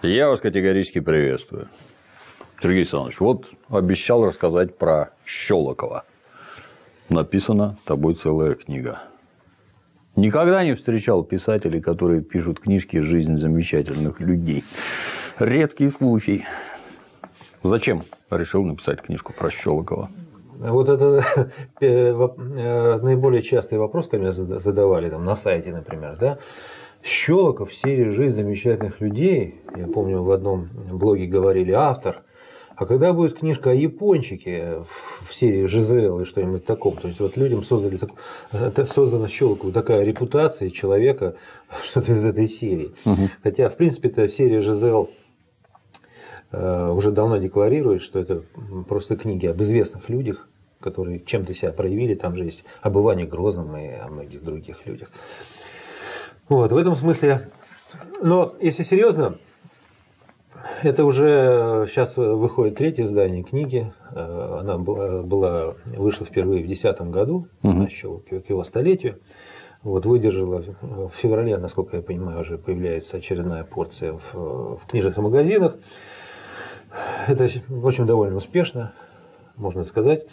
Я вас категорически приветствую. Сергей Александрович, вот обещал рассказать про Щелокова. Написана тобой целая книга. Никогда не встречал писателей, которые пишут книжки «Жизнь замечательных людей». Редкий случай. Зачем решил написать книжку про Щелокова? Вот это наиболее частый вопрос, когда меня задавали там, на сайте, например, да? Щелоков в серии «Жизнь замечательных людей», я помню, в одном блоге говорили автор, а когда будет книжка о япончике в серии ЖЗЛ и что-нибудь таком, то есть вот людям создана Щелокову такая репутация человека, что-то из этой серии. Хотя, в принципе, эта серия ЖЗЛ уже давно декларирует, что это просто книги об известных людях, которые чем-то себя проявили, там же есть об Иване Грозном и о многих других людях. Вот, в этом смысле, но если серьезно, это уже сейчас выходит третье издание книги, она вышла впервые в 2010 году, еще к его столетию, вот, выдержала в феврале, насколько я понимаю, уже появляется очередная порция в книжных магазинах. Это, в общем, довольно успешно, можно сказать.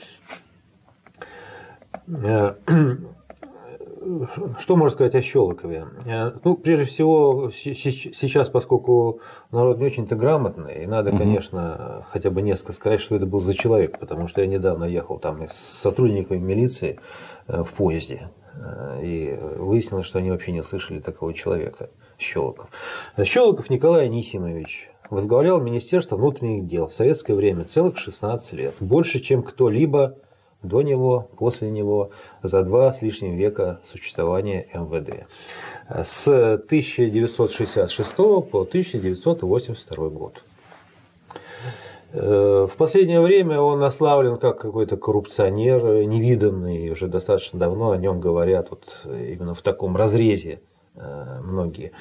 Что можно сказать о Щелокове? Ну, прежде всего, сейчас, поскольку народ не очень-то грамотный, и надо, конечно, хотя бы несколько сказать, что это был за человек, потому что я недавно ехал там с сотрудниками милиции в поезде, и выяснилось, что они вообще не слышали такого человека, Щелоков. Щелоков Николай Анисимович возглавлял Министерство внутренних дел в советское время целых 16 лет, больше, чем кто-либо до него, после него, за 2 с лишним века существования МВД. С 1966 по 1982 год. В последнее время он ославлен как какой-то коррупционер невиданный, уже достаточно давно о нем говорят вот именно в таком разрезе многие.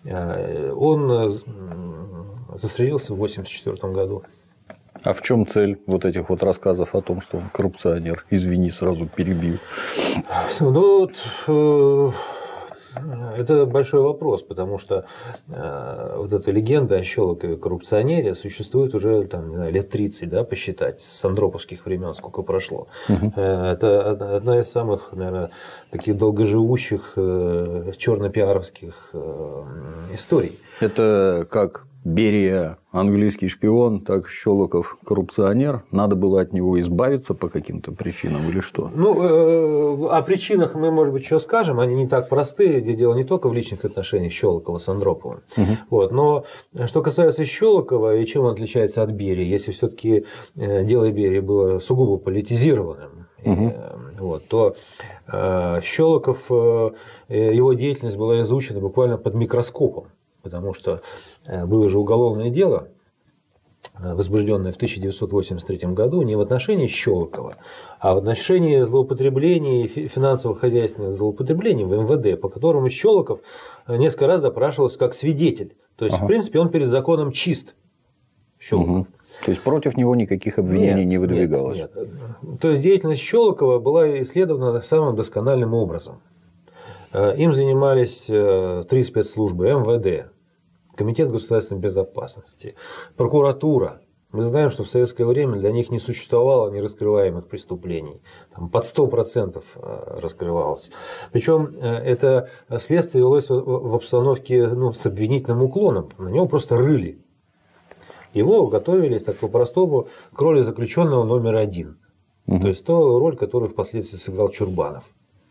Он застрелился в 1984 году. А в чем цель вот этих вот рассказов о том, что он коррупционер? Извини, сразу перебью. Ну, вот, это большой вопрос, потому что вот эта легенда о Щелокове коррупционере существует уже там, не знаю, лет 30, да, посчитать, с андроповских времен, сколько прошло. Это одна из самых, наверное, таких долгоживущих черно-пиаровских историй. Это как Берия английский шпион, так Щелоков коррупционер. Надо было от него избавиться по каким-то причинам или что? Ну, о причинах мы, может быть, еще скажем. Они не так простые. Здесь дело не только в личных отношениях Щелокова с Андроповым. Вот. Но что касается Щелокова и чем он отличается от Берии, если все-таки дело Берии было сугубо политизированным, вот, то Щелоков, его деятельность была изучена буквально под микроскопом. Потому что было же уголовное дело, возбужденное в 1983 году не в отношении Щелокова, а в отношении злоупотреблений, финансово-хозяйственных злоупотреблений в МВД, по которому Щелоков несколько раз допрашивался как свидетель. То есть, в принципе, он перед законом чист, Щелоков. То есть, против него никаких обвинений не выдвигалось? Нет. То есть, деятельность Щелокова была исследована самым доскональным образом. Им занимались 3 спецслужбы: МВД, Комитет государственной безопасности, прокуратура. Мы знаем, что в советское время для них не существовало нераскрываемых преступлений. Там под 100% раскрывалось. Причем это следствие велось в обстановке с обвинительным уклоном. На него просто рыли. Его готовились, так по-простому, к роли заключенного номер 1. То есть, ту роль, которую впоследствии сыграл Чурбанов.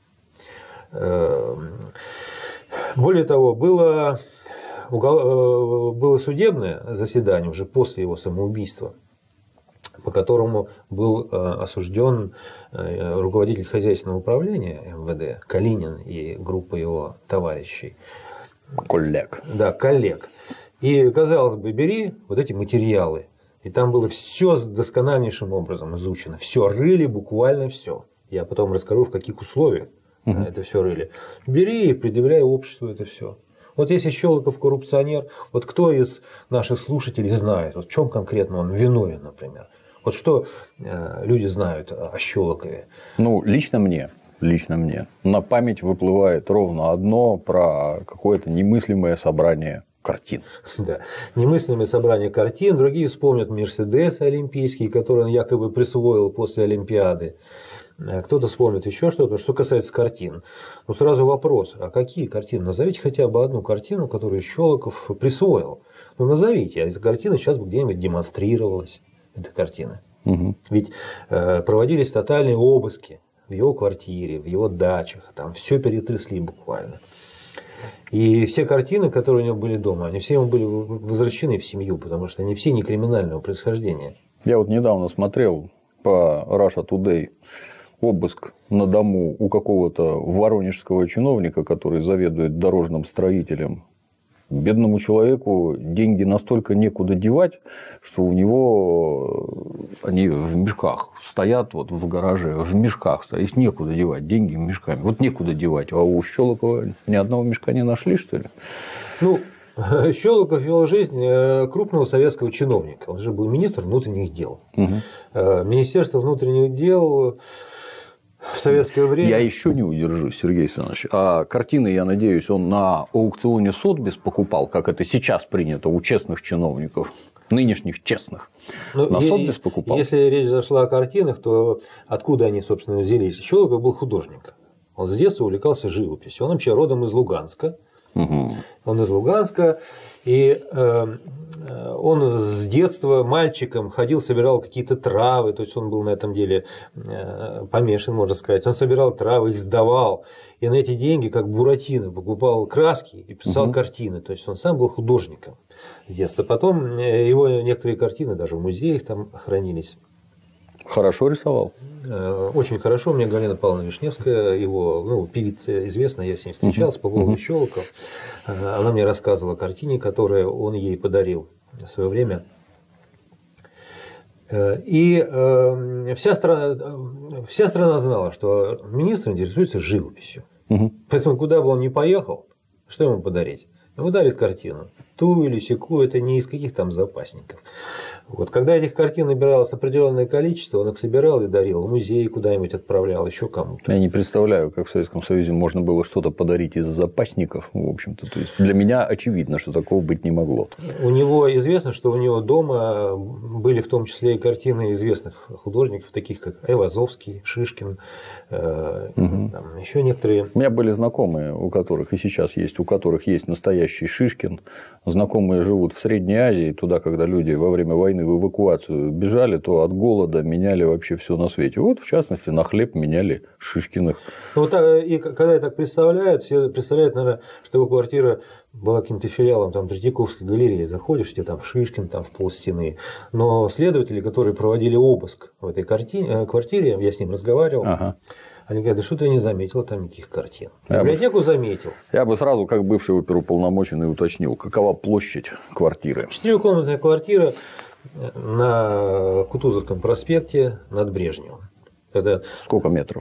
Более того, было судебное заседание уже после его самоубийства, по которому был осужден руководитель хозяйственного управления МВД Калинин и группа его товарищей. Коллег. Да, коллег. И, казалось бы, бери вот эти материалы. И там было все доскональнейшим образом изучено. Все рыли, буквально все. Я потом расскажу, в каких условиях это все рыли. Бери и предъявляй обществу это все. Вот если Щелоков коррупционер, вот кто из наших слушателей знает, вот в чем конкретно он виновен, например? Вот что люди знают о Щелокове? Ну, лично мне на память выплывает ровно одно про какое-то немыслимое собрание картин. Да. Немыслимое собрание картин. Другие вспомнят Мерседес олимпийский, который он якобы присвоил после Олимпиады. Кто-то вспомнит еще что-то. Что касается картин, ну сразу вопрос, а какие картины? Назовите хотя бы одну картину, которую Щелоков присвоил. Ну назовите, а эта картина сейчас бы где-нибудь демонстрировалась, эта картина. Угу. Ведь проводились тотальные обыски в его квартире, в его дачах, там все перетрясли буквально. И все картины, которые у него были дома, они все ему были возвращены в семью, потому что они все не криминального происхождения. Я вот недавно смотрел по Russia Today обыск на дому у какого-то воронежского чиновника, который заведует дорожным строителем. Бедному человеку деньги настолько некуда девать, что у него они в мешках стоят вот в гараже, в мешках стоят, их некуда девать, деньги мешками. Вот некуда девать, а у Щелокова ни одного мешка не нашли, что ли? Ну, Щелоков вел жизнь крупного советского чиновника. Он же был министр внутренних дел. Угу. Министерство внутренних дел в советское время... Я еще не удержусь, Сергей Александрович. А картины, я надеюсь, он на аукционе Сотбис покупал, как это сейчас принято у честных чиновников, нынешних честных. Но на Сотбис покупал. Если речь зашла о картинах, то откуда они, собственно, взялись? Щелоков был художник. Он с детства увлекался живописью. Он вообще родом из Луганска. Угу. Он из Луганска. И он с детства мальчиком ходил, собирал какие-то травы, то есть он был на этом деле помешан, можно сказать. Он собирал травы, их сдавал, и на эти деньги, как Буратино, покупал краски и писал картины. То есть он сам был художником с детства. Потом его некоторые картины даже в музеях там хранились. Хорошо рисовал? Очень хорошо. Мне Галина Павловна Вишневская, его певица известная, я с ней встречался по поводу Щелокова. Она мне рассказывала о картине, которую он ей подарил в свое время. И вся страна знала, что министр интересуется живописью. Поэтому куда бы он ни поехал, что ему подарить? Ему дарит картину. Ту или сяку, это не из каких там запасников. Вот. Когда этих картин набиралось определенное количество, он их собирал и дарил в музей, куда-нибудь отправлял, еще кому-то. Я не представляю, как в Советском Союзе можно было что-то подарить из запасников, в общем-то. То есть для меня очевидно, что такого быть не могло. У него известно, что у него дома были в том числе и картины известных художников, таких как Айвазовский, Шишкин, там еще некоторые. У меня были знакомые, у которых и сейчас есть, у которых есть настоящий Шишкин. Знакомые живут в Средней Азии, туда, когда люди во время войны в эвакуацию бежали, то от голода меняли вообще все на свете. Вот, в частности, на хлеб меняли Шишкиных. Вот, и когда я так представляют, все представляют, наверное, что его квартира была каким-то филиалом там, Третьяковской галереи. Заходишь, где там Шишкин там, в полстены. Но следователи, которые проводили обыск в этой квартире, я с ним разговаривал, они говорят, да что-то я не заметил там никаких картин. Библиотеку заметил. Я бы сразу, как бывший оперуполномоченный, уточнил, какова площадь квартиры. 4-комнатная квартира на Кутузовском проспекте над Брежневым. Сколько метров?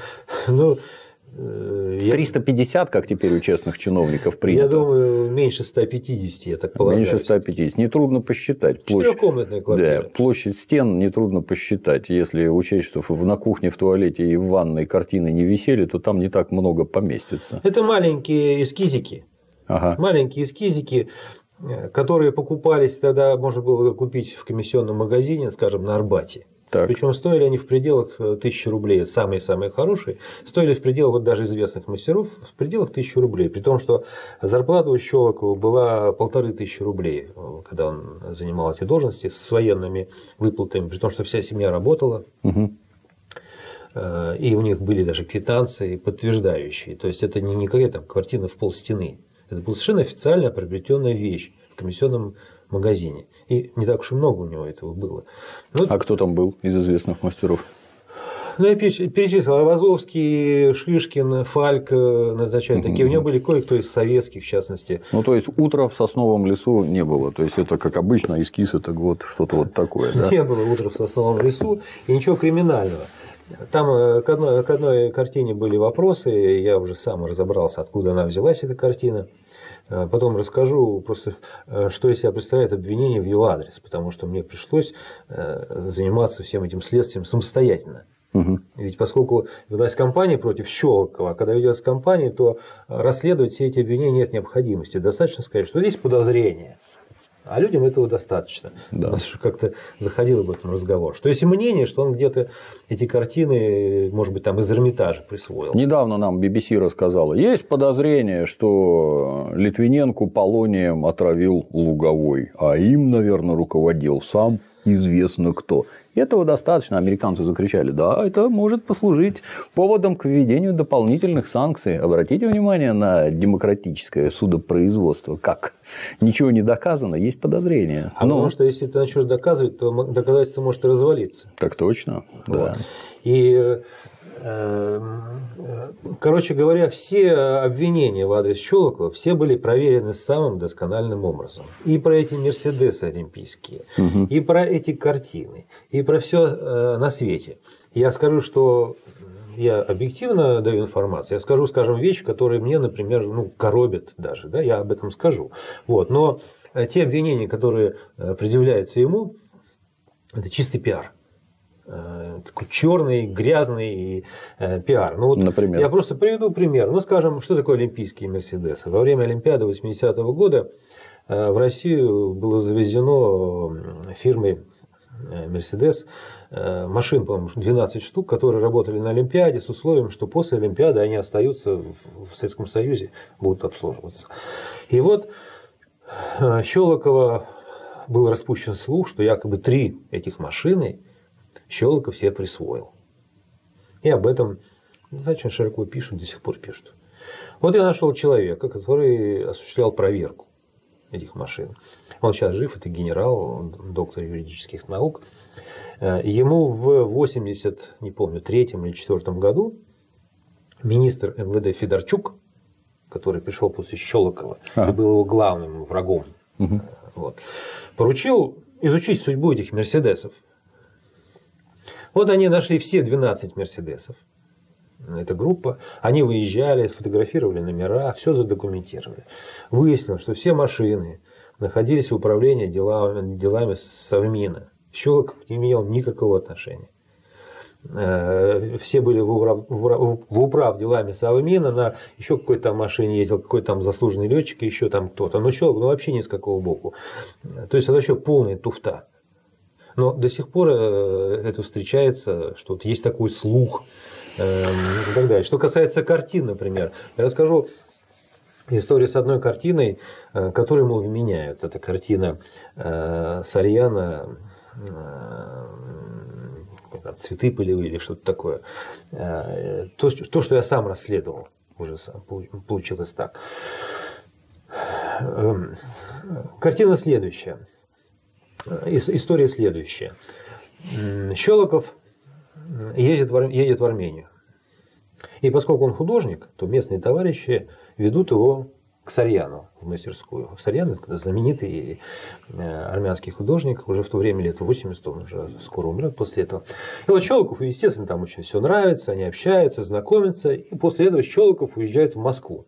350, как теперь у честных чиновников принято. Я думаю, меньше 150, я так полагаю. Меньше 150. Нетрудно посчитать. 4-комнатная квартира. Да, площадь стен нетрудно посчитать. Если учесть, что на кухне, в туалете и в ванной картины не висели, то там не так много поместится. Это маленькие эскизики. Маленькие эскизики, которые покупались тогда, можно было купить в комиссионном магазине, скажем, на Арбате. Причем стоили они в пределах 1000 рублей. Самые-самые хорошие. Стоили в пределах вот даже известных мастеров в пределах 1000 рублей. При том, что зарплата у Щелокова была 1500 рублей, когда он занимал эти должности с военными выплатами. При том, что вся семья работала. И у них были даже квитанции подтверждающие. То есть это не какая-то картина в полстены. Это была совершенно официально приобретенная вещь в комиссионном магазине. И не так уж и много у него этого было. А кто там был из известных мастеров? Ну, я перечислил. Айвазовский, Шишкин, Фальк, назначают такие. У него были кое-кто из советских, в частности. Ну, то есть, утра в Сосновом лесу не было. То есть, это, как обычно, эскиз, это вот что-то вот такое. Да? Не было утра в Сосновом лесу и ничего криминального. Там к одной картине были вопросы. Я уже сам разобрался, откуда она взялась, эта картина. Потом расскажу просто, что из себя представляет обвинение в его адрес, потому что мне пришлось заниматься всем этим следствием самостоятельно. Ведь поскольку велась кампания против Щелокова, а когда ведется кампания, то расследовать все эти обвинения нет необходимости. Достаточно сказать, что есть подозрение. А людям этого достаточно. Да. У нас как-то заходил об этом разговор. Что есть мнение, что он где-то эти картины, может быть, там из Эрмитажа присвоил. Недавно нам BBC рассказала, есть подозрение, что Литвиненко полонием отравил Луговой, а им, наверное, руководил сам известно кто. И этого достаточно. Американцы закричали, да, это может послужить поводом к введению дополнительных санкций. Обратите внимание на демократическое судопроизводство. Как? Ничего не доказано, есть подозрения. Потому что если ты начнешь доказывать, то доказательство может и развалиться. Так точно, да. И, короче говоря, все обвинения в адрес Щелокова, все были проверены самым доскональным образом. И про эти Мерседесы олимпийские, и про эти картины, и про все на свете. Я скажу, что я объективно даю информацию, я скажу, скажем, вещи, которые мне, например, коробят даже, да, я об этом скажу. Вот. Но те обвинения, которые предъявляются ему, это чистый пиар. Такой черный, грязный пиар. Ну, вот например? Я просто приведу пример. Ну, скажем, что такое олимпийские Мерседесы? Во время Олимпиады 80-го года в Россию было завезено фирмой Мерседес машин, по-моему, 12 штук, которые работали на Олимпиаде с условием, что после Олимпиады они остаются в Советском Союзе, будут обслуживаться. И вот Щелокова был распущен слух, что якобы 3 этих машины Щелоков себе присвоил. И об этом достаточно широко пишут, до сих пор пишут. Вот я нашел человека, который осуществлял проверку этих машин. Он сейчас жив, это генерал, он доктор юридических наук. Ему в 80, не помню, 3-м или 4-м году министр МВД Федорчук, который пришел после Щелокова и был его главным врагом, вот, поручил изучить судьбу этих Мерседесов. Вот они нашли все 12 Мерседесов. Эта группа. Они выезжали, фотографировали номера, все задокументировали. Выяснилось, что все машины находились в управлении делами Совмина. Щелоков не имел никакого отношения. Все были в управ делами Совмина, на еще какой-то там машине ездил, какой-то там заслуженный летчик, еще там кто-то. Но Щелоков вообще ни с какого боку. То есть это вообще полная туфта. Но до сих пор это встречается, что вот есть такой слух и так далее. Что касается картин, например, я расскажу историю с одной картиной, которую ему вменяют. Это картина Сарьяна «Цветы полевые» или что-то такое. То, что я сам расследовал, уже получилось так. Картина следующая. История следующая. Щелоков едет в Армению. И поскольку он художник, то местные товарищи ведут его к Сарьяну в мастерскую. Сарьян – это знаменитый армянский художник, уже в то время лет 80, он уже скоро умрет после этого. И вот Щелоков, естественно, там очень все нравится, они общаются, знакомятся. И после этого Щелоков уезжает в Москву.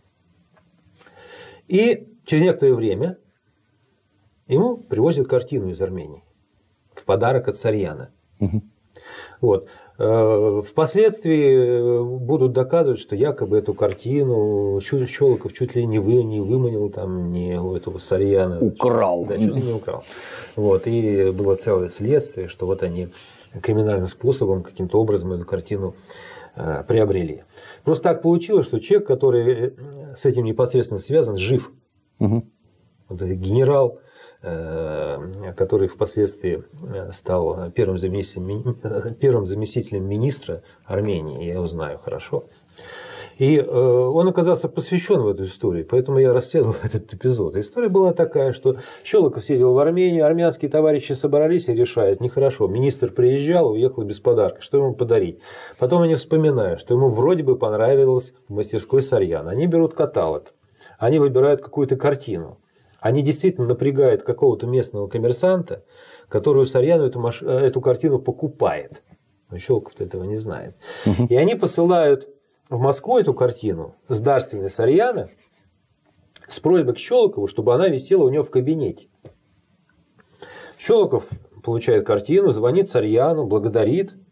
И через некоторое время ему привозят картину из Армении в подарок от Сарьяна. Вот. Впоследствии будут доказывать, что якобы эту картину Щелоков чуть ли не выманил там, не у этого Сарьяна. Украл. Да, чуть ли не украл. Вот. И было целое следствие, что вот они криминальным способом каким-то образом эту картину приобрели. Просто так получилось, что человек, который с этим непосредственно связан, жив. Вот этот генерал, который впоследствии стал первым заместителем министра Армении, я его знаю хорошо. И он оказался посвящен в эту историю, поэтому я расследовал этот эпизод. История была такая, что Щелоков сидел в Армении, армянские товарищи собрались и решают, нехорошо, министр приезжал, уехал без подарка, что ему подарить. Потом они вспоминают, что ему вроде бы понравилось в мастерской Сарьян. Они берут каталог, они выбирают какую-то картину. Они действительно напрягают какого-то местного коммерсанта, который у Сарьяна эту картину покупает. Но Щелоков-то этого не знает. И они посылают в Москву эту картину с дарственной Сарьяна с просьбой к Щелокову, чтобы она висела у него в кабинете. Щелоков получает картину, звонит Сарьяну, благодарит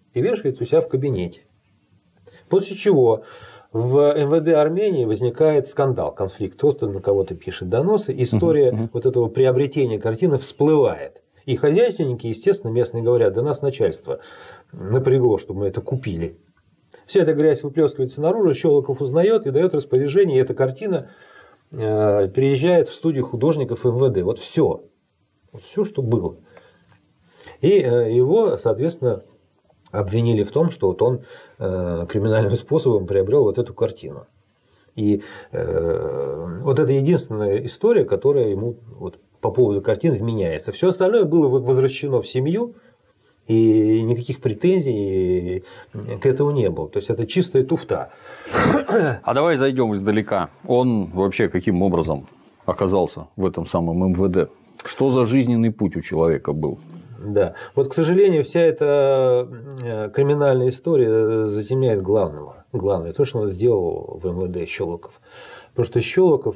и вешает у себя в кабинете. После чего в МВД Армении возникает скандал, конфликт. Кто-то на кого-то пишет доносы, история вот этого приобретения картины всплывает. И хозяйственники, естественно, местные говорят, да нас начальство напрягло, чтобы мы это купили. Вся эта грязь выплескивается наружу, Щелоков узнает и дает распоряжение, и эта картина переезжает в студию художников МВД. Вот все. Вот все, что было. И его, соответственно, обвинили в том, что вот он криминальным способом приобрел вот эту картину. И вот это единственная история, которая ему вот по поводу картин вменяется. Все остальное было возвращено в семью, и никаких претензий к этому не было. То есть это чистая туфта. А давай зайдем издалека. Он вообще каким образом оказался в этом самом МВД? Что за жизненный путь у человека был? Да. Вот, к сожалению, вся эта криминальная история затемняет главное. Главное, то, что он сделал в МВД Щелоков. Потому что Щелоков,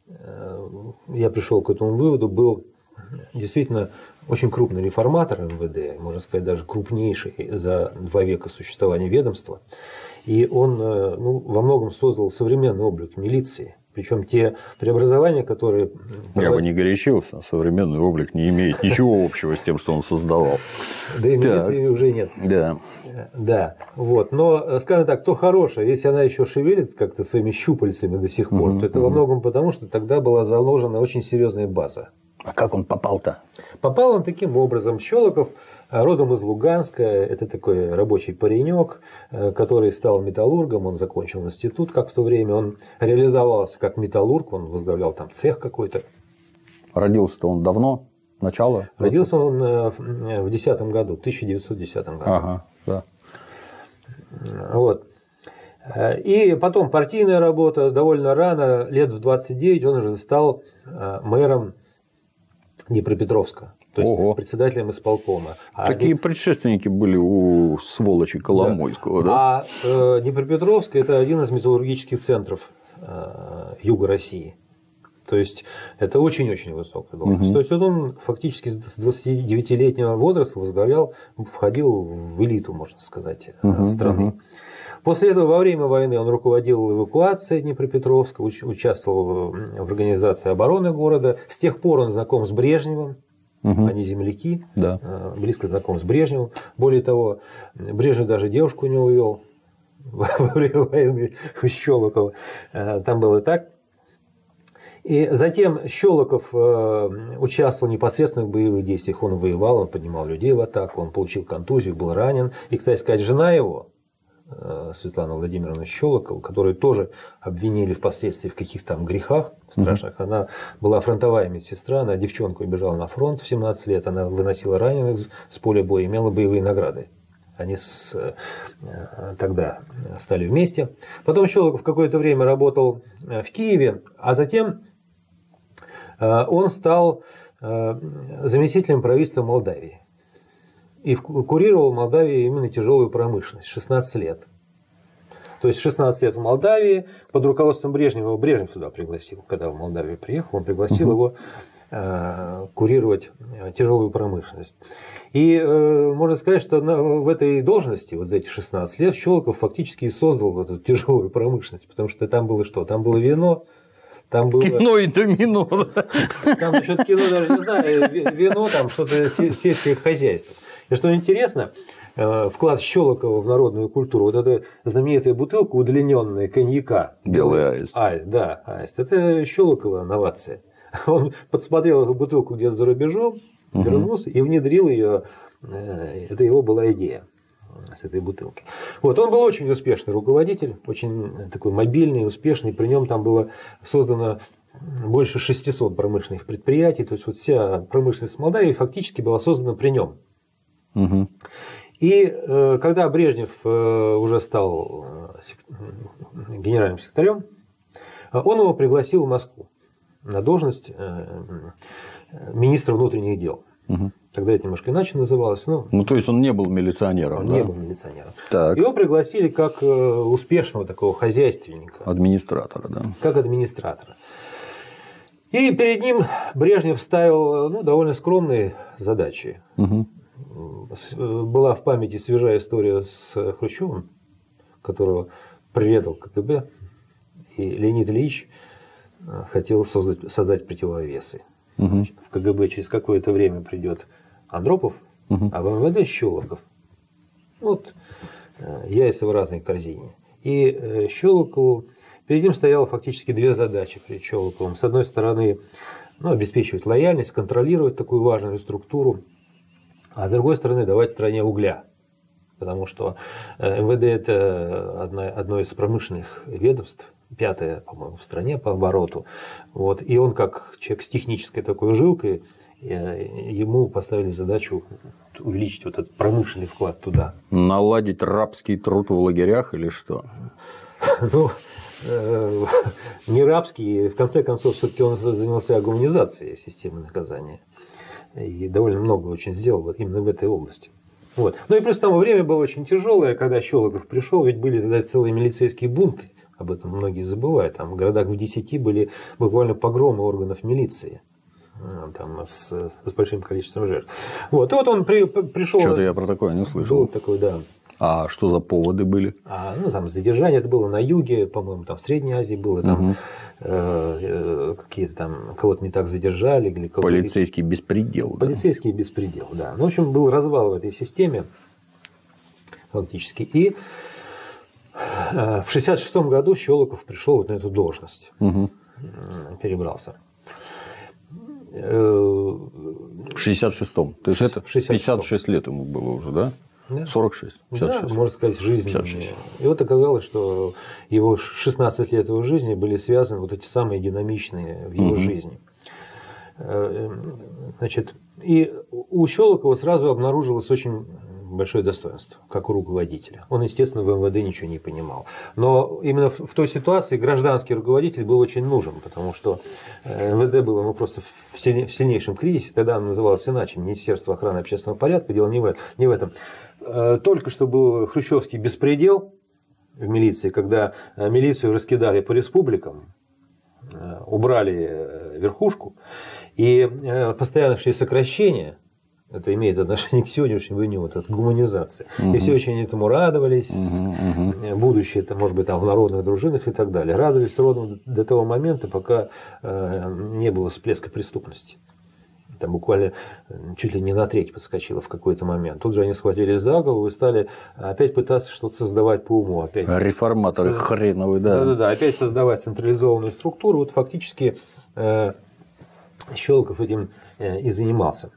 я пришел к этому выводу, был действительно очень крупный реформатор МВД, можно сказать, даже крупнейший за 2 века существования ведомства. И он во многом создал современный облик милиции. Причем те преобразования, которые... Я бы не горячился, современный облик не имеет ничего общего с тем, что он создавал. Да и милиции уже нет. Да. Да, вот. Но, скажем так, то хорошее, если она еще шевелит как-то своими щупальцами до сих пор, то это во многом потому, что тогда была заложена очень серьезная база. А как он попал-то? Попал он таким образом. Щелоков родом из Луганска, это такой рабочий паренек, который стал металлургом, он закончил институт, как в то время, он реализовался как металлург, он возглавлял там цех какой-то. Родился-то он давно? Начало? Родился он в 10 году, 1910 году. Ага, да. Вот. И потом партийная работа, довольно рано, лет в 29 он уже стал мэром Днепропетровска, то есть председателем исполкома. Такие предшественники были у сволочи Коломойского, да? А Днепропетровск – это один из металлургических центров юга России. То есть это очень-очень высокая должность. То есть вот он фактически с 29-летнего возраста входил в элиту, можно сказать, страны. После этого во время войны он руководил эвакуацией Днепропетровска, участвовал в организации обороны города. С тех пор он знаком с Брежневым, они земляки, близко знаком с Брежневым. Более того, Брежнев даже девушку не увел во время войны у Щелокова. Там было так. И затем Щелоков участвовал непосредственно в боевых действиях. Он воевал, он поднимал людей в атаку, он получил контузию, был ранен. И, кстати сказать, жена его, Светлана Владимировна Щелокова, которую тоже обвинили впоследствии в каких-то там грехах страшных. Она была фронтовая медсестра, она девчонку бежала на фронт в 17 лет, она выносила раненых с поля боя, имела боевые награды. Они тогда стали вместе. Потом Щелоков какое-то время работал в Киеве, а затем он стал заместителем правительства Молдавии. И курировал в Молдавии именно тяжелую промышленность 16 лет. То есть 16 лет в Молдавии под руководством Брежнева. Брежнев туда пригласил, когда в Молдавию приехал, он пригласил его курировать тяжелую промышленность. И можно сказать, что в этой должности, вот за эти 16 лет, Щелоков фактически и создал эту тяжелую промышленность, потому что там было что? Там было вино, там было... Кино и домино. Там насчет кино даже не знаю, вино, там что-то сельское хозяйство. И что интересно, вклад Щелокова в народную культуру, вот эта знаменитая бутылка удлиненная коньяка. Белый аист. Да, аист. Это Щелокова новация. Он подсмотрел эту бутылку где-то за рубежом, вернулся и внедрил ее. Это его была идея с этой бутылки. Вот, он был очень успешный руководитель, очень такой мобильный, успешный. При нем там было создано больше 600 промышленных предприятий. То есть вот вся промышленность Молдавии фактически была создана при нем. И когда Брежнев уже стал генеральным секретарем, он его пригласил в Москву на должность министра внутренних дел. Тогда это немножко иначе называлось. Ну, то есть он не был милиционером. Он не был милиционером. Так. Его пригласили как успешного такого хозяйственника. Администратора, да. Как администратора. И перед ним Брежнев ставил довольно скромные задачи. была в памяти свежая история с Хрущевым, которого предал КГБ, и Леонид Ильич хотел создать противовесы. В КГБ через какое-то время придет Андропов, а в МВД Щелоков. Вот яйца в разной корзине. И Щелокову, перед ним стояло фактически две задачи перед Щелоковым. С одной стороны, обеспечивать лояльность, контролировать такую важную структуру, а с другой стороны, давать стране угля. Потому что МВД – это одно из промышленных ведомств, пятое, по-моему, в стране по обороту. Вот. И он, как человек с технической такой жилкой, ему поставили задачу увеличить вот этот промышленный вклад туда. Наладить рабский труд в лагерях или что? Ну, не рабский. В конце концов, все-таки он занялся гуманизацией системы наказания. И довольно много очень сделал именно в этой области. Вот. Ну и плюс тому время было очень тяжелое, когда Щелоков пришел, ведь были тогда целые милицейские бунты. Об этом многие забывают. Там в городах в 10 были буквально погромы органов милиции. Там с большим количеством жертв. Вот. И вот он пришел. Что-то я про такое не слышал. Был такой, да. А что за поводы были? Там задержание, это было на юге, по-моему, там в Средней Азии было, там какие-то там кого-то не так задержали. Или полицейский беспредел. Полицейский беспредел, да. Ну, в общем, был развал в этой системе фактически. И в 1966 году Щелоков пришел вот на эту должность, перебрался. В 66-м. То есть это 56 лет ему было уже, да? Да. 46. 56. Да, можно сказать, жизненные. И вот оказалось, что его 16 лет его жизни были связаны вот эти самые динамичные в его жизни. Значит, и у Щелокова сразу обнаружилось очень большое достоинство, как у руководителя. Он, естественно, в МВД ничего не понимал. Но именно в той ситуации гражданский руководитель был очень нужен, потому что МВД было просто в сильнейшем кризисе. Тогда оно называлось иначе, Министерство охраны общественного порядка. Дело не в этом. Только что был хрущевский беспредел в милиции, когда милицию раскидали по республикам, убрали верхушку, и постоянно шли сокращения. Это имеет отношение к сегодняшнему дню, вот эта гуманизация. И все очень этому радовались. Будущее, это, может быть, там в народных дружинах и так далее. Радовались ровно до того момента, пока не было всплеска преступности. Там буквально чуть ли не на треть подскочило в какой-то момент. Тут же они схватились за голову и стали опять пытаться что-то создавать по уму. Опять реформаторы хреновые, да. Да-да-да, опять создавать централизованную структуру. Вот фактически Щелоков этим и занимался.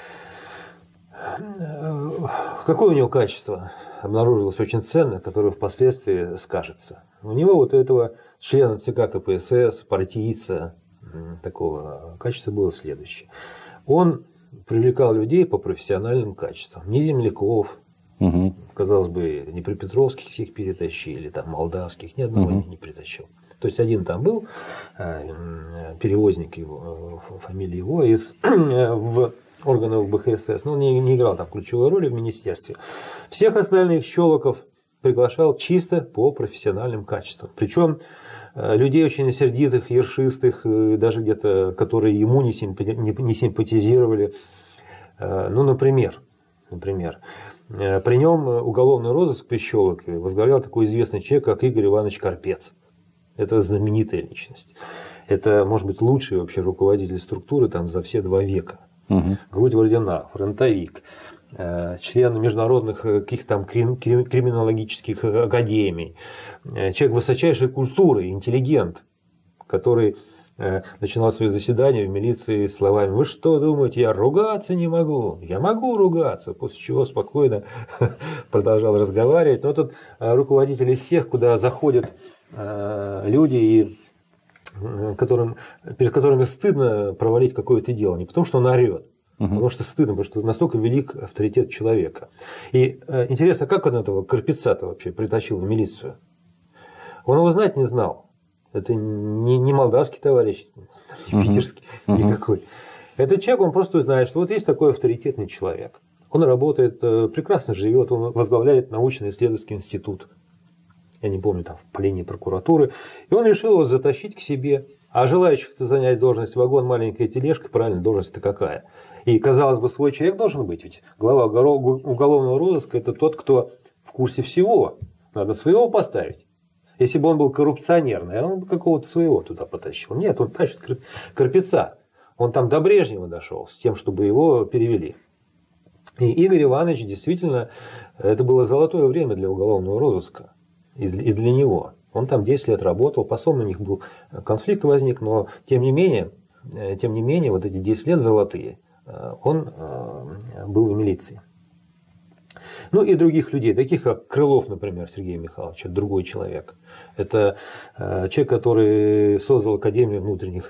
Какое у него качество обнаружилось очень ценное, которое впоследствии скажется? У него вот этого члена ЦК КПСС, партийца, такого качества было следующее. Он привлекал людей по профессиональным качествам. Не земляков, казалось бы, не припетровских всех перетащили, там молдавских, ни одного не притащил. То есть один там был, перевозник его, фамилия его, в органов БХСС, но он не играл там ключевой роли в министерстве. Всех остальных Щелоков приглашал чисто по профессиональным качествам. Причем людей очень сердитых, ершистых, даже где-то, которые ему не симпатизировали. Ну, например, при нем уголовный розыск при Щелокове возглавлял такой известный человек, как Игорь Иванович Карпец. Это знаменитая личность. Это, может быть, лучший вообще руководитель структуры там, за все 2 века. Грудь в орденах, фронтовик, член международных каких-то там криминологических академий, человек высочайшей культуры, интеллигент, который начинал свои заседания в милиции словами: «Вы что думаете, я ругаться не могу? Я могу ругаться», после чего спокойно продолжал разговаривать. Но тут руководитель из тех, куда заходят люди и перед которыми стыдно провалить какое-то дело. Не потому, что он орет, а потому что стыдно, потому что настолько велик авторитет человека. И интересно, как он этого Карпеца-то вообще притащил в милицию? Он его знать не знал. Это не молдавский товарищ, не питерский никакой. Этот человек, он просто знает, что вот есть такой авторитетный человек. Он работает, прекрасно живет, он возглавляет научно-исследовательский институт. Я не помню, там в полении прокуратуры. И он решил его затащить к себе. А желающих занять должность вагон, маленькая тележка, правильно, должность-то какая? И, казалось бы, свой человек должен быть. Ведь глава уголовного розыска – это тот, кто в курсе всего. Надо своего поставить. Если бы он был коррупционер, наверное, он бы какого-то своего туда потащил. Нет, он тащит Карпеца. Он там до Брежнева дошел с тем, чтобы его перевели. И Игорь Иванович действительно, это было золотое время для уголовного розыска. И для него. Он там 10 лет работал, потом у них был конфликт возник, но тем не менее, вот эти 10 лет золотые, он был в милиции. Ну и других людей, таких как Крылов, например, Сергей Михайлович, это другой человек. Это человек, который создал Академию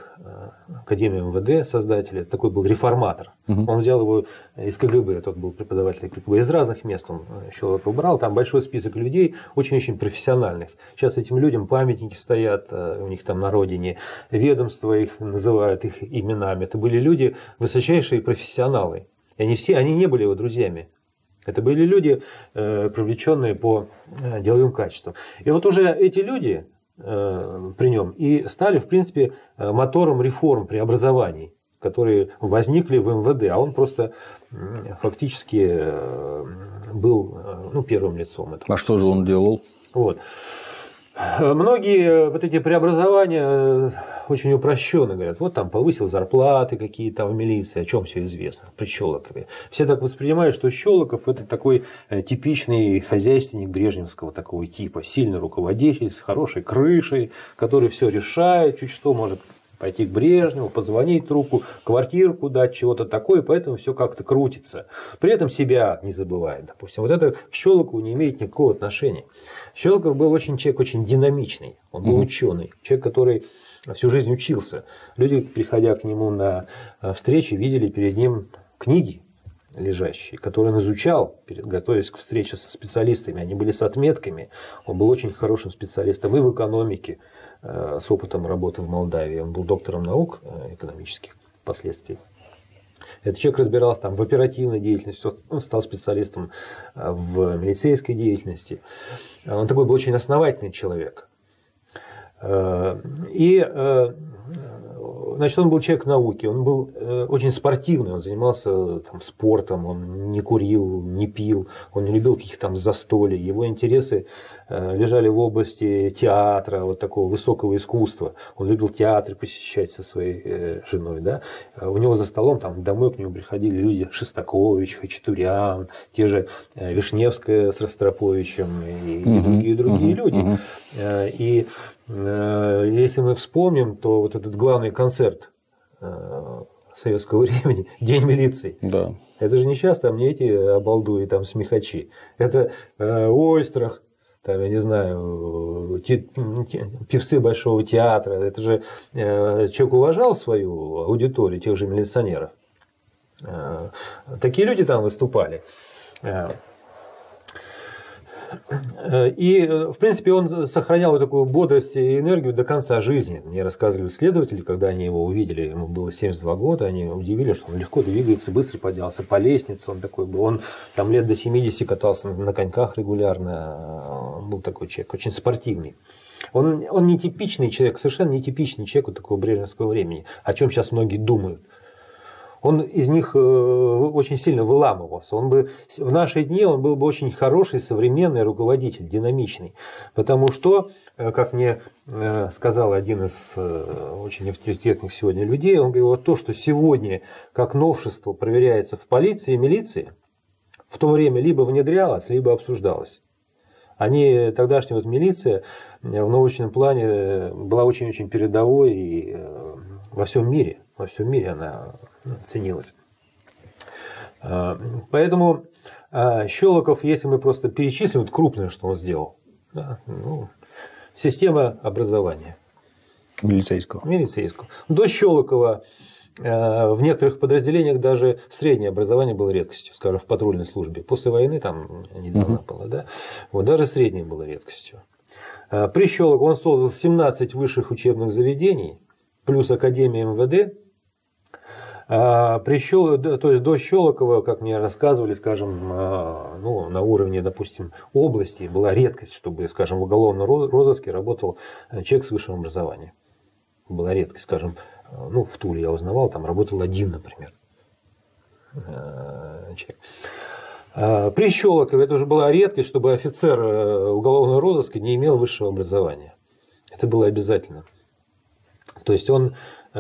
МВД, создатель, это такой был реформатор. Он взял его из КГБ, тот был преподаватель КГБ, из разных мест он Щелокова брал, там большой список людей, очень-очень профессиональных. Сейчас этим людям памятники стоят, у них там на родине, ведомства их называют их именами. Это были люди, высочайшие профессионалы. И они не были его друзьями. Это были люди, привлеченные по деловым качествам. И вот уже эти люди при нем и стали, в принципе, мотором реформ, преобразований, которые возникли в МВД. А он просто фактически был первым лицом этого. А что же он делал? Вот. Многие вот эти преобразования очень упрощенно говорят, вот там повысил зарплаты какие-то в милиции, о чем все известно, при Щелокове. Все так воспринимают, что Щелоков это такой типичный хозяйственник брежневского такого типа, сильный руководитель с хорошей крышей, который все решает, чуть что может пойти к Брежневу, позвонить трубку, квартирку дать, чего-то такое, поэтому все как-то крутится. При этом себя не забывает, допустим. Вот это к Щелокову не имеет никакого отношения. Щелоков был человек очень динамичный, он был ученый, человек, который всю жизнь учился. Люди, приходя к нему на встречи, видели перед ним книги лежащие, которые он изучал, готовясь к встрече со специалистами. Они были с отметками. Он был очень хорошим специалистом и в экономике, с опытом работы в Молдавии. Он был доктором наук экономических впоследствии. Этот человек разбирался там в оперативной деятельности, он стал специалистом в милицейской деятельности. Он такой был очень основательный человек. И значит, он был человек науки, он был очень спортивный, он занимался там, спортом, он не курил, не пил, он не любил каких-то там застолий. Его интересы лежали в области театра, вот такого высокого искусства. Он любил театры посещать со своей женой. Да? У него за столом там, домой к нему приходили люди Шостакович, Хачатурян, те же Вишневская с Ростроповичем и другие люди. И если мы вспомним, то вот этот главный концерт советского времени, День милиции, да. Это же не сейчас там не эти обалдуи, там смехачи. Это Ойстрах, там, я не знаю, певцы Большого театра. Это же человек уважал свою аудиторию, тех же милиционеров. Такие люди там выступали. И, в принципе, он сохранял такую бодрость и энергию до конца жизни. Мне рассказывали следователи, когда они его увидели, ему было 72 года, они удивились, что он легко двигается, быстро поднялся по лестнице, он такой был. Он там лет до 70 катался на коньках регулярно, он был такой человек, очень спортивный. Он не типичный человек, совершенно не типичный человек вот такого брежневского времени, о чем сейчас многие думают. Он из них очень сильно выламывался. В наши дни он был бы очень хороший, современный руководитель, динамичный. Потому что, как мне сказал один из очень авторитетных сегодня людей, он говорил, вот то, что сегодня как новшество проверяется в полиции и милиции, в то время либо внедрялось, либо обсуждалось. Тогдашняя вот милиция в научном плане была очень-очень передовой и во всем мире она ценилась. Поэтому Щелоков, если мы просто перечислим, вот крупное, что он сделал, да, система образования. Милицейского. До Щелокова в некоторых подразделениях даже среднее образование было редкостью, скажем, в патрульной службе. После войны там недавно было, да? Вот даже среднее было редкостью. При Щелокове он создал 17 высших учебных заведений, плюс Академия МВД. То есть до Щелокова, как мне рассказывали, скажем, на уровне, допустим, области была редкость, чтобы, скажем, в уголовном розыске работал человек с высшим образованием. Была редкость, скажем, в Туле я узнавал, там работал один, например. человек. При Щелокове это уже была редкость, чтобы офицер уголовного розыска не имел высшего образования. Это было обязательно. То есть он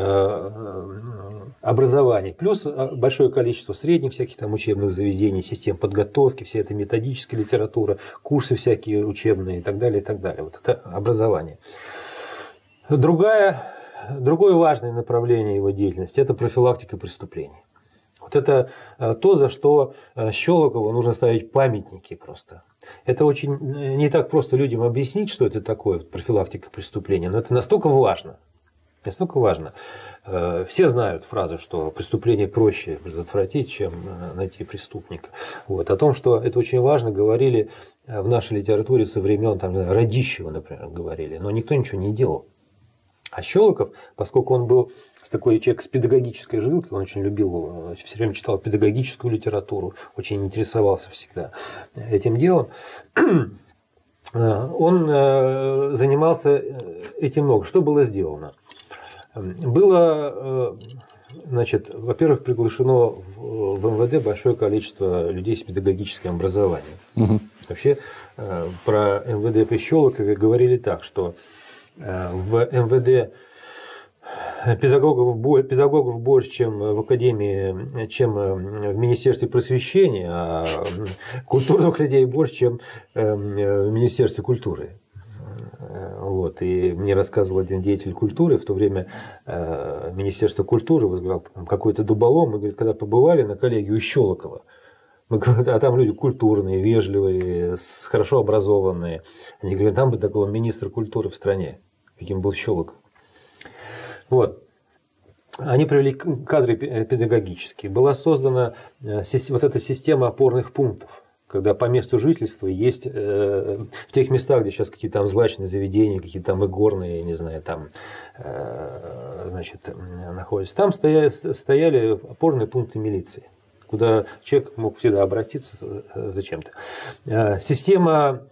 образование, плюс большое количество средних всяких там учебных заведений, систем подготовки, вся эта методическая литература, курсы всякие учебные и так далее, и так далее. Вот это образование. Другое важное направление его деятельности – это профилактика преступлений. Вот это то, за что Щелокову нужно ставить памятники просто. Это очень не так просто людям объяснить, что это такое, профилактика преступления, но это настолько важно. Настолько важно. Все знают фразу, что преступление проще предотвратить, чем найти преступника. Вот. О том, что это очень важно, говорили в нашей литературе со времен Радищева, например, говорили, но никто ничего не делал. А Щелоков, поскольку он был такой человек с педагогической жилкой, он очень любил, все время читал педагогическую литературу, очень интересовался всегда этим делом, он занимался этим много. Что было сделано? Было, значит, во-первых, приглашено в МВД большое количество людей с педагогическим образованием. Угу. Вообще про МВД при Щелокове говорили так, что в МВД педагогов больше, чем в Академии, чем в Министерстве просвещения, а культурных людей больше, чем в Министерстве культуры. Вот. И мне рассказывал один деятель культуры, в то время Министерство культуры возглавлял какой-то Дуболом, мы, говорит, когда побывали на коллегию Щелокова, а там люди культурные, вежливые, хорошо образованные. Они говорят, там бы такого министра культуры в стране, каким был Щелоков. Вот. Они привели кадры педагогические. Была создана вот эта система опорных пунктов, когда по месту жительства есть в тех местах, где сейчас какие-то там злачные заведения, какие-то там игорные, не знаю, там, значит, находятся. Там стояли опорные пункты милиции, куда человек мог всегда обратиться зачем-то. Система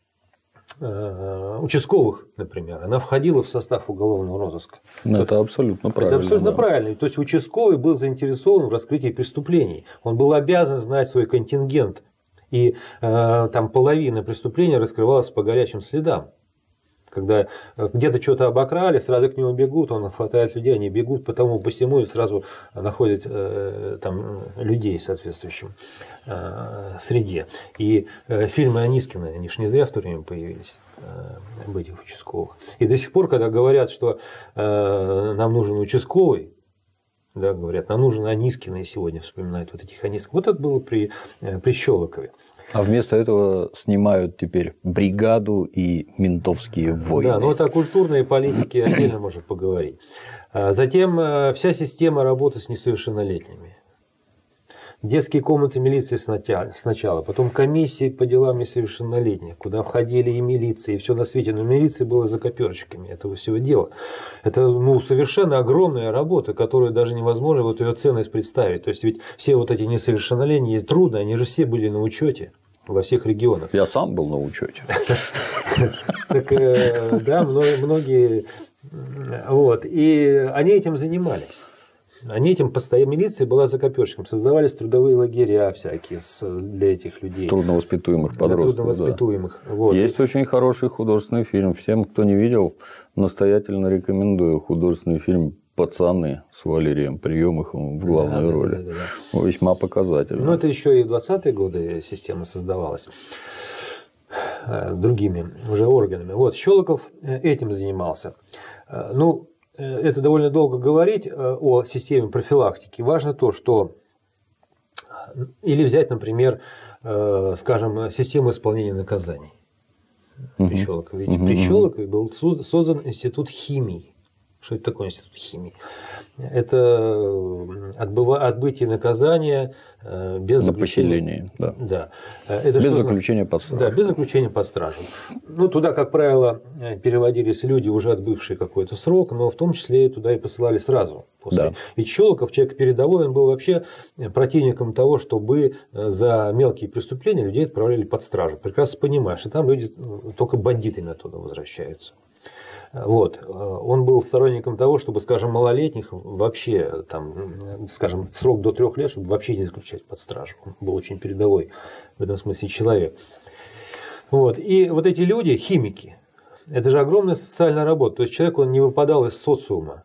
участковых, например, она входила в состав уголовного розыска. Это абсолютно правильно. Это абсолютно правильно. То есть участковый был заинтересован в раскрытии преступлений. Он был обязан знать свой контингент. И там половина преступлений раскрывалась по горячим следам. Когда где-то что-то обокрали, сразу к нему бегут, он хватает людей, они бегут по тому, по всему, и сразу находят там людей в соответствующем среде. И фильмы Анискина, они же не зря в то время появились, об этих участковых. И до сих пор, когда говорят, что нам нужен участковый, да, говорят, нам нужен Анискин, и сегодня вспоминают вот этих Анискин. Вот это было при Щелокове. А вместо этого снимают теперь бригаду и ментовские войны. Да, но вот о культурной политике отдельно можно поговорить. Затем вся система работы с несовершеннолетними. Детские комнаты милиции сначала, потом комиссии по делам несовершеннолетних, куда входили и милиции, и все на свете. Но милиция была за коперчиками этого всего дела. Это совершенно огромная работа, которую даже невозможно вот ее ценность представить. То есть ведь все вот эти несовершеннолетние труды, они же все были на учете во всех регионах. Я сам был на учете. Так, да, многие. Вот. И они этим занимались. Они этим постоянно, милиция была за коперчиком, создавались трудовые лагеря всякие для этих людей. Трудновоспитуемых подростков. Трудновоспитуемых. Да. Вот. Есть очень хороший художественный фильм. Всем, кто не видел, настоятельно рекомендую художественный фильм «Пацаны» с Валерием Приемыховым в главной роли. Да. Весьма показательно. Но это еще и в 20-е годы система создавалась другими уже органами. Вот, Щелоков этим занимался. Ну, это довольно долго говорить о системе профилактики. Важно то, что или взять, например, скажем, систему исполнения наказаний. При Щелокове. Ведь при Щелокове был создан институт химии. Что это такое институт химии? Это отбытие наказания без заключения. Да. Это без заключения под стражу. Да, без заключения под стражу. Ну, туда, как правило, переводились люди, уже отбывшие какой-то срок, но в том числе туда и посылали сразу. После. Да. Ведь Щелоков, человек передовой, он был вообще противником того, чтобы за мелкие преступления людей отправляли под стражу. Прекрасно понимаешь, что там люди только бандитами оттуда возвращаются. Вот. Он был сторонником того, чтобы, скажем, малолетних вообще, там, скажем, срок до 3 лет, чтобы вообще не заключать под стражу. Он был очень передовой в этом смысле человек. Вот. И вот эти люди, химики, это же огромная социальная работа. То есть человек, он не выпадал из социума.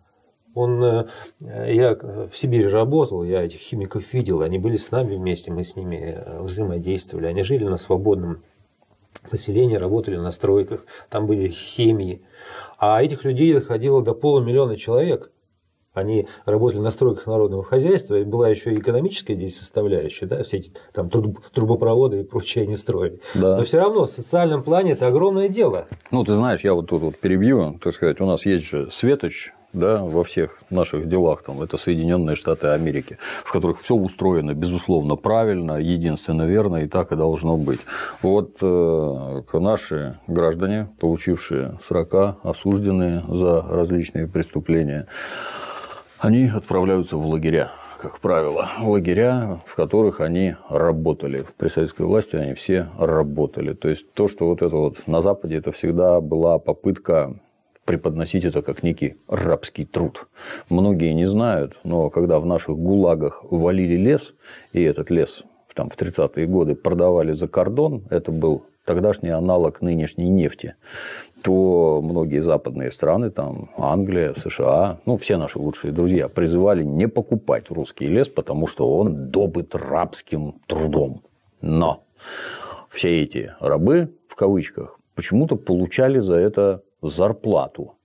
Я в Сибири работал, я этих химиков видел, они были с нами вместе, мы с ними взаимодействовали. Они жили на свободном населении, работали на стройках, там были семьи. А этих людей доходило до 500 000 человек. Они работали на стройках народного хозяйства, и была еще и экономическая здесь составляющая, да, все эти там трубопроводы и прочее они строили. Да. Но все равно в социальном плане это огромное дело. Ну, ты знаешь, я вот тут вот перебью, так сказать, у нас есть же светоч, да, во всех наших делах, там, это Соединенные Штаты Америки, в которых все устроено, безусловно, правильно, единственно верно, и так и должно быть. Вот наши граждане, получившие срока, осужденные за различные преступления, они отправляются в лагеря, как правило, в лагеря, в которых они работали. При советской власти они все работали. То есть то, что вот это вот на Западе, это всегда была попытка преподносить это как некий рабский труд. Многие не знают, но когда в наших гулагах валили лес, и этот лес там, в 30-е годы продавали за кордон, это был тогдашний аналог нынешней нефти, то многие западные страны, там Англия, США, ну, все наши лучшие друзья призывали не покупать русский лес, потому что он добыт рабским трудом. Но все эти рабы, в кавычках, почему-то получали за это зарплату.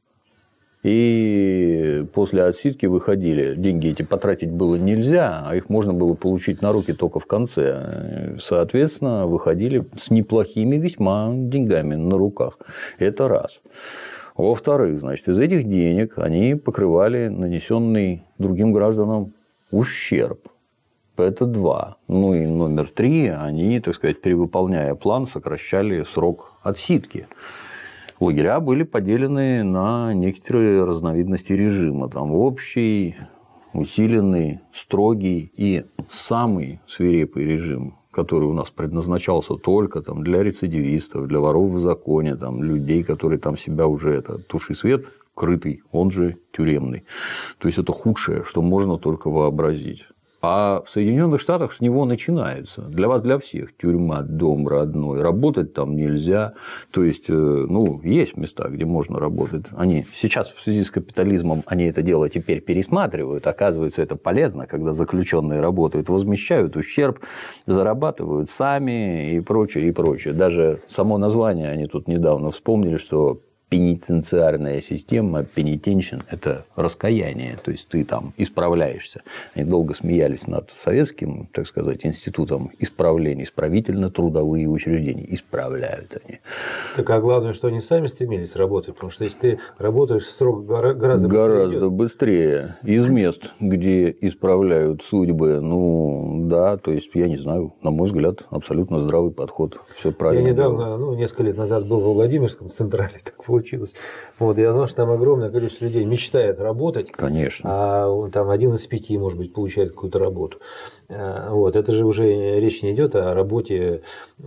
И после отсидки выходили. Деньги эти потратить было нельзя, а их можно было получить на руки только в конце. Соответственно, выходили с неплохими весьма деньгами на руках. Это раз. Во-вторых, значит, из этих денег они покрывали нанесенный другим гражданам ущерб. Это 2. Ну и номер 3, они, так сказать, перевыполняя план, сокращали срок отсидки. Лагеря были поделены на некоторые разновидности режима. Там общий, усиленный, строгий и самый свирепый режим, который у нас предназначался только там, для рецидивистов, для воров в законе, там, людей, которые там себя уже туши свет крытый, он же тюремный. То есть это худшее, что можно только вообразить. А в Соединенных Штатах с него начинается. Для вас, для всех. Тюрьма, дом родной. Работать там нельзя. То есть, ну, есть места, где можно работать. Они сейчас в связи с капитализмом они это дело теперь пересматривают. Оказывается, это полезно, когда заключенные работают, возмещают ущерб, зарабатывают сами и прочее, и прочее. Даже само название они тут недавно вспомнили, что пенитенциарная система, penitentiary – это раскаяние, то есть ты там исправляешься. Они долго смеялись над советским, так сказать, институтом исправления, исправительно-трудовые учреждения. Исправляют они. Так, а главное, что они сами стремились работать, потому что если ты работаешь, срок гораздо быстрее. Из мест, где исправляют судьбы, ну да, то есть я не знаю, на мой взгляд, абсолютно здравый подход. Все правильно. Я недавно, несколько лет назад был во Владимирском централе, так получилось. Вот, я знал, что там огромное количество людей мечтает работать. Конечно. А там 1 из 5, может быть, получает какую-то работу. Вот, это же уже речь не идет о работе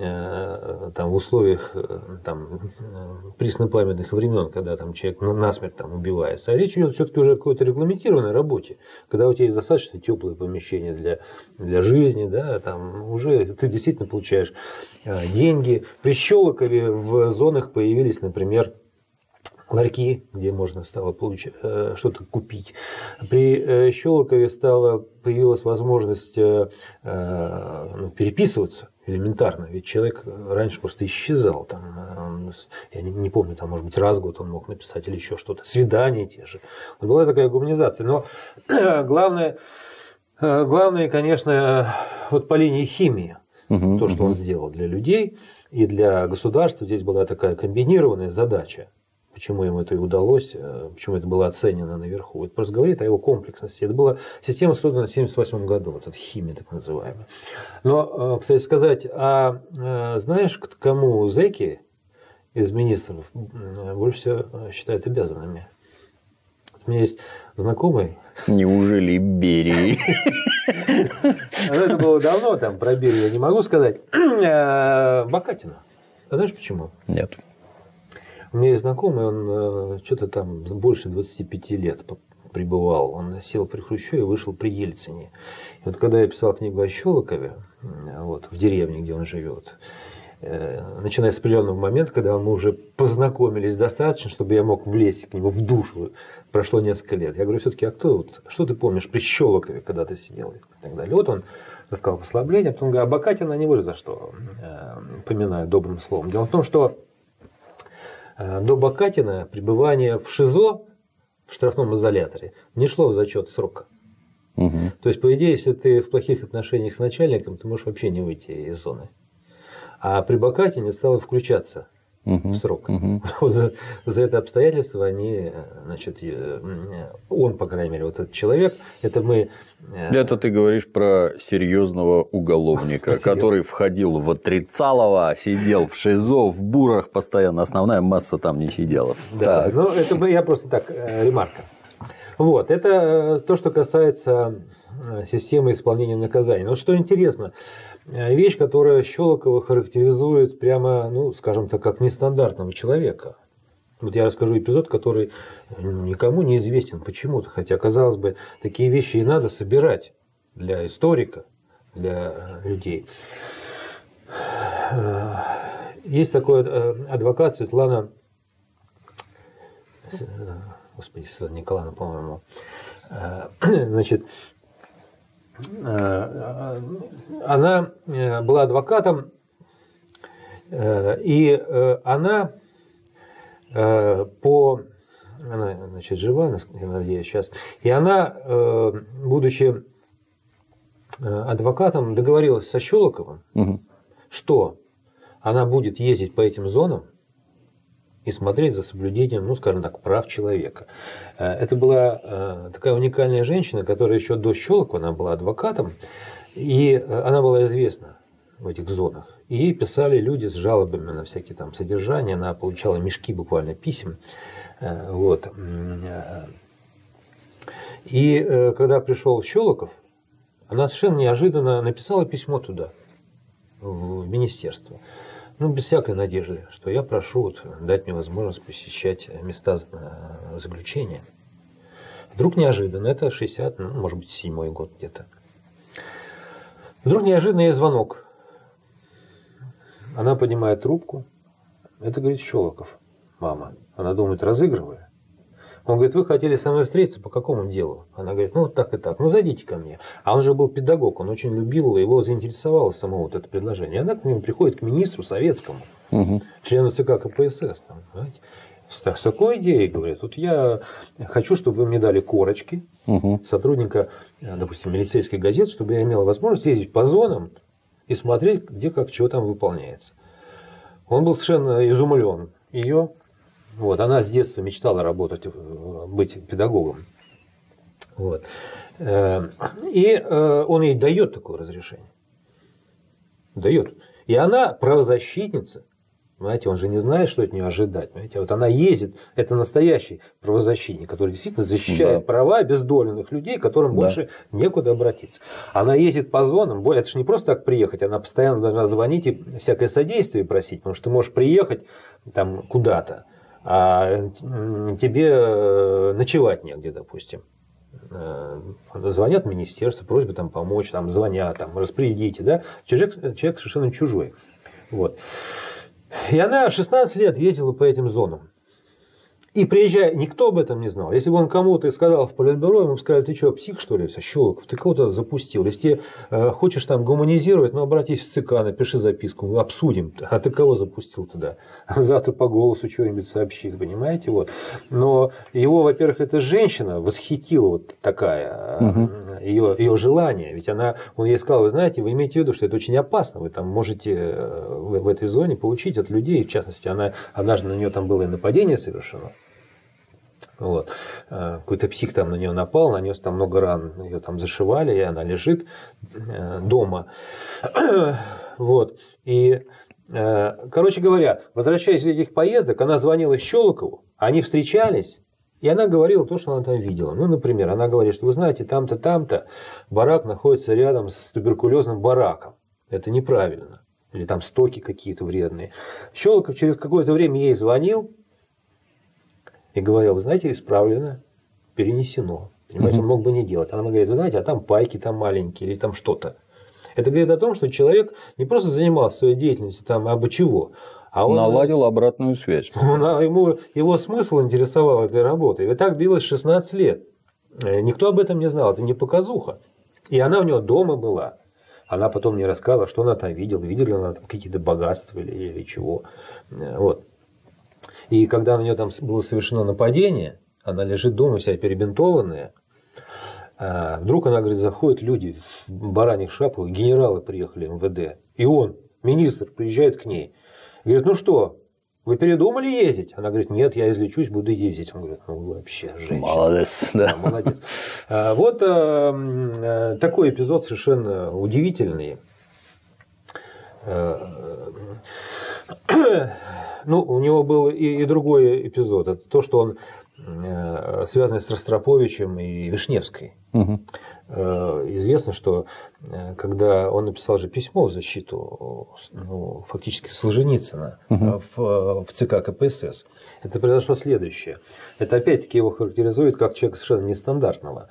там, в условиях там, преснопамятных времен, когда там, человек насмерть там, убивается. А речь идет все-таки уже о какой-то регламентированной работе, когда у тебя есть достаточно теплые помещения для жизни, да, там уже ты действительно получаешь деньги. При Щелокове в зонах появились, например, ларьки, где можно стало что-то купить. При Щелокове появилась возможность переписываться элементарно, ведь человек раньше просто исчезал. Там, я не помню, там, может быть, раз в год он мог написать или еще что-то. Свидания те же. Вот была такая гуманизация. Но главное, конечно, вот по линии химии. То, что он сделал для людей и для государства, здесь была такая комбинированная задача. Почему ему это и удалось, почему это было оценено наверху. Это просто говорит о его комплексности. Это была система, создана в 1978 году, вот эта химия так называемая. Но, кстати сказать, знаешь, кому зэки из министров больше всего считают обязанными? У меня есть знакомый. Неужели Берии? Это было давно, там про Берию я не могу сказать. Бакатина. А знаешь почему? Нет. У меня есть знакомый, он что-то там больше 25 лет пребывал. Он сел при Хрущеве и вышел при Ельцине. И вот когда я писал книгу о Щелокове, вот, в деревне, где он живет, начиная с определенного момента, когда мы уже познакомились достаточно, чтобы я мог влезть к нему в душу, прошло несколько лет. Я говорю, все-таки, а кто, вот, что ты помнишь при Щелокове, когда ты сидел и так далее. Вот он рассказал послабление, потом говорит, а Бакатина не выжил за что, поминаю добрым словом. Дело в том, что до Бакатина пребывание в ШИЗО, в штрафном изоляторе, не шло в зачет срока. Угу. То есть, по идее, если ты в плохих отношениях с начальником, ты можешь вообще не выйти из зоны. А при Бакатине стало включаться в срок. Вот за это обстоятельство они, значит, он, по крайней мере, вот этот человек, это мы... Это ты говоришь про серьезного уголовника, который входил в отрицалово, сидел в ШИЗО, в бурах постоянно, основная масса там не сидела. Да, ну это я просто так, ремарка. Вот, это то, что касается системы исполнения наказаний. Но что интересно, вещь, которая Щелокова характеризует прямо, ну, скажем так, как нестандартного человека. Вот я расскажу эпизод, который никому не известен почему-то, хотя, казалось бы, такие вещи и надо собирать для историка, для людей. Есть такой адвокат Светлана, господи, Светлана Николаевна, по-моему, значит, она была адвокатом, и она она, значит, жива, я надеюсь, сейчас, и она, будучи адвокатом, договорилась со Щелоковым, что она будет ездить по этим зонам и смотреть за соблюдением, ну, скажем так, прав человека. Это была такая уникальная женщина, которая еще до Щелокова, она была адвокатом, и она была известна в этих зонах. И ей писали люди с жалобами на всякие там содержания, она получала мешки буквально писем. Вот. И когда пришел Щелоков, она совершенно неожиданно написала письмо туда, в министерство. Ну, без всякой надежды, что я прошу вот, дать мне возможность посещать места заключения. Вдруг неожиданно, это 60, ну, может быть, 7-й год где-то. Вдруг неожиданно ей звонок. Она поднимает трубку. Это, говорит, Щелоков, мама. Она думает, разыгрываю. Он говорит, вы хотели со мной встретиться, по какому делу? Она говорит, ну вот так и так, ну зайдите ко мне. А он же был педагог, он очень любил, его заинтересовало само вот это предложение. И она к нему приходит, к министру советскому, члену ЦК КПСС. Там, знаете, с такой идеей, говорит, вот я хочу, чтобы вы мне дали корочки сотрудника, допустим, милицейской газеты, чтобы я имел возможность ездить по зонам и смотреть, где как, чего там выполняется. Он был совершенно изумлен ее. Вот, она с детства мечтала работать, быть педагогом. Вот. И он ей дает такое разрешение. Дает. И она правозащитница. Понимаете, он же не знает, что от нее ожидать. Понимаете? Вот она ездит, это настоящий правозащитник, который действительно защищает права обездоленных людей, которым больше некуда обратиться. Она ездит по зонам, это же не просто так приехать, она постоянно должна звонить и всякое содействие просить, потому что ты можешь приехать там куда-то, а тебе ночевать негде, допустим. Звонят в министерство, просьба там помочь, там звонят, там распорядите, да? Человек совершенно чужой. Вот. И она 16 лет ездила по этим зонам. И приезжая, никто об этом не знал. Если бы он кому-то сказал в политбюро, ему бы сказали, ты что, псих, что ли, Щелоков, ты кого-то запустил. Если ты хочешь там гуманизировать, ну, обратись в ЦК, напиши записку, обсудим. А ты кого запустил туда? Завтра по голосу что-нибудь сообщит, понимаете? Вот. Но его, во-первых, эта женщина восхитила вот такая, ее желание. Ведь он ей сказал, вы знаете, вы имеете в виду, что это очень опасно. Вы там можете в этой зоне получить от людей. В частности, однажды на нее там было и нападение совершено. Вот. Какой-то псих там на нее напал, нанес там много ран, ее там зашивали, и она лежит дома. Вот. И, короче говоря, возвращаясь из этих поездок, она звонила Щелокову, они встречались, и она говорила то, что она там видела. Ну, например, она говорит, что вы знаете, там-то, там-то барак находится рядом с туберкулезным бараком. Это неправильно. Или там стоки какие-то вредные. Щелоков через какое-то время ей звонил, и говорил: вы знаете, исправлено, перенесено. Понимаете, он мог бы не делать. Она говорит: вы знаете, а там пайки там маленькие или там что-то. Это говорит о том, что человек не просто занимался своей деятельностью там абы чего, а он наладил обратную связь. Его смысл интересовал этой работой. И так длилось 16 лет. Никто об этом не знал, это не показуха. И она у него дома была. Она потом мне рассказала, что она там видела. Видела ли она там какие-то богатства или чего. Вот. И когда на нее там было совершено нападение, она лежит дома вся перебинтованная. Вдруг она, говорит, заходят люди в бараньих шапках, генералы приехали в МВД. И он, министр, приезжает к ней. Говорит: ну что, вы передумали ездить? Она говорит: нет, я излечусь, буду ездить. Он говорит: ну вы вообще женщина. Молодец. Да. Молодец. Вот такой эпизод совершенно удивительный. Ну, у него был и другой эпизод. Это то, что он связанный с Ростроповичем и Вишневской. Угу. Известно, что когда он написал же письмо в защиту, ну, фактически Солженицына, в ЦК КПСС, это произошло следующее. Это опять-таки его характеризует как человека совершенно нестандартного.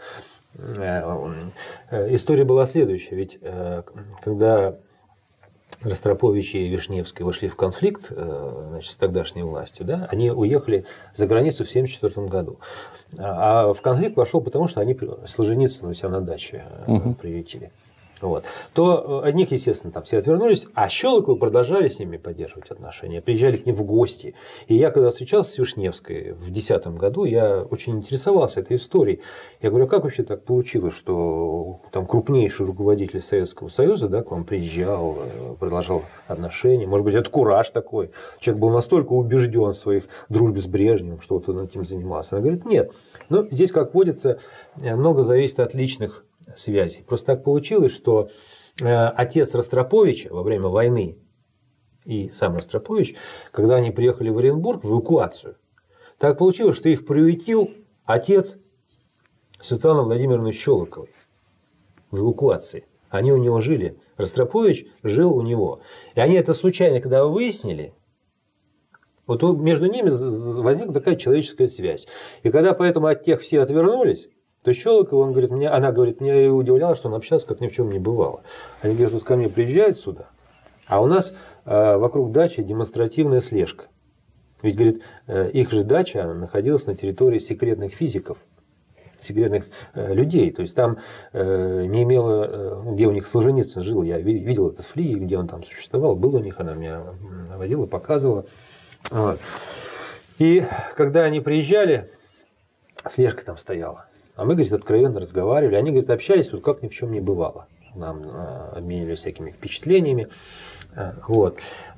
История была следующая. Ведь когда Ростропович и Вишневский вошли в конфликт, значит, с тогдашней властью, да, они уехали за границу в 1974 году. А в конфликт вошел потому, что они Солженицына у себя на даче приютили. Вот. То от них, естественно, там все отвернулись, а Щелоковы продолжали с ними поддерживать отношения, приезжали к ним в гости. И я, когда встречался с Вишневской в 2010 году, я очень интересовался этой историей. Я говорю: а как вообще так получилось, что там крупнейший руководитель Советского Союза, да, к вам приезжал, продолжал отношения? Может быть, это кураж такой? Человек был настолько убежден в своих дружбе с Брежневым, что вот он этим занимался. Она говорит: нет. Но здесь, как водится, много зависит от личных связей. Просто так получилось, что отец Ростроповича во время войны и сам Ростропович, когда они приехали в Оренбург в эвакуацию, так получилось, что их приютил отец Светланы Владимировны Щелоковой в эвакуации. Они у него жили. Ростропович жил у него. И они это случайно, когда выяснили, вот между ними возникла такая человеческая связь. И когда поэтому от тех все отвернулись, то Щелоков, она говорит, меня и удивляло, что он общался, как ни в чем не бывало. Они говорят: вот ко мне приезжают сюда, а у нас вокруг дачи демонстративная слежка. Ведь, говорит, их же дача находилась на территории секретных физиков, секретных людей. То есть там не имело, где у них Солженицын жил. Я видел этот флигель, где он там существовал, был у них, она меня водила, показывала. Вот. И когда они приезжали, слежка там стояла. А мы, говорит, откровенно разговаривали. Они, говорит, общались, вот как ни в чем не бывало. Нам обменивались всякими впечатлениями. Вот.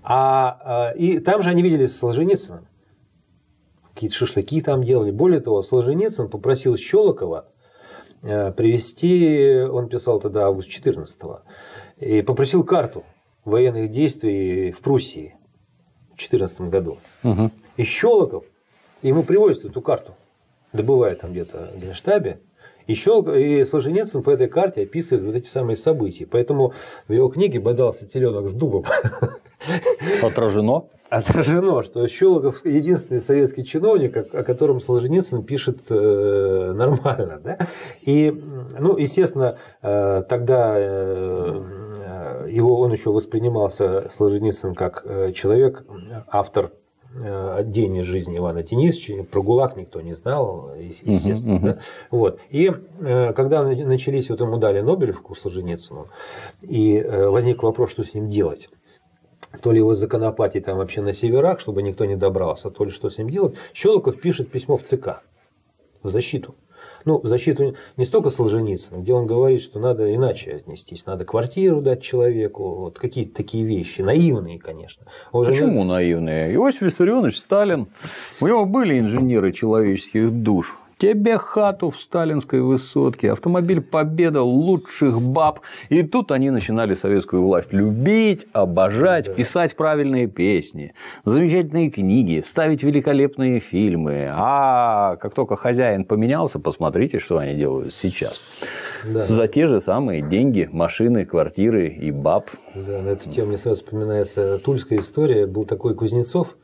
И там же они виделись с Солженицыным. Какие-то шашлыки там делали. Более того, Солженицын попросил Щелокова привезти, он писал тогда август 14-го, и попросил карту военных действий в Пруссии в 2014 году. Угу. И Щелоков ему привозит эту карту. Добывает там где-то в Генштабе, и Солженицын по этой карте описывает вот эти самые события. Поэтому в его книге «Бодался теленок с дубом». Отражено? Отражено, что Щелоков единственный советский чиновник, о котором Солженицын пишет нормально. Да? И, ну, естественно, тогда он еще воспринимался, Солженицын, как человек, автор «День из жизни Ивана Денисовича», про ГУЛАГ никто не знал, естественно. Да? Вот. И когда начались, вот ему дали Нобелевку Солженицыну, и возник вопрос, что с ним делать. То ли его законопатить там вообще на северах, чтобы никто не добрался, то ли что с ним делать. Щелоков пишет письмо в ЦК в защиту. Ну, в защиту не столько Солженицына, где он говорит, что надо иначе отнестись. Надо квартиру дать человеку, вот какие-то такие вещи. Наивные, конечно. Почему наивные? Иосиф Виссарионович Сталин, у него были инженеры человеческих душ. Тебе хату в сталинской высотке, автомобиль «Победа», лучших баб. И тут они начинали советскую власть любить, обожать, да, писать правильные песни, замечательные книги, ставить великолепные фильмы. А как только хозяин поменялся, посмотрите, что они делают сейчас. Да. За те же самые деньги, машины, квартиры и баб. Да, на эту тему мне сразу вспоминается тульская история. Был такой Кузнецов,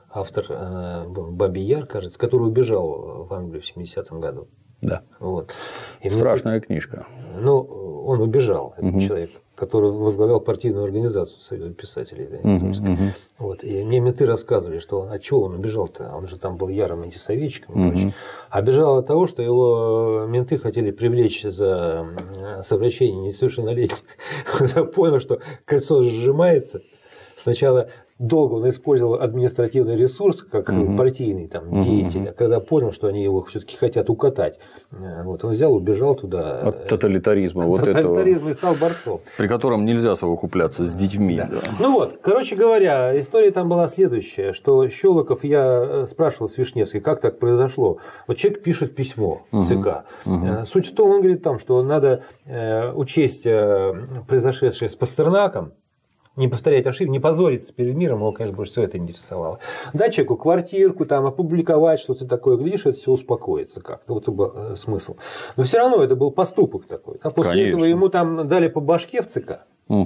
автор «Бабий Яр», кажется, который убежал в Англию в 70-м году. Да. Вот. Страшная книжка. Ну, он убежал, этот человек, который возглавлял партийную организацию Союза писателей. Вот. И мне менты рассказывали, что от чего он убежал-то? Он же там был ярым антисоветчиком и прочее. А бежал от того, что его менты хотели привлечь за совращение несовершеннолетних. Когда понял, что кольцо сжимается, сначала долго он использовал административный ресурс как партийный там, деятель, а когда понял, что они его все-таки хотят укатать, вот, он взял, убежал туда. От тоталитаризма. Вот тоталитаризм и стал борцом. При котором нельзя совокупляться с детьми. Да. Да. Ну вот, короче говоря, история там была следующая, что Щелоков, я спрашивал с Вишневской, как так произошло. Вот человек пишет письмо в ЦК. Суть в том, он говорит там, что надо учесть произошедшее с Пастернаком, не повторять ошибки, не позориться перед миром, его, конечно, больше всего это интересовало. Дать человеку квартирку, там, опубликовать что-то такое, глядишь, это все успокоится как-то. Вот это был смысл. Но все равно это был поступок такой. А после этого ему там дали по башке в ЦК.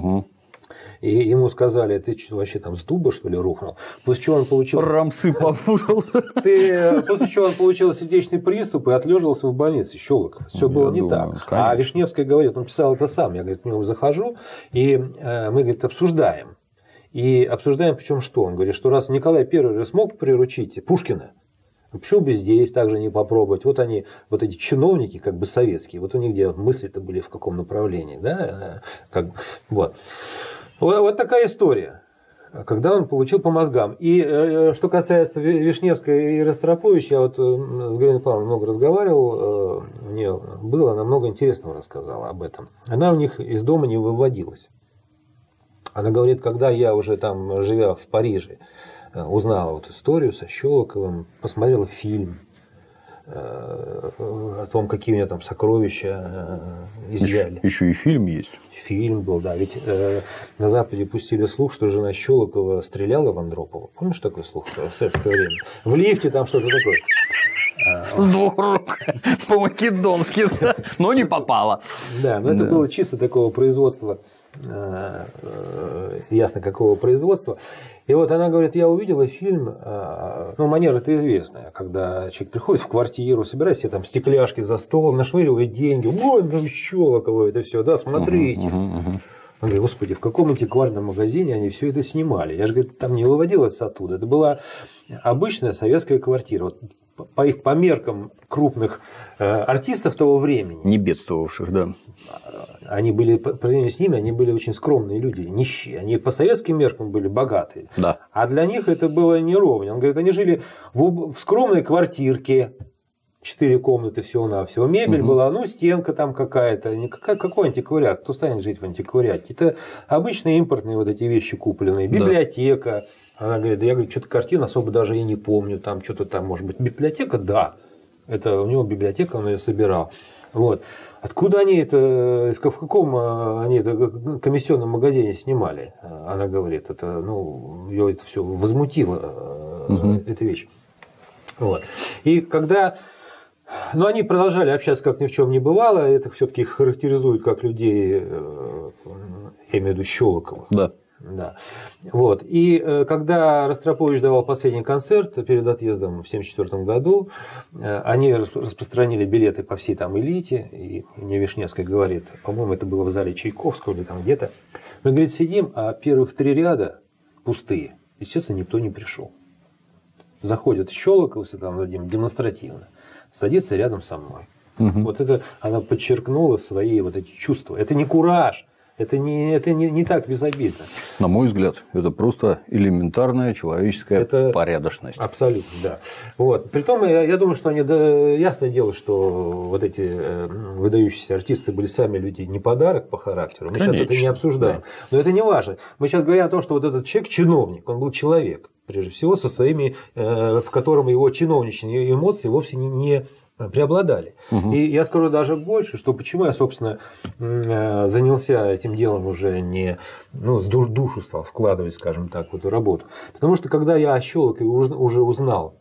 И ему сказали, ты что, вообще там с дуба, что ли, рухнул? После чего он получил... Рамсы попутал. После чего он получил сердечный приступ и отлеживался в больнице. Щелоков. Все было не так. А Вишневская говорит, он писал это сам. Я, говорит, к нему захожу, и мы, говорит, обсуждаем. И обсуждаем, причем что? Он говорит, что раз Николай I смог приручить Пушкина, почему бы здесь также не попробовать? Вот они, вот эти чиновники, как бы советские, вот у них где мысли-то были в каком направлении, да? Вот. Вот такая история, когда он получил по мозгам. И что касается Вишневской и Ростроповича, я вот с Галиной Павловной много разговаривал, у нее было, она много интересного рассказала об этом. Она у них из дома не выводилась. Она говорит, когда я уже там, живя в Париже, узнала вот историю со Щелоковым, посмотрела фильм о том, какие у него там сокровища изъяли. Еще и фильм есть. Фильм был, да. Ведь на Западе пустили слух, что жена Щелокова стреляла в Андропова. Помнишь такой слух в советское время? В лифте там что-то такое. С двух рук. По-македонски. Но не попало. Да, но это было чисто такого производства. Ясно, какого производства. И вот она говорит, я увидела фильм, ну, манера-то известная, когда человек приходит в квартиру, собирает себе там стекляшки за столом, нашвыривает деньги, ой, ну, Щелоково это все, да, смотрите. Он говорит, господи, в каком антикварном магазине они все это снимали? Я же, говорит, там не выводилось оттуда. Это была обычная советская квартира. Вот по меркам крупных артистов того времени. Не бедствовавших, да. Они были, по сравнению с ними, они были очень скромные люди, нищие. Они по советским меркам были богатые. Да. А для них это было неровно. Он говорит, они жили в скромной квартирке, 4 комнаты всего-навсего. Мебель была, ну, стенка там какая-то. Какой антиквариат? Кто станет жить в антиквариате? Это обычные импортные вот эти вещи купленные. Библиотека. Да. Она говорит, да я, говорю, что-то картин особо даже и не помню. Там что-то там, может быть, библиотека? Да. Это у него библиотека, он ее собирал. Вот. Откуда они это, в каком они это комиссионном магазине снимали? Она говорит, это, ну, ее это все возмутило, эта вещь. Вот. И когда, ну, они продолжали общаться, как ни в чем не бывало, это все-таки их характеризует как людей, я имею в виду Щелокова. Да. Да. Вот. И когда Ростропович давал последний концерт перед отъездом в 1974 году, они распространили билеты по всей там элите, и мне Вишневская говорит, по-моему, это было в зале Чайковского или там где-то, мы, говорит, сидим, а первых 3 ряда пустые. Естественно, никто не пришел. Заходит Щелоков, Светлана Владимировна, демонстративно, садится рядом со мной. Вот это она подчеркнула свои вот эти чувства. Это не кураж. Это не так безобидно. На мой взгляд, это просто элементарная человеческая порядочность. Абсолютно, да. Вот. Притом, я думаю, что они, ясное дело, что вот эти выдающиеся артисты были сами люди не подарок по характеру. Мы сейчас это не обсуждаем. Да. Но это не важно. Мы сейчас говорим о том, что вот этот человек чиновник, он был человек, прежде всего, со своими, в котором его чиновничные эмоции вовсе не преобладали. И я скажу даже больше, что почему я, собственно, занялся этим делом уже не, ну, с душу стал вкладывать, скажем так, в эту работу. Потому что когда я о Щелокове уже узнал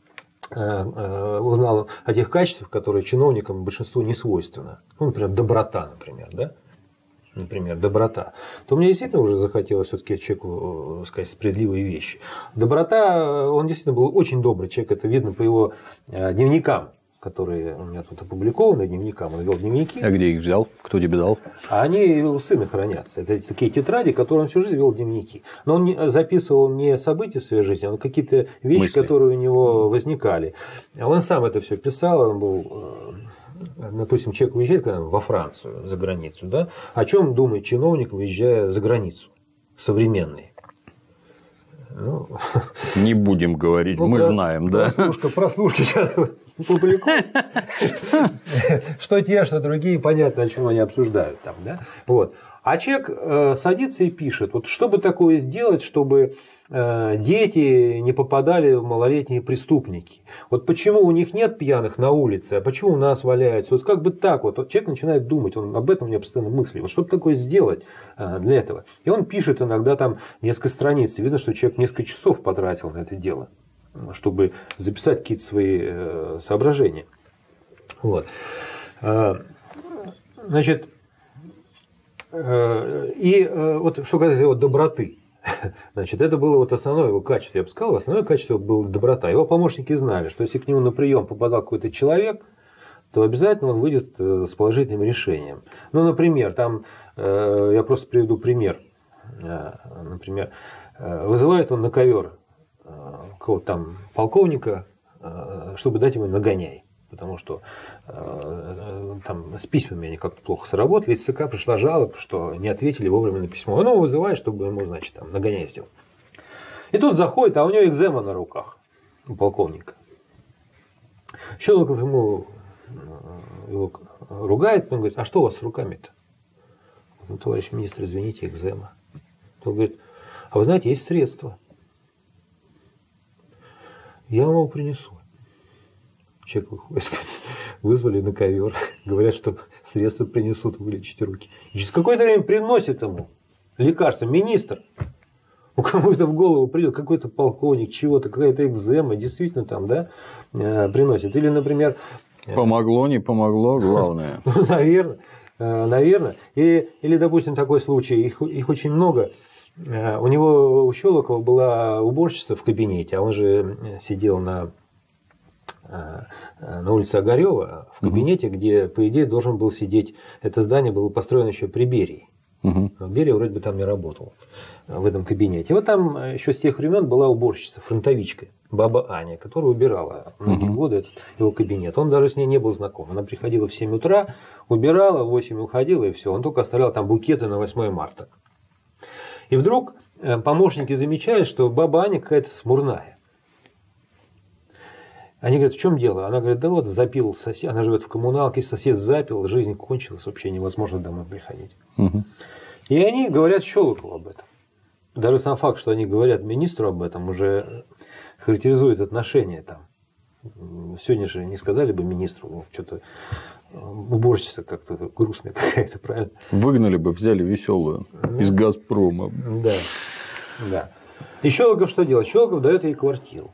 о тех качествах, которые чиновникам большинству не свойственны. Ну, например, доброта, например, да? например, доброта, то мне действительно уже захотелось все-таки человеку сказать справедливые вещи. Доброта, он действительно был очень добрый человек, это видно по его дневникам, которые у меня тут опубликованы, дневникам, он вел дневники. А где их взял? Кто тебе дал? А они у сына хранятся. Это такие тетради, которые он всю жизнь вел дневники. Но он записывал не события своей жизни, а какие-то вещи, мысли, которые у него возникали. Он сам это все писал, он был, допустим, человек уезжает во Францию, за границу, да? О чем думает чиновник, уезжая за границу, современный? Ну, не будем говорить, мы знаем, да. Прослушки сейчас публикуют. Что те, что другие, понятно, о чем они обсуждают там, да? Вот. А человек садится и пишет, вот что бы такое сделать, чтобы дети не попадали в малолетние преступники. Вот почему у них нет пьяных на улице, а почему у нас валяются. Вот как бы так вот человек начинает думать, он об этом у меня постоянно мысли. Вот что бы такое сделать для этого. И он пишет иногда там несколько страниц. Видно, что человек несколько часов потратил на это дело, чтобы записать какие-то свои соображения. Вот. Значит, и вот что касается его доброты. Значит, это было вот основное его качество, я бы сказал, основное качество было доброта. Его помощники знали, что если к нему на прием попадал какой-то человек, то обязательно он выйдет с положительным решением. Ну, например, там, я просто приведу пример. Например, вызывает он на ковер какого-то там полковника, чтобы дать ему нагоняй. Потому что там с письмами они как-то плохо сработали. Из ЦК пришла жалоба, что не ответили вовремя на письмо. Он его вызывает, чтобы ему, значит, там, нагоняй сделать. И тут заходит, а у него экзема на руках, у полковника. Щелоков его ругает, он говорит, а что у вас с руками-то? Ну, товарищ министр, извините, экзема. Он говорит, а вы знаете, есть средства. Я вам его принесу. Человек выходит, вызвали на ковер, говорят, что средства принесут вылечить руки. И через какое-то время приносит ему лекарство министр. У кому-то в голову придет какой-то полковник, чего-то, какая-то экзема, действительно там, да, приносит. Или, например... Помогло, не помогло, главное. Наверное. Или, допустим, такой случай, их очень много. У него, у Щелокова была уборщица в кабинете, а он же сидел на улице Огарева в кабинете, где, по идее, должен был сидеть. Это здание было построено еще при Берии. Берия вроде бы там не работал в этом кабинете. И вот там еще с тех времен была уборщица, фронтовичка, баба Аня, которая убирала многие годы этот его кабинет. Он даже с ней не был знаком. Она приходила в 7 утра, убирала, в 8 уходила, и все. Он только оставлял там букеты на 8 марта. И вдруг помощники замечают, что баба Аня какая-то смурная. Они говорят, в чем дело? Она говорит, да вот запил сосед, она живет в коммуналке, сосед запил, жизнь кончилась, вообще невозможно домой приходить. И они говорят Щелокову об этом. Даже сам факт, что они говорят министру об этом, уже характеризует отношения там. Сегодня же не сказали бы министру, ну, что-то уборщица как-то грустная какая-то, правильно? Выгнали бы, взяли веселую из «Газпрома». Да. И Щелоков что делает? Щелоков дает ей квартиру.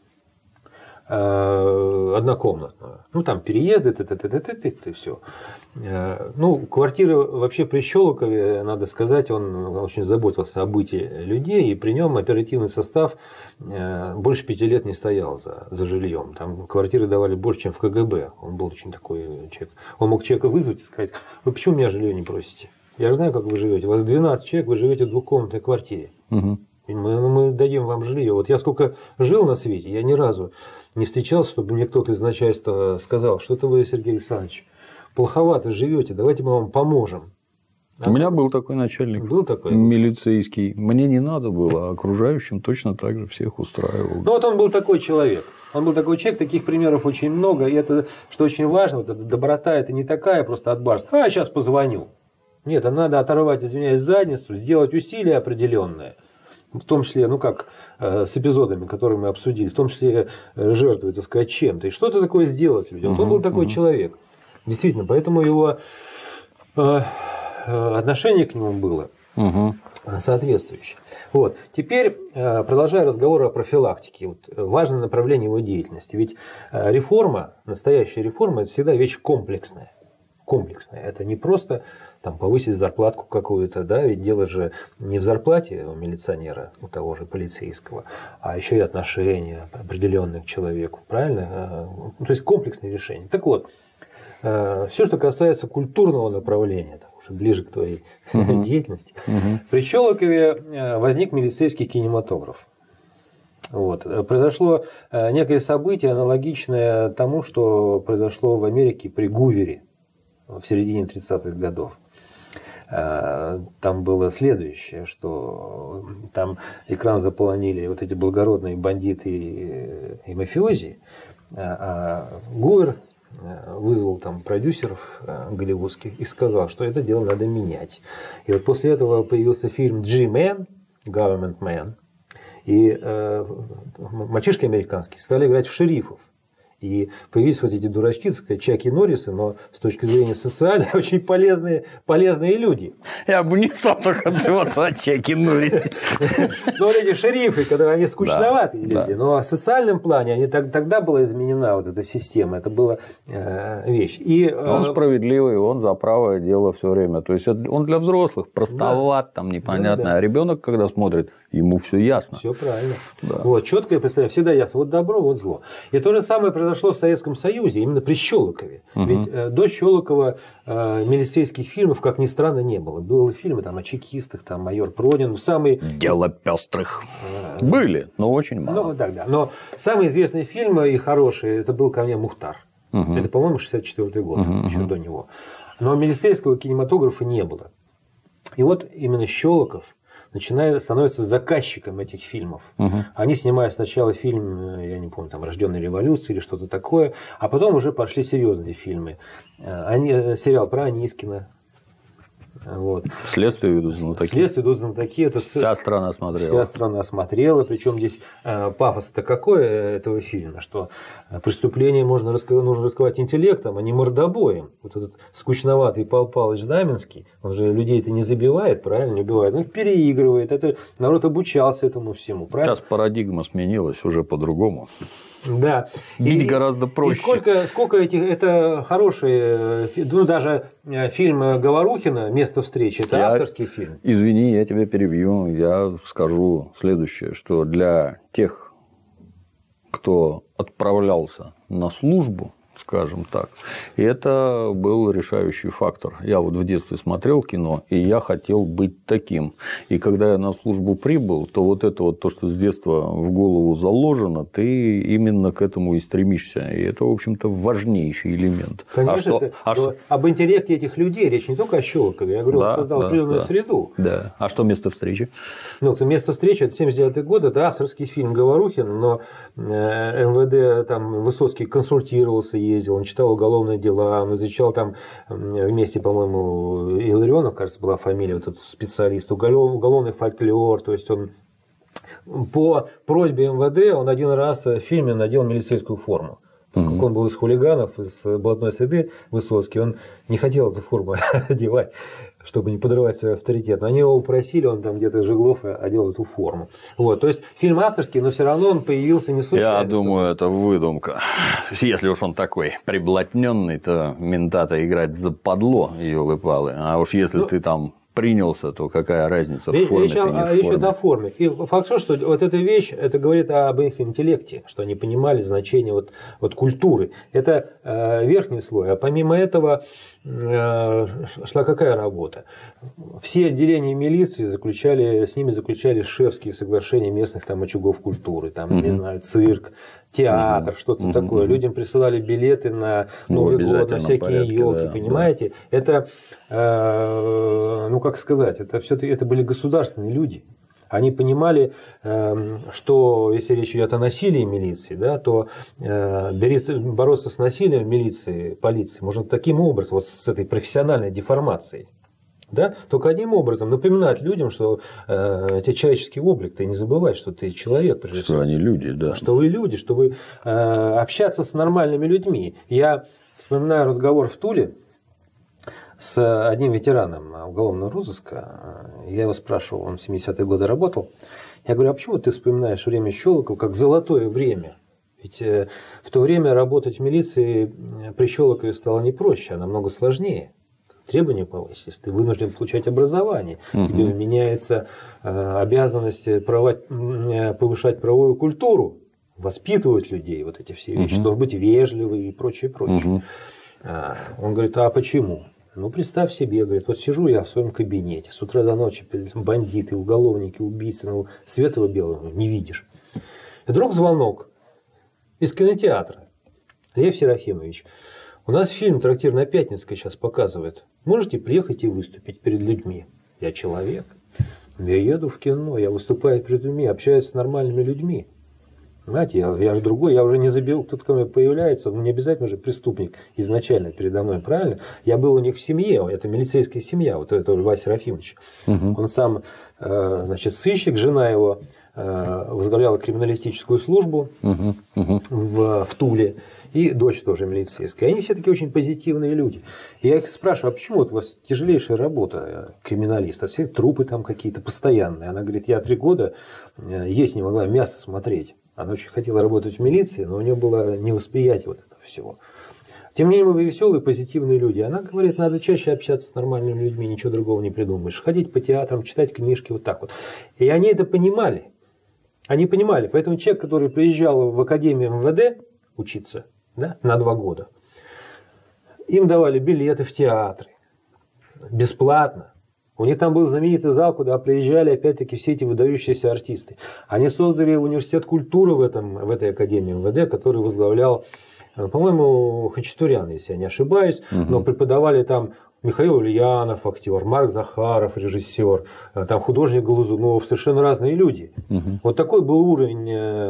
Однокомнатную. Ну, там переезды, и все. Ну, квартира вообще при Щелокове, надо сказать, он очень заботился о быте людей, и при нем оперативный состав больше 5 лет не стоял за жильем. Там квартиры давали больше, чем в КГБ. Он был очень такой человек. Он мог человека вызвать и сказать, вы почему меня жилье не просите? Я же знаю, как вы живете. У вас 12 человек, вы живете в двухкомнатной квартире. Мы дадим вам жилье. Вот я сколько жил на свете, я ни разу не встречался, чтобы мне кто-то из начальства сказал, что это вы, Сергей Александрович, плоховато живете, давайте мы вам поможем. У меня был такой начальник. Был такой? Милицейский. Мне не надо было, а окружающим точно так же всех устраивал. Ну, вот он был такой человек. Он был такой человек, таких примеров очень много. И это, что очень важно, вот эта доброта, это не такая просто от барства. А, сейчас позвоню. Нет, надо оторвать, извиняюсь, задницу, сделать усилия определенные. В том числе, ну как с эпизодами, которые мы обсудили, в том числе жертвовать, так сказать, чем-то. И что-то такое сделать людям. Вот он был такой человек. Действительно, поэтому его отношение к нему было соответствующее. Вот. Теперь, продолжая разговор о профилактике, вот, важное направление его деятельности. Ведь реформа, настоящая реформа, это всегда вещь комплексная. комплексное. Это не просто там, повысить зарплатку какую-то, да, ведь дело же не в зарплате у милиционера, у того же полицейского, а еще и отношения определенные к человеку, правильно? То есть комплексное решение. Так вот, все, что касается культурного направления, уже ближе к твоей деятельности, при Щелокове возник милицейский кинематограф. Вот. Произошло некое событие, аналогичное тому, что произошло в Америке при Гувере в середине 30-х годов. Там было следующее, что там экран заполонили вот эти благородные бандиты и мафиози, а Гувер вызвал там продюсеров голливудских и сказал, что это дело надо менять. И вот после этого появился фильм G-Man, Government Man, и мальчишки американские стали играть в шерифов. И появились вот эти дурачки, так сказать, Чаки Норрисы, но с точки зрения социальной очень полезные люди. Я бы не стал так отзываться от Чаки Норриса. Но эти шерифы, когда они скучноватые люди, но в социальном плане тогда была изменена вот эта система, это была вещь. И он справедливый, он за правое дело все время. То есть он для взрослых простоват, там непонятно. А ребенок, когда смотрит, ему все ясно. Все правильно. Да. Вот, четкое представление, всегда ясно. Вот добро, вот зло. И то же самое произошло в Советском Союзе, именно при Щелокове. Ведь до Щелокова милицейских фильмов, как ни странно, не было. Были фильмы там, о чекистах, там, майор Пронин. Дело пестрых. Были, но очень мало. Ну, да. Но самые известные фильмы и хорошие, это был «Ко мне Мухтар». Это, по-моему, 64-й год, еще до него. Но милицейского кинематографа не было. И вот именно Щелоков становится заказчиком этих фильмов. Они снимают сначала фильм, я не помню, там «Рожденная революция» или что-то такое, а потом уже пошли серьезные фильмы. Сериал про Анискина. Вот. «Следствие ведут знатоки». «Следствие ведут знатоки». Это вся страна смотрела. Вся страна смотрела. Причем здесь пафос-то какой этого фильма, что преступление нужно раскрывать интеллектом, а не мордобоем. Вот этот скучноватый Павел Павлович Знаменский, он же людей-то не забивает, правильно? Не убивает. Он переигрывает. Это, народ обучался этому всему. Правильно? Сейчас парадигма сменилась уже по-другому. Да. Бить гораздо проще. И сколько этих, это хорошие, ну даже фильм Говорухина «Место встречи», это авторский фильм. Извини, я тебя перебью, я скажу следующее, что для тех, кто отправлялся на службу, скажем так, это был решающий фактор. Я вот в детстве смотрел кино, и я хотел быть таким. И когда я на службу прибыл, то вот это вот то, что с детства в голову заложено, ты именно к этому и стремишься. И это, в общем-то, важнейший элемент. Конечно, об интеллекте этих людей речь не только о Щелокове. Я говорю, он создал определенную среду. Да. А что место встречи? Ну, «Место встречи» – это 79-й год, это авторский фильм Говорухин, но МВД, там Высоцкий консультировался, ездил, он читал уголовные дела, он изучал там вместе, по-моему, Илларионов, кажется, была фамилия, вот этот специалист, уголовный фольклор, то есть он по просьбе МВД он один раз в фильме надел милицейскую форму. Поскольку он был из хулиганов, из блатной среды, Высоцкий, он не хотел эту форму одевать, чтобы не подрывать свой авторитет. Но они его упросили, он там где-то Жиглов одел эту форму. Вот. То есть фильм авторский, но все равно он появился не случайно. Я думаю, это выдумка. Если уж он такой приблотненный, то мента-то играть западло, елы-палы. А уж если ты там принялся, то какая разница в форме, речь о форме. И факт в том, что вот эта вещь, это говорит об их интеллекте, что они понимали значение вот культуры. Это верхний слой. А помимо этого шла какая работа? Все отделения милиции с ними заключали шефские соглашения местных там очагов культуры, там, не знаю, цирк, театр, что-то такое. Людям присылали билеты на Новый год, на всякие елки, понимаете? Это, ну как сказать, это были государственные люди. Они понимали, что если речь идет о насилии милиции, да, то бороться с насилием милиции, полиции можно таким образом, вот с этой профессиональной деформацией. Да? Только одним образом напоминать людям, что это человеческий облик, ты не забывай, что ты человек. Прежде всего. Что они люди, да. Что вы люди, что вы общаться с нормальными людьми. Я вспоминаю разговор в Туле с одним ветераном уголовного розыска. Я его спрашивал, он в 70-е годы работал. Я говорю, а почему ты вспоминаешь время Щелокова как золотое время? Ведь в то время работать в милиции при Щелокове стало не проще, а намного сложнее. Требования повысились, ты вынужден получать образование, тебе меняется обязанность повышать правовую культуру, воспитывать людей, вот эти все вещи, должен быть вежливый и прочее, прочее. Он говорит, а почему? Ну, представь себе, говорит, вот сижу я в своем кабинете, с утра до ночи бандиты, уголовники, убийцы, ну, светлого белого не видишь. И вдруг звонок из кинотеатра. Лев Серафимович, у нас фильм «Трактир на Пятницкой» сейчас показывает. Можете приехать и выступить перед людьми? Я человек. Я еду в кино, я выступаю перед людьми, общаюсь с нормальными людьми. Знаете, я же другой, я уже не заберу, кто-то ко мне появляется, не обязательно же преступник изначально передо мной, правильно? Я был у них в семье, это милицейская семья, вот это Льва Серафимовича. Он сам, значит, сыщик, жена его возглавляла криминалистическую службу в Туле, и дочь тоже милицейская. Они все такие очень позитивные люди. И я их спрашиваю, а почему вот у вас тяжелейшая работа криминалиста? Все трупы там какие-то постоянные. Она говорит, я 3 года есть не могла, мясо смотреть. Она очень хотела работать в милиции, но у нее было невосприятие вот этого всего. Тем не менее, вы веселые, позитивные люди. Она говорит, надо чаще общаться с нормальными людьми, ничего другого не придумаешь. Ходить по театрам, читать книжки, вот так вот. И они это понимали. Они понимали. Поэтому человек, который приезжал в Академию МВД учиться, да, на 2 года, им давали билеты в театры. Бесплатно. У них там был знаменитый зал, куда приезжали опять-таки все эти выдающиеся артисты. Они создали университет культуры в этой Академии МВД, который возглавлял, по-моему, Хачатурян, если я не ошибаюсь, но преподавали там Михаил Ульянов, актер, Марк Захаров, режиссер, там художник Глазунов, совершенно разные люди. Вот такой был уровень,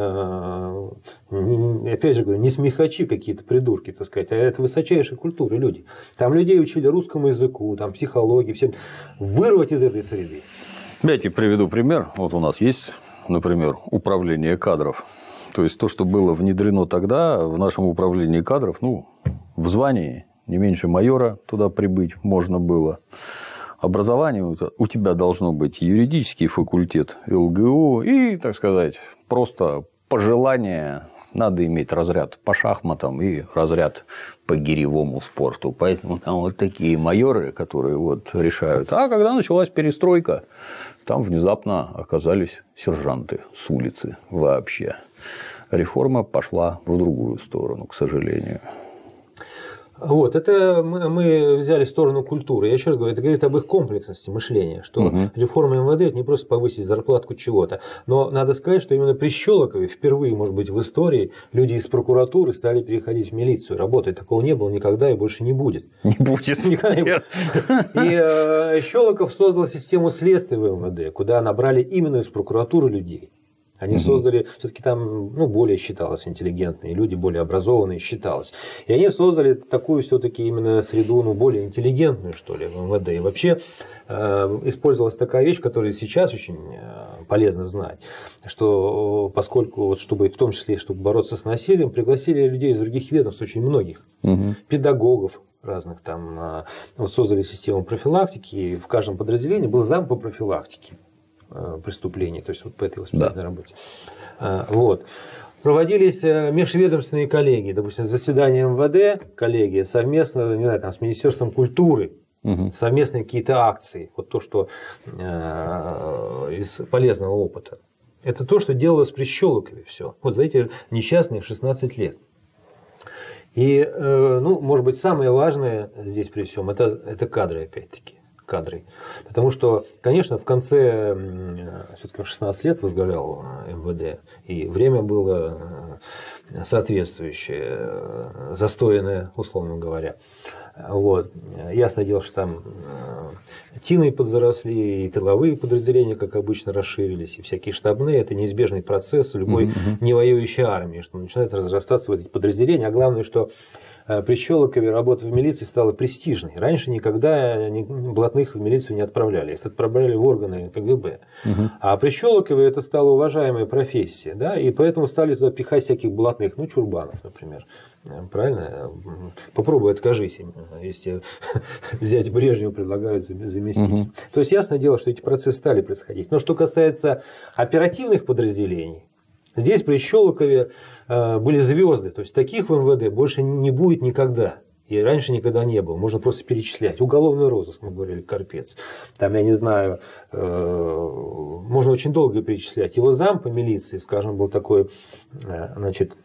опять же говорю, не смехачи какие-то придурки, так сказать, а это высочайшей культуры люди. Там людей учили русскому языку, там психологии, всем. Вырвать из этой среды. Давайте приведу пример. Вот у нас есть, например, управление кадров. То есть то, что было внедрено тогда в нашем управлении кадров, ну, в звании не меньше майора туда прибыть можно было. Образование у тебя должно быть юридический факультет ЛГУ и, так сказать, просто пожелание, надо иметь разряд по шахматам и разряд по гиревому спорту. Поэтому там вот такие майоры, которые вот решают. А когда началась перестройка, там внезапно оказались сержанты с улицы вообще. Реформа пошла в другую сторону, к сожалению. Вот, это мы взяли сторону культуры. Я еще раз говорю, это говорит об их комплексности мышления, что реформа МВД – это не просто повысить зарплатку чего-то. Но надо сказать, что именно при Щелокове впервые, может быть, в истории люди из прокуратуры стали переходить в милицию. Работать такого не было никогда и больше не будет. Не будет. Никогда не будет. И Щелоков создал систему следствия в МВД, куда набрали именно из прокуратуры людей. Они создали, все-таки там более считалось интеллигентные люди, более образованные считалось. И они создали такую все-таки именно среду, более интеллигентную, что ли, в МВД. И вообще использовалась такая вещь, которую сейчас очень полезно знать, что поскольку, вот, чтобы, в том числе, чтобы бороться с насилием, пригласили людей из других ведомств, очень многих, педагогов разных, там, вот создали систему профилактики, и в каждом подразделении был зам по профилактике преступлений, то есть вот по этой воспитательной работе. Вот. Проводились межведомственные коллегии, допустим, заседания МВД, коллегия совместно, не знаю, там, с Министерством культуры, совместные какие-то акции, вот то, что из полезного опыта. Это то, что делалось при Щелокове все. Вот за эти несчастные 16 лет. И, может быть, самое важное здесь при всем это кадры, опять-таки. Кадры. Потому что, конечно, в конце, все-таки 16 лет возглавлял МВД, и время было соответствующее, застойное, условно говоря. Вот. Ясное дело, что там тины подзаросли, и тыловые подразделения, как обычно, расширились, и всякие штабные. Это неизбежный процесс любой невоюющей армии, что начинает разрастаться в эти подразделения. А главное, что при Щелокове работа в милиции стала престижной. Раньше никогда блатных в милицию не отправляли. Их отправляли в органы КГБ. А при Щелокове это стала уважаемая профессия. Да? И поэтому стали туда пихать всяких блатных. Чурбанов, например. Правильно? Попробуй откажись им, если взять Брежнева, предлагают заместить. То есть ясное дело, что эти процессы стали происходить. Но что касается оперативных подразделений, Здесь при Щелокове были звезды, то есть таких в МВД больше не будет никогда. И раньше никогда не было. Можно просто перечислять. Уголовный розыск, мы говорили, Карпец. Там, я не знаю, можно очень долго перечислять. Его зам по милиции, скажем, был такой, значит,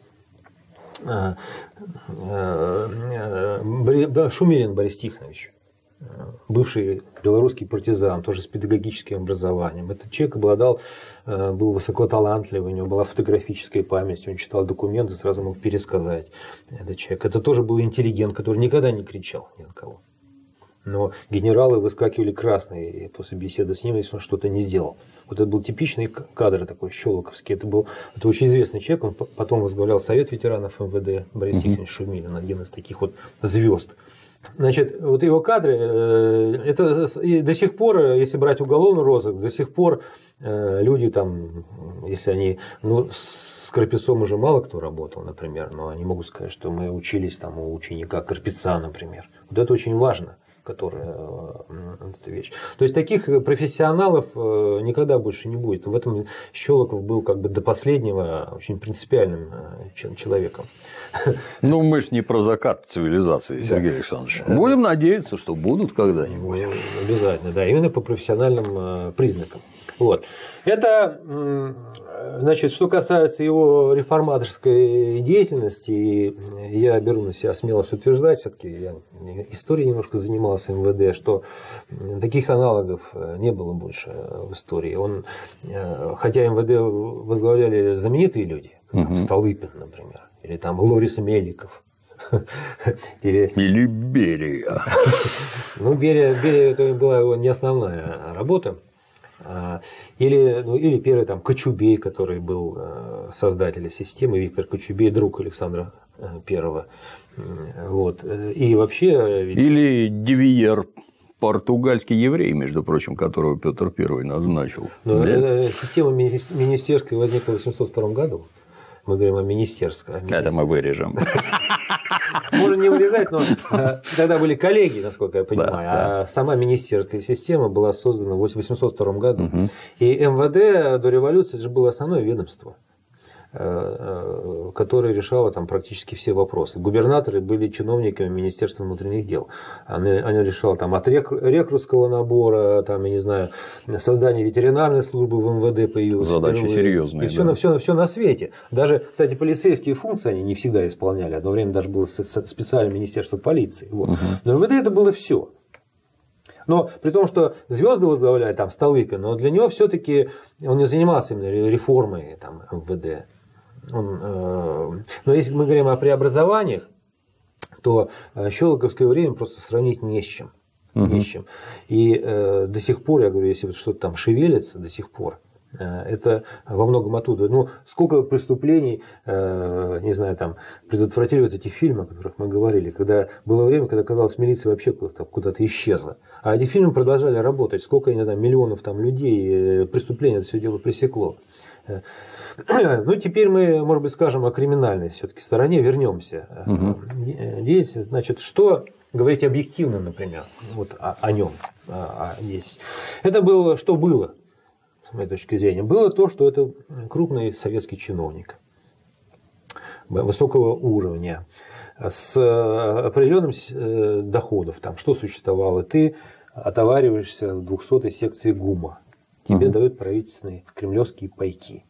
Шумерин Борис Тихонович. Бывший белорусский партизан, тоже с педагогическим образованием. Этот человек обладал, был высокоталантливый, у него была фотографическая память, он читал документы, сразу мог пересказать этот человек. Это тоже был интеллигент, который никогда не кричал ни на кого. Но генералы выскакивали красные после беседы с ним, если он что-то не сделал. Вот это был типичный кадр такой щелоковский. Это очень известный человек, он потом возглавлял Совет ветеранов МВД, Борис Тихонович Шумилин, один из таких вот звезд. Значит, вот его кадры, это и до сих пор, если брать уголовный розыск, до сих пор люди там, если они, ну, с Карпецом уже мало кто работал, например, но они могут сказать, что мы учились там у ученика Карпеца, например. Вот это очень важно. Эта вещь. То есть таких профессионалов никогда больше не будет. В этом Щелоков был как бы до последнего очень принципиальным человеком. Ну, мы ж не про закат цивилизации, Сергей Александрович. Будем надеяться, что будут когда-нибудь. Обязательно, да, именно по профессиональным признакам. Вот. Это, значит, что касается его реформаторской деятельности, я беру на себя смелость утверждать, все-таки я историей немножко занимался МВД, что таких аналогов не было больше в истории. Хотя МВД возглавляли знаменитые люди, как Столыпин, например, или там Лорис Меликов. Или Берия. Ну, Берия это была его не основная работа. Или первый там Кочубей, который был создателем системы, Виктор Кочубей, друг Александра I. Вот. И вообще... Или Дивиер, португальский еврей, между прочим, которого Петр I назначил. Но система министерская возникла в 802 году. Мы говорим о министерской. Это мы вырежем. Можно не вырезать, но тогда были коллеги, насколько я понимаю. А сама министерская система была создана в 802 году. И МВД до революции это же было основное ведомство, которое решало там практически все вопросы. Губернаторы были чиновниками Министерства внутренних дел. Они решали там от рекрутского набора, там, я не знаю, создание ветеринарной службы в МВД появилось. Задачи серьезные. И да. все на свете. Даже, кстати, полицейские функции они не всегда исполняли. Одно время даже было специальное министерство полиции. Вот. Но МВД это было все. Но при том, что звезды возглавляли там Столыпин, но для него все-таки он не занимался именно реформой там, МВД. Но если мы говорим о преобразованиях, то щелоковское время просто сравнить не с чем. Не с чем. И до сих пор, я говорю, если что-то там шевелится до сих пор, это во многом оттуда. Ну, сколько преступлений, не знаю, там, предотвратили вот эти фильмы, о которых мы говорили, когда было время, когда, казалось, милиция вообще куда-то исчезла. А эти фильмы продолжали работать. Сколько, я не знаю, миллионов там людей, преступления это все дело пресекло. Ну, теперь мы, может быть, скажем о криминальной все-таки стороне, вернемся. Деятельность, значит, что говорить объективно, например, вот о нем есть. Это было, что было, с моей точки зрения. Было то, что это крупный советский чиновник высокого уровня, с определенным доходом. Там, что существовало? Ты отовариваешься в 200-й секции ГУМа. Тебе дают правительственные кремлевские пайки.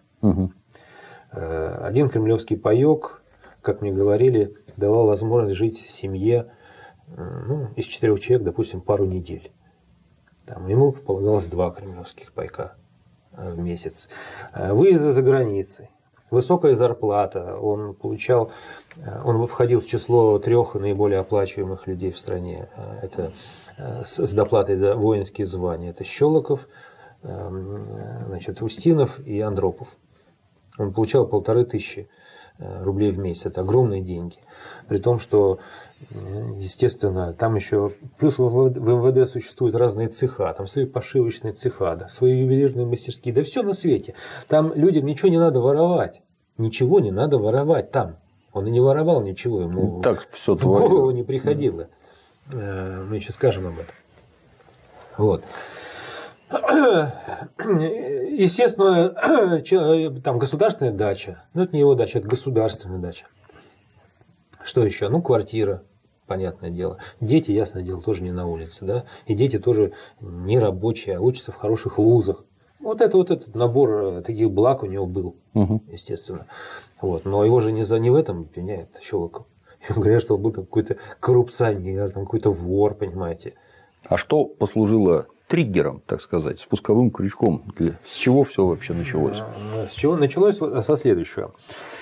Один кремлевский паёк, как мне говорили, давал возможность жить семье из 4 человек, допустим, пару недель. Там, ему полагалось 2 кремлевских пайка в месяц. Выезды за границей, высокая зарплата. Он входил в число 3 наиболее оплачиваемых людей в стране. Это с доплатой за воинские звания. Это Щелоков, значит, Устинов и Андропов. Он получал 1500 рублей в месяц. Это огромные деньги. При том, что, естественно, там еще... Плюс в МВД существуют разные цеха. Там свои пошивочные цеха, да, свои ювелирные мастерские. Да все на свете. Там людям ничего не надо воровать. Ничего не надо воровать там. Он и не воровал ничего. Ему так все в голову не приходило. Мы еще скажем об этом. Вот. естественно, там государственная дача. Но это не его дача, это государственная дача. Что еще? Ну, квартира, понятное дело. Дети, ясное дело, тоже не на улице, да. И дети тоже не рабочие, а учатся в хороших вузах. Вот этот набор таких благ у него был, естественно. Вот. Но его же не в этом обвиняет Щелоков. Ему говорят, что он был какой-то коррупционер, там, какой-то вор, понимаете. А что послужило триггером, так сказать, спусковым крючком? С чего все вообще началось? С чего началось? Со следующего.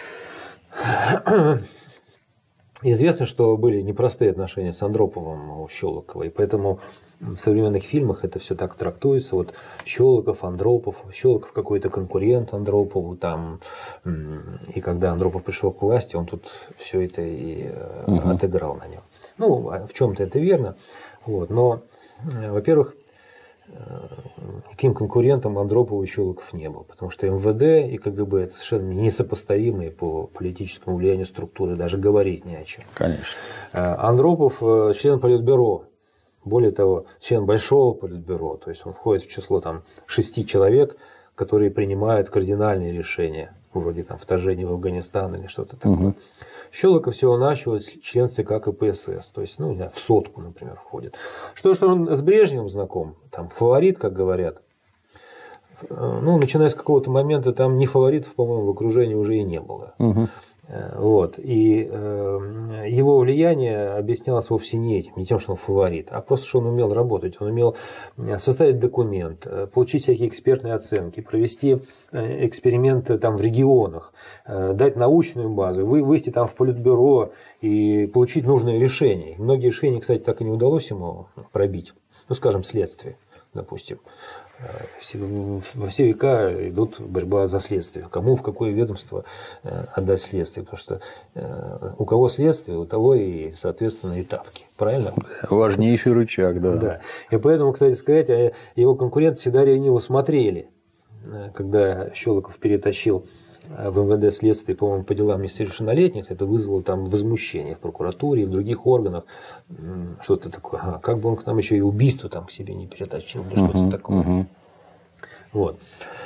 Известно, что были непростые отношения с Андроповым у Щелокова, и поэтому в современных фильмах это все так трактуется. Вот Щелоков, Андропов, Щелоков какой-то конкурент Андропову, там, и когда Андропов пришел к власти, он тут все это и отыграл на нем. Ну, в чем-то это верно, вот, но, во-первых, никаким конкурентом Андропову и Щелоков не был, потому что МВД и КГБ это совершенно несопоставимые по политическому влиянию структуры, даже говорить не о чем. Конечно. Андропов член Политбюро, более того, член Большого Политбюро, то есть он входит в число там 6 человек, которые принимают кардинальные решения, вроде там вторжения в Афганистан или что-то такое. Щелоков всего-навсего член ЦК КПСС, то есть, ну, в сотку, например, входит. Что он с Брежневым знаком, там, фаворит, как говорят, ну, начиная с какого-то момента, там ни фаворитов, по-моему, в окружении уже и не было. Вот. И его влияние объяснялось вовсе не этим, не тем, что он фаворит, а просто, что он умел работать, он умел составить документ, получить всякие экспертные оценки, провести эксперименты там в регионах, дать научную базу, выйти там в Политбюро и получить нужные решения. Многие решения, кстати, так и не удалось ему пробить. Ну, скажем, следствие, допустим. Во все века идут борьба за следствие. Кому в какое ведомство отдать следствие. Потому что у кого следствие, у того и, соответственно, и тапки. Правильно? Важнейший рычаг, да. Да. И поэтому, кстати сказать, его конкуренты всегда ревниво смотрели, когда Щелоков перетащил в МВД следствие, по-моему, по делам несовершеннолетних, это вызвало там возмущение в прокуратуре и в других органах. Что-то такое. Как бы он там еще и убийство там к себе не перетащил, или что-то такое. Вот.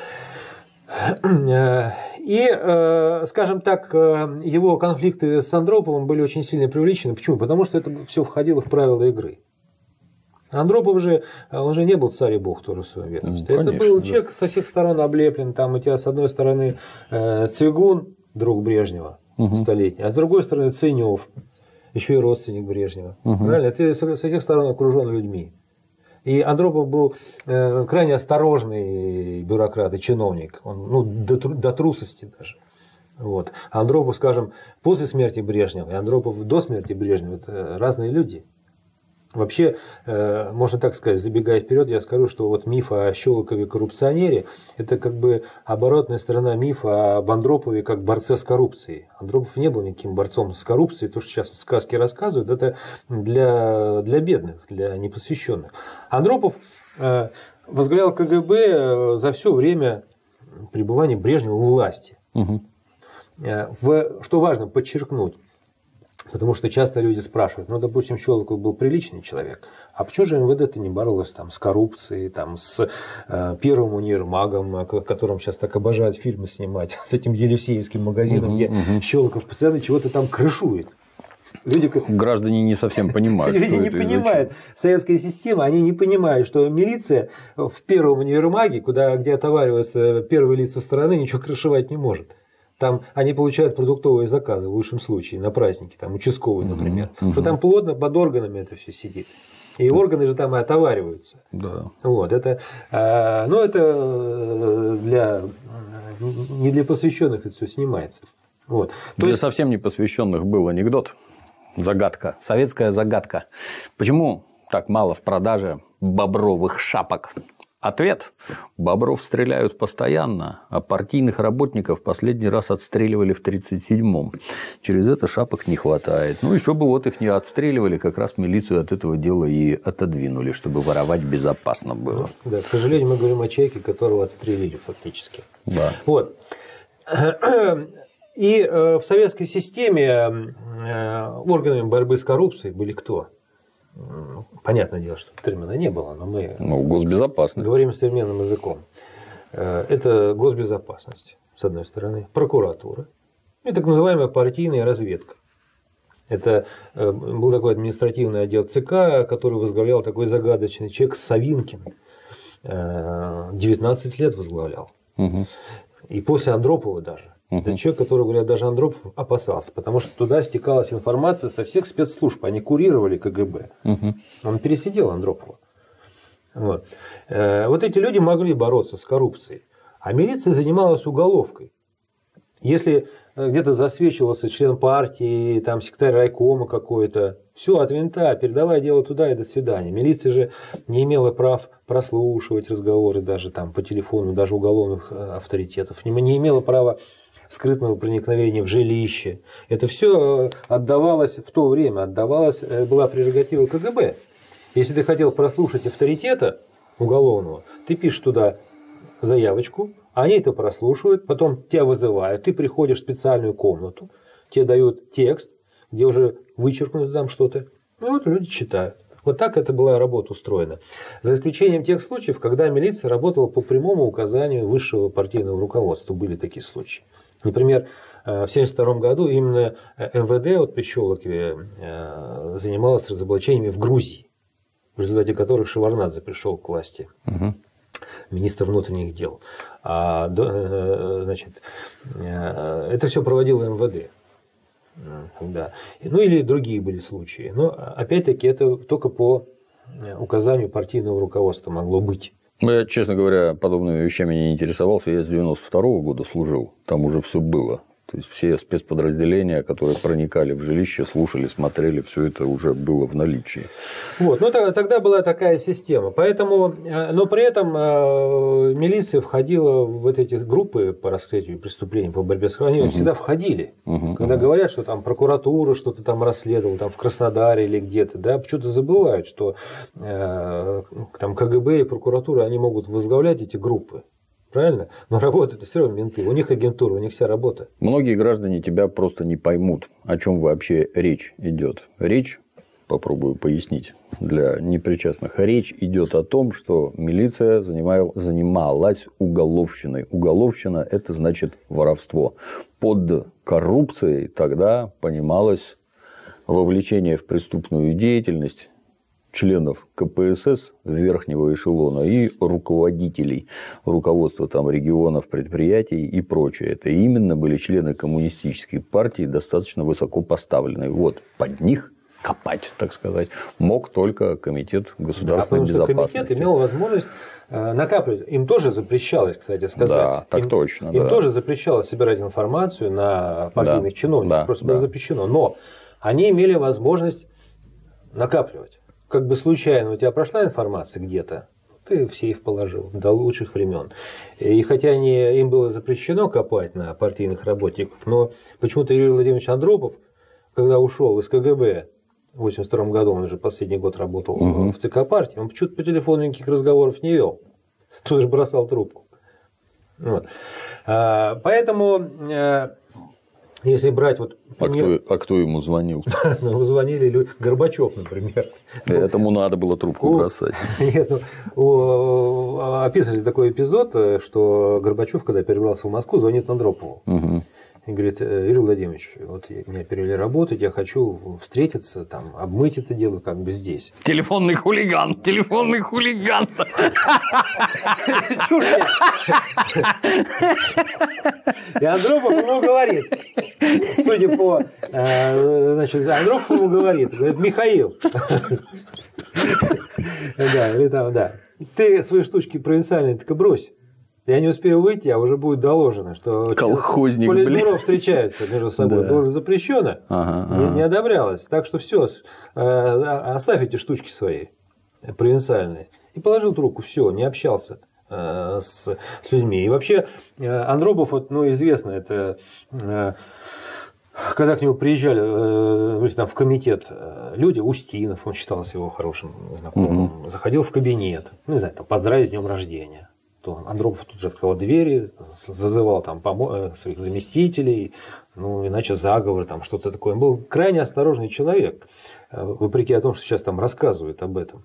И, скажем так, его конфликты с Андроповым были очень сильно преувеличены. Почему? Потому что это все входило в правила игры. Андропов же, он же не был царь и бог тоже в своем ведомстве. Это был человек со всех сторон облеплен. Там у тебя с одной стороны Цвигун, друг Брежнева, столетний, а с другой стороны Ценев, еще и родственник Брежнева. Правильно? Ты со всех сторон окружен людьми. И Андропов был крайне осторожный бюрократ и чиновник. Он, ну, до трусости даже. Вот. А Андропов, скажем, после смерти Брежнева и Андропов до смерти Брежнева – это разные люди. Вообще, можно так сказать, забегая вперед, я скажу, что вот миф о Щелокове-коррупционере – это как бы оборотная сторона мифа об Андропове как борце с коррупцией. Андропов не был никаким борцом с коррупцией. То, что сейчас вот сказки рассказывают, это для бедных, для непосвященных. Андропов возглавлял КГБ за все время пребывания Брежнева у власти. Что важно подчеркнуть, потому что часто люди спрашивают, ну, допустим, Щелоков был приличный человек, а почему же МВД-то не боролось там, с коррупцией, там, с первым универмагом, о котором сейчас так обожают фильмы снимать, с этим Елисеевским магазином, где Щелоков постоянно чего-то там крышует. Люди, граждане не совсем понимают. Люди не понимают. Советская система, они не понимают, что милиция в первом универмаге, где отовариваются первые лица страны, ничего крышевать не может. Там они получают продуктовые заказы в лучшем случае на праздники, там участковые, например. Что там плотно под органами это все сидит. И органы же там и отовариваются. Да. Вот, это, ну, это не для посвященных это все снимается. Вот. Для совсем непосвященных был анекдот. Загадка. Советская загадка. Почему так мало в продаже бобровых шапок? Ответ. Бобров стреляют постоянно, а партийных работников последний раз отстреливали в 1937-м. Через это шапок не хватает. Ну, еще бы вот их не отстреливали, как раз милицию от этого дела и отодвинули, чтобы воровать безопасно было. Да, к сожалению, мы говорим о человеке, которого отстрелили фактически. Да. Вот. И в советской системе органами борьбы с коррупцией были кто? понятное дело, что термина не было, но мы госбезопасность. Говорим современным языком. Это госбезопасность, с одной стороны, прокуратура и так называемая партийная разведка. Это был такой административный отдел ЦК, который возглавлял такой загадочный человек Савинкин. 19 лет возглавлял. Угу. И после Андропова даже. Это человек, который, говорят, даже Андропов опасался, потому что туда стекалась информация со всех спецслужб, они курировали КГБ. Он пересидел Андропова. Вот. Вот эти люди могли бороться с коррупцией, а милиция занималась уголовкой. Если где-то засвечивался член партии, там секретарь райкома какой-то, все, от винта, передавай дело туда и до свидания. Милиция же не имела прав прослушивать разговоры даже там по телефону, даже уголовных авторитетов, не имела права скрытного проникновения в жилище. Это все отдавалось в то время, была прерогатива КГБ. Если ты хотел прослушать авторитета уголовного, ты пишешь туда заявочку, они это прослушивают, потом тебя вызывают, ты приходишь в специальную комнату, тебе дают текст, где уже вычеркнуто там что-то, и вот люди читают. Вот так это была работа устроена. За исключением тех случаев, когда милиция работала по прямому указанию высшего партийного руководства. Были такие случаи. Например, в 1972 году именно МВД вот при Щелокове занималось разоблачениями в Грузии, в результате которых Шеварднадзе пришел к власти. Министр внутренних дел. Значит, это все проводило МВД. Да. Ну или другие были случаи. Но опять-таки это только по указанию партийного руководства могло быть. Я, честно говоря, подобными вещами не интересовался. Я с 92-го года служил. Там уже все было. То есть все спецподразделения, которые проникали в жилище, слушали, смотрели, все это уже было в наличии. Вот, ну тогда была такая система. Поэтому, но при этом милиция входила в вот эти группы по раскрытию преступлений, по борьбе с коррупцией, всегда входили. Когда говорят, что там прокуратура что-то там расследовала, там в Краснодаре или где-то, да, почему-то забывают, что там КГБ и прокуратура, они могут возглавлять эти группы. Правильно? Но работают все равно менты. У них агентура, у них вся работа. Многие граждане тебя просто не поймут, о чем вообще речь идет. Речь, попробую пояснить для непричастных, речь идет о том, что милиция занималась уголовщиной. Уголовщина – это значит воровство. Под коррупцией тогда понималось вовлечение в преступную деятельность членов КПСС верхнего эшелона и руководителей руководства там регионов, предприятий и прочее. Это именно были члены коммунистической партии, достаточно высоко поставленные. Вот под них копать, так сказать, мог только Комитет государственной безопасности. Комитет имел возможность накапливать. Им тоже запрещалось, кстати сказать. Да, так точно. Им тоже запрещалось собирать информацию на партийных чиновников. Просто было запрещено. Но они имели возможность накапливать. Как бы случайно у тебя прошла информация где-то, ты в сейф положил до лучших времен. И хотя им было запрещено копать на партийных работников, но почему-то Юрий Владимирович Андропов, когда ушел из КГБ в 1982 году, он уже последний год работал в ЦК партии, он почему-то по телефону никаких разговоров не вел. Тут же бросал трубку. Вот. Поэтому... Если брать вот... А кто ему звонил? Ему звонили Горбачев, например. Этому надо было трубку бросать. Нет, описывали такой эпизод, что Горбачев, когда перебрался в Москву, звонит Андропову. И говорит: Юрий Владимирович, вот меня перевели работать, я хочу встретиться, там, обмыть это дело как бы здесь. Телефонный хулиган. И Андропов ему говорит, судя по... Значит, Андропов ему говорит, Михаил, да, ты свои штучки провинциальные только брось. Я не успею выйти, а уже будет доложено, что колхозник, политбюро встречаются между собой. Было запрещено, не одобрялось. Так что все, оставь эти штучки свои провинциальные. И положил трубку, все, не общался с людьми. И вообще Андропов, известно, это когда к нему приезжали там, в комитет люди, Устинов, он считался его хорошим знакомым, заходил в кабинет, не знаю, там, поздравить с днем рождения. то Андропов тут же открывал двери, зазывал там своих заместителей, ну, иначе заговор, там что-то такое. Он был крайне осторожный человек, вопреки о том, что сейчас там рассказывают об этом.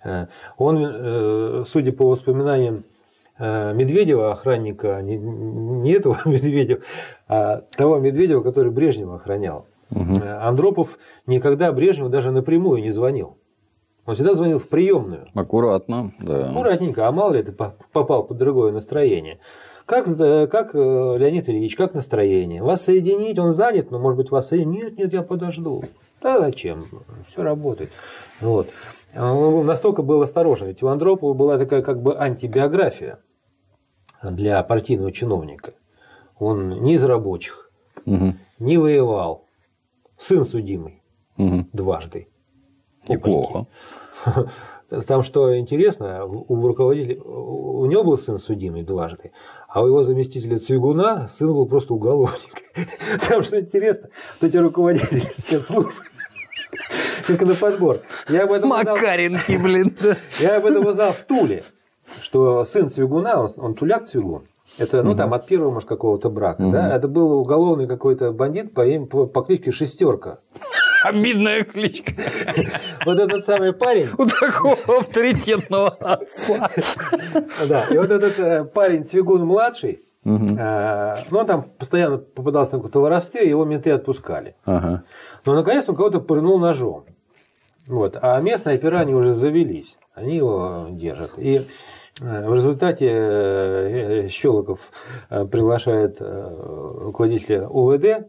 Он, судя по воспоминаниям Медведева, охранника, не этого Медведева, а того Медведева, который Брежнева охранял. Андропов никогда Брежневу даже напрямую не звонил. Он всегда звонил в приемную. Аккуратно, да. Аккуратненько, а мало ли ты попал под другое настроение. Как Леонид Ильич, как настроение? Вас соединить, он занят, но может быть вас соединить? Нет, я подожду. Да зачем? Все работает. Вот. Он настолько был осторожен. Ведь у Андропова была такая как бы антибиография для партийного чиновника. Он не из рабочих, не воевал, сын судимый дважды. Неплохо. Там что интересно, у руководителя, у него был сын судимый дважды, а у его заместителя Цвигуна сын был просто уголовник. Там что интересно, вот эти руководители спецслужб, как на подбор. Макаренки, блин. Я об этом узнал в Туле, что сын Цвигуна, он туляк Цвигун, это, ну, там, от первого, может, какого-то брака, да, это был уголовный какой-то бандит по кличке Шестерка. Обидная кличка. Вот этот самый парень. У такого авторитетного отца. Да, и вот этот парень Цвигун-младший, ну, он там постоянно попадался на какое-то воровстве, его менты отпускали. Но, наконец, он кого-то пырнул ножом. Вот. А местные опера, они уже завелись. Они его держат. И в результате Щелоков приглашает руководителя УВД.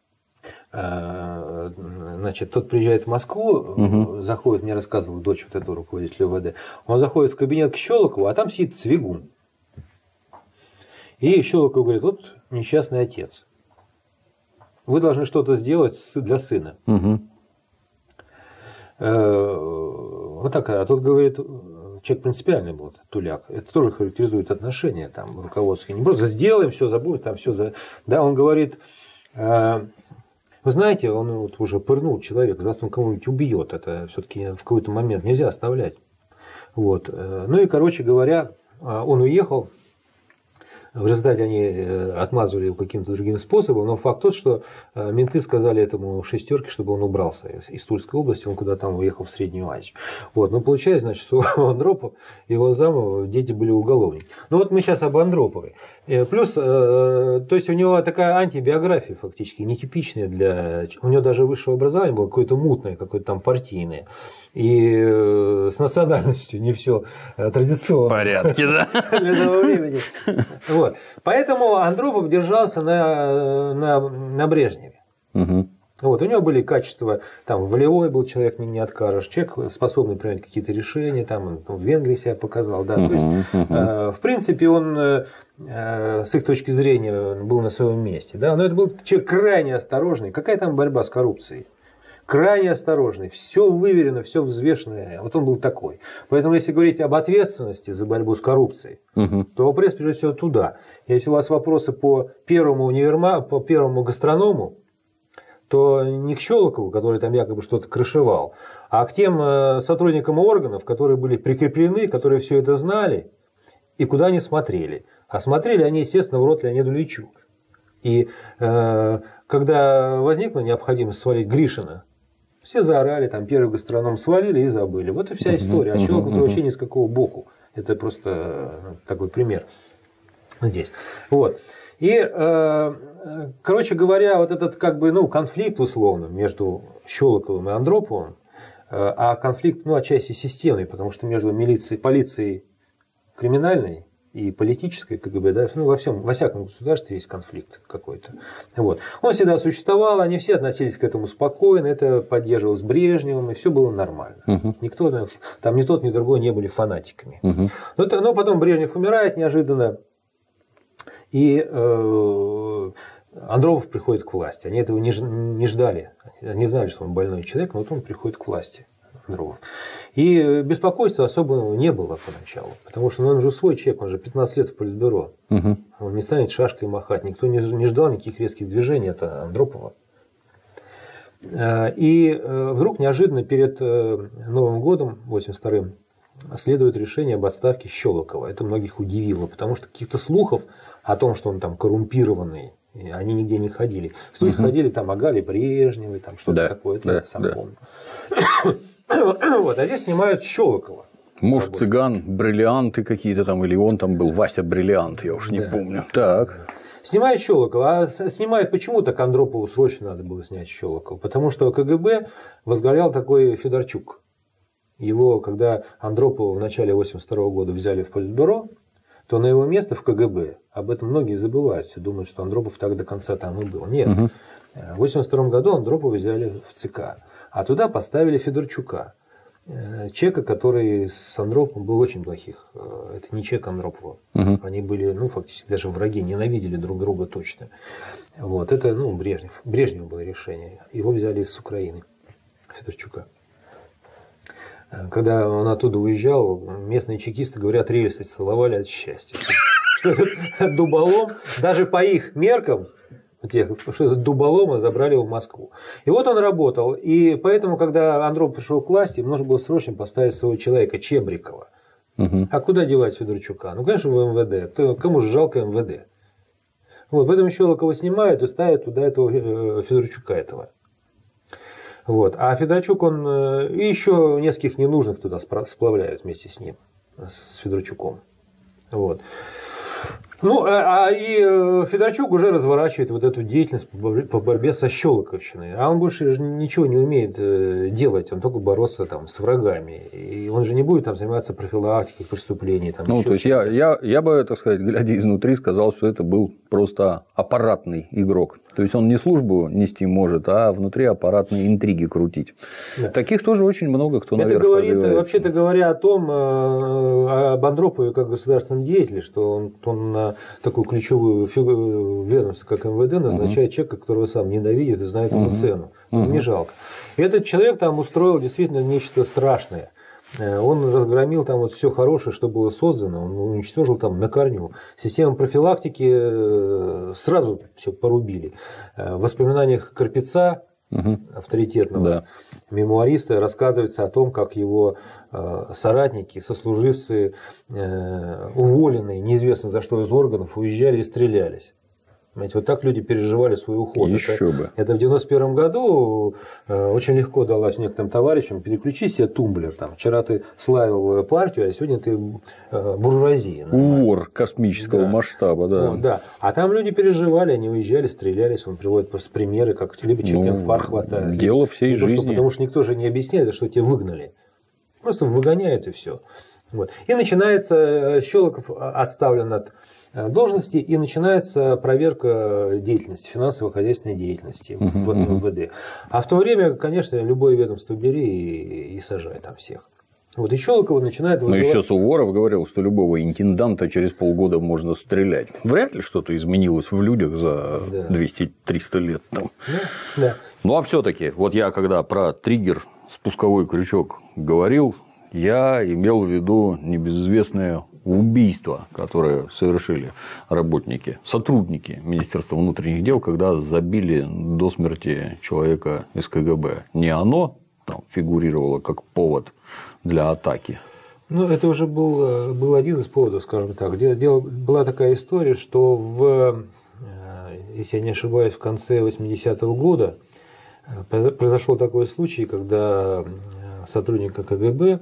Значит, тот приезжает в Москву, заходит, мне рассказывала дочь вот этого руководителя УВД, он заходит в кабинет к Щелокову, а там сидит Цвигун. И Щелоков говорит: вот несчастный отец, вы должны что-то сделать для сына. Вот так, а тот говорит, человек принципиальный был, Туляк, это тоже характеризует отношения там руководские, не просто сделаем, все забудем, там все, да, он говорит: вы знаете, он вот уже пырнул человека, завтра он кого-нибудь убьет. Это все-таки в какой-то момент нельзя оставлять. Вот. Ну и, короче говоря, он уехал. В результате они отмазывали его каким-то другим способом. Но факт тот, что менты сказали этому Шестерке, чтобы он убрался из Тульской области, он куда там уехал в Среднюю Азию. Вот. Но получается, значит, что у Андропова и его зама дети были уголовники. Ну вот мы сейчас об Андропове. Плюс, то есть у него такая антибиография фактически, нетипичная для... У него даже высшее образование было какое-то мутное, какое-то там партийное. И с национальностью не все традиционно. В порядке, да? Для того времени. Вот. Поэтому Андропов держался на Брежневе. Вот. У него были качества, там, волевой был человек, не откажешь, человек, способный принимать какие-то решения, там, он в Венгрии себя показал. Да. То есть, в принципе, он с их точки зрения был на своем месте. Да. Но это был человек крайне осторожный. Какая там борьба с коррупцией? Крайне осторожный, все выверено, все взвешенное. Вот он был такой. Поэтому, если говорить об ответственности за борьбу с коррупцией, то вопрос, прежде всего, туда. Если у вас вопросы по первому по первому гастроному, то не к Щелокову, который там якобы что-то крышевал, а к тем сотрудникам органов, которые были прикреплены, которые все это знали и куда они смотрели. А смотрели они, естественно, в рот Леониду Ильичу. И когда возникла необходимость свалить Гришина, все заорали, там первый гастроном свалили и забыли. Вот и вся история. А Щелоков вообще ни с какого боку. Это просто такой пример здесь. Вот. И, короче говоря, вот этот как бы, ну, конфликт условно между Щелоковым и Андроповым, а конфликт, ну, отчасти системный, потому что между полицией криминальной и политической КГБ, да, ну, во всяком государстве есть конфликт какой-то. Вот. Он всегда существовал, они все относились к этому спокойно, это поддерживалось Брежневым, и все было нормально. Никто там ни тот, ни другой не были фанатиками. Но потом Брежнев умирает неожиданно, и Андропов приходит к власти. Они этого не ждали. Они знали, что он больной человек, но вот он приходит к власти. Андропов. И беспокойства особого не было поначалу. Потому что он же свой человек, он же 15 лет в политбюро. Он не станет шашкой махать. Никто не ждал никаких резких движений от Андропова. И вдруг неожиданно перед Новым годом, 82-м, следует решение об отставке Щелокова. Это многих удивило, потому что каких-то слухов о том, что он там коррумпированный, они нигде не ходили. Слухи ходили там о Гале Брежневой, там что-то такое, это я сам помню. Вот, а здесь снимают Щелокова. Может, цыган, бриллианты какие-то там, или он там был, Вася Бриллиант, я уж не помню. Так. Снимает Щелокова. А снимает почему так Андропову срочно надо было снять Щелокова? Потому что КГБ возглавлял такой Федорчук. Его, когда Андропова в начале 1982 года взяли в Политбюро, то на его место в КГБ, об этом многие забывают, все думают, что Андропов так до конца там и был. Нет. В 1982 году Андропова взяли в ЦК, а туда поставили Федорчука. Чека, который с Андроповым был очень плохих. Это не чек Андропова. Они были, фактически даже враги, ненавидели друг друга точно. Вот. Это, Брежнев было решение. Его взяли из Украины, Федорчука. Когда он оттуда уезжал, местные чекисты, говорят, рельсы целовали от счастья. Что этот дуболом, даже по их меркам, что этот дуболома забрали в Москву. И вот он работал. И поэтому, когда Андропов пришел к власти, им нужно было срочно поставить своего человека, Чебрикова. А куда девать Федорчука? Конечно, в МВД. Кому же жалко МВД? Вот, поэтому Щелокова снимают и ставят туда этого Федорчука этого. Вот. А Федорчук, он и еще нескольких ненужных туда сплавляют вместе с ним, с Федорчуком. Вот. И Федорчук уже разворачивает вот эту деятельность по борьбе со Щелоковщиной. А он больше же ничего не умеет делать, он только бороться там с врагами. И он же не будет там заниматься профилактикой преступлений. Там, то есть я бы, так сказать, глядя изнутри, сказал, что это был просто аппаратный игрок. То есть он не службу нести может, а внутри аппаратные интриги крутить. Да. Таких тоже очень много, кто наверх говорит, вообще-то говоря, о том, об Андропове как государственном деятеле, что он на такую ключевую ведомство, как МВД, назначает человека, которого сам ненавидит и знает ему цену. Не жалко. И этот человек там устроил действительно нечто страшное. Он разгромил там вот все хорошее, что было создано, он уничтожил там на корню. Систему профилактики сразу все порубили. В воспоминаниях Карпеца, авторитетного мемуариста, рассказывается о том, как его соратники, сослуживцы, уволенные, неизвестно за что из органов, уезжали и стрелялись. Понимаете, вот так люди переживали свой уход. Это в 91 году очень легко далось некоторым товарищам: переключи себе тумблер. Там, вчера ты славил партию, а сегодня ты буржуазия. Вор космического масштаба, да. Да. А там люди переживали, они уезжали, стрелялись. Он приводит просто примеры, как либо человек инфаркт хватает. Дело всей жизни. Потому что никто же не объясняет, что тебя выгнали. Просто выгоняют и все. Вот. И начинается, Щелоков отставлен от должности, и начинается проверка деятельности, финансово-хозяйственной деятельности в МВД. А в то время, конечно, любое ведомство бери и сажай там всех. Вот и Щелокова начинает вызывать... Но еще Суворов говорил, что любого интенданта через полгода можно стрелять. Вряд ли что-то изменилось в людях за 200-300 лет. Там. Да. Ну а все-таки, вот я когда про триггер, спусковой крючок говорил, я имел в виду небезызвестное убийство, которое совершили сотрудники Министерства внутренних дел, когда забили до смерти человека из КГБ. Не оно там фигурировало как повод для атаки. Это уже был один из поводов, скажем так. Была такая история, что если я не ошибаюсь, в конце 80-го года произошел такой случай, когда сотрудника КГБ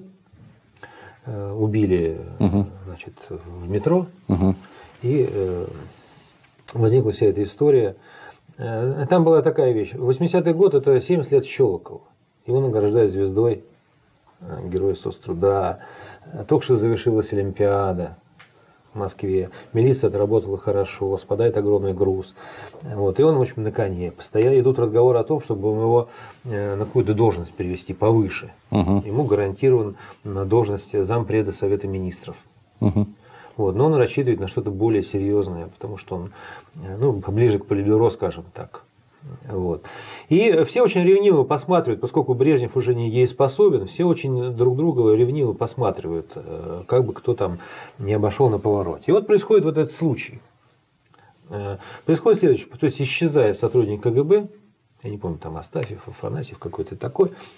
убили в метро, и возникла вся эта история. Там была такая вещь. 80-й год – это 70 лет Щелокова. Его награждают звездой Героя соцтруда. Только что завершилась Олимпиада в Москве. Милиция отработала хорошо, спадает огромный груз. Вот. И он, в общем, на коне. Постоянно идут разговоры о том, чтобы его на какую-то должность перевести повыше. Ему гарантирован на должность зампреда Совета министров. Вот. Но он рассчитывает на что-то более серьезное, потому что он поближе к Политбюро, скажем так. Вот. И все очень ревниво посматривают, поскольку Брежнев уже не дееспособен, все очень друг друга ревниво посматривают, как бы кто там не обошел на повороте. И вот происходит вот этот случай. Происходит следующее. То есть исчезает сотрудник КГБ, я не помню, там Астафьев, Афанасьев какой-то такой,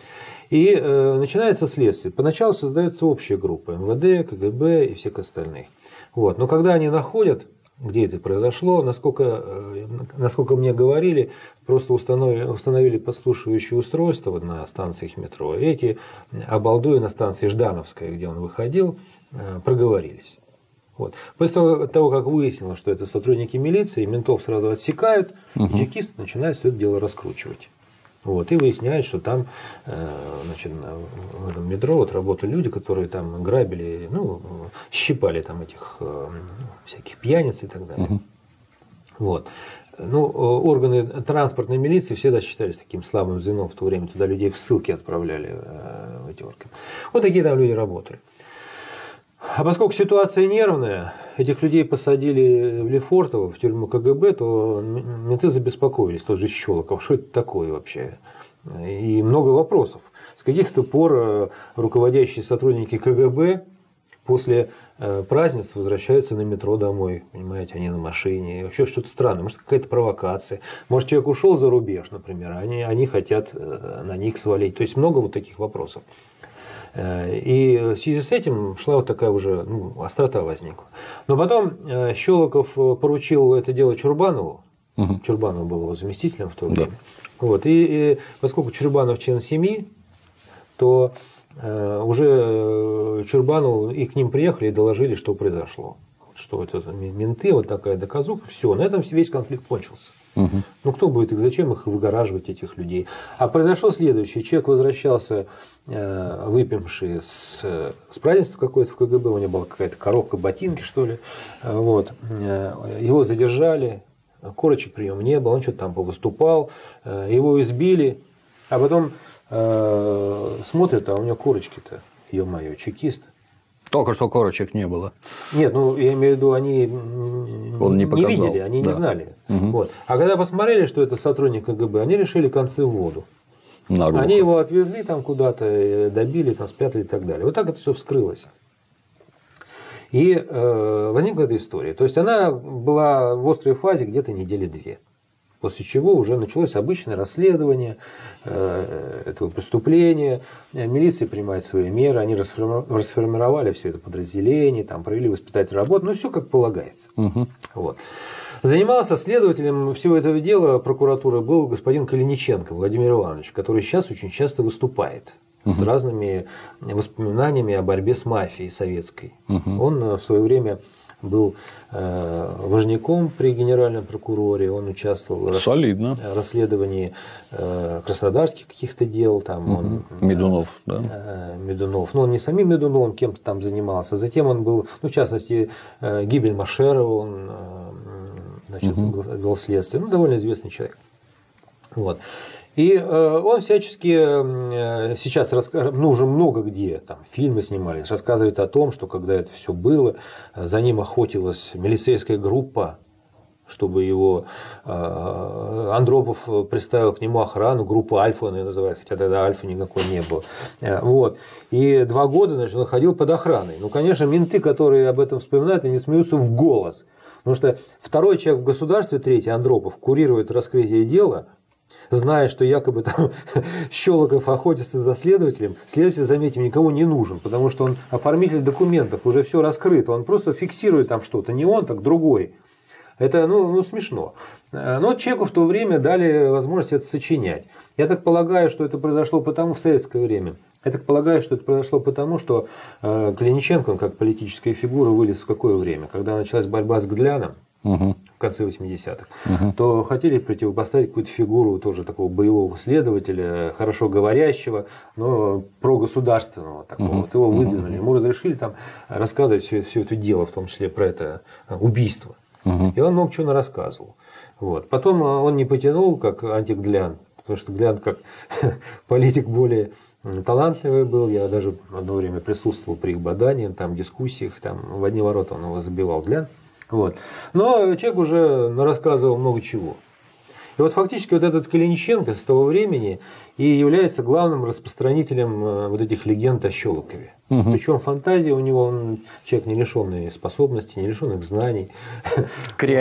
И начинается следствие. Поначалу создается общая группа МВД, КГБ и всех остальных. Вот. Но когда они находят, где это произошло, насколько мне говорили, просто установили подслушивающее устройство на станциях метро. И эти обалдуи на станции Ждановская, где он выходил, проговорились. Вот. После того, как выяснилось, что это сотрудники милиции, ментов сразу отсекают, и чекисты начинают все это дело раскручивать. Вот. И выясняют, что там значит, в этом метро вот работали люди, которые там грабили, ну, щипали там этих всяких пьяниц и так далее. Вот. Ну, органы транспортной милиции всегда считались таким слабым звеном в то время, туда людей в ссылки отправляли в эти органы. Вот такие там люди работали. А поскольку ситуация нервная, этих людей посадили в Лефортово, в тюрьму КГБ, то менты забеспокоились, тот же Щелоков, что это такое вообще? И много вопросов. С каких-то пор руководящие сотрудники КГБ после празднеств возвращаются на метро домой, понимаете, они на машине. И вообще что-то странное, может какая-то провокация. Может человек ушел за рубеж, например, они хотят на них свалить. То есть много вот таких вопросов. И в связи с этим шла вот такая уже острота возникла. Но потом Щелоков поручил это дело Чурбанову. Чурбанов был его заместителем в то время. Да. Вот. И поскольку Чурбанов член семьи, то уже Чурбанову и к ним приехали и доложили, что произошло. Что это менты, вот такая доказуха. Все, на этом весь конфликт кончился. Ну, кто будет их, зачем их выгораживать, этих людей? А произошло следующее. Человек возвращался, выпивший с празднества какое-то в КГБ, у него была какая-то коробка, ботинки, что ли. Вот. Его задержали, корочек прием не было, он что-то там повыступал, его избили, а потом смотрят, а у него корочки-то, ё-моё, чекист. Только что корочек не было. Нет, ну я имею в виду, они не видели, они не знали. Вот. А когда посмотрели, что это сотрудник КГБ, они решили концы в воду. Наруха. Они его отвезли там куда-то, добили, там спрятали и так далее. Вот так это все вскрылось. И возникла эта история. То есть она была в острой фазе где-то недели две. После чего уже началось обычное расследование этого преступления. Милиция принимает свои меры, они расформировали все это подразделение, там, провели воспитательную работу, ну все как полагается. Вот. Занимался следователем всего этого дела прокуратуры был господин Калиниченко Владимир Иванович, который сейчас очень часто выступает с разными воспоминаниями о борьбе с мафией советской. Он в свое время был важняком при генеральном прокуроре, он участвовал в расследовании краснодарских каких-то дел. Там Медунов, да? Медунов. Но он не самим Медуновым, кем-то там занимался. Затем он был, ну, в частности, гибель Машерова, он вел следствие. Ну, довольно известный человек. Вот. И он всячески сейчас уже много где там фильмы снимались, рассказывает о том, что когда это все было, за ним охотилась милицейская группа, чтобы его Андропов представил к нему охрану, группа Альфа он ее называет, хотя тогда Альфа никакой не было. Вот. И 2 года, значит, он ходил под охраной. Ну, конечно, менты, которые об этом вспоминают, они смеются в голос. Потому что второй человек в государстве, третий, Андропов, курирует раскрытие дела, зная, что якобы там Щелоков охотится за следователем, следователь, заметим, никому не нужен, потому что он оформитель документов, уже все раскрыто, он просто фиксирует там что-то, не он, так другой. Это, ну смешно. Но человеку в то время дали возможность это сочинять. Я так полагаю, что это произошло потому, в советское время. Я так полагаю, что это произошло потому, что Калиниченко, он как политическая фигура, вылез в какое время? Когда началась борьба с Гдляном, в конце 80-х, то хотели противопоставить какую-то фигуру тоже такого боевого следователя, хорошо говорящего, но прогосударственного такого. Вот его выдвинули, ему разрешили там рассказывать все это дело, в том числе про это убийство. И он много чего рассказывал. Вот. Потом он не потянул, как антиГдлян, потому что Гдлян как политик более талантливый был. Я даже одно время присутствовал при их бадании, там, дискуссиях, там, в одни ворота он его забивал, Гдлян. Вот. Но человек уже рассказывал много чего. И вот фактически вот этот Калиниченко с того времени и является главным распространителем вот этих легенд о Щелокове. Причем фантазия у него, он человек не лишенный способностей, не лишенных знаний.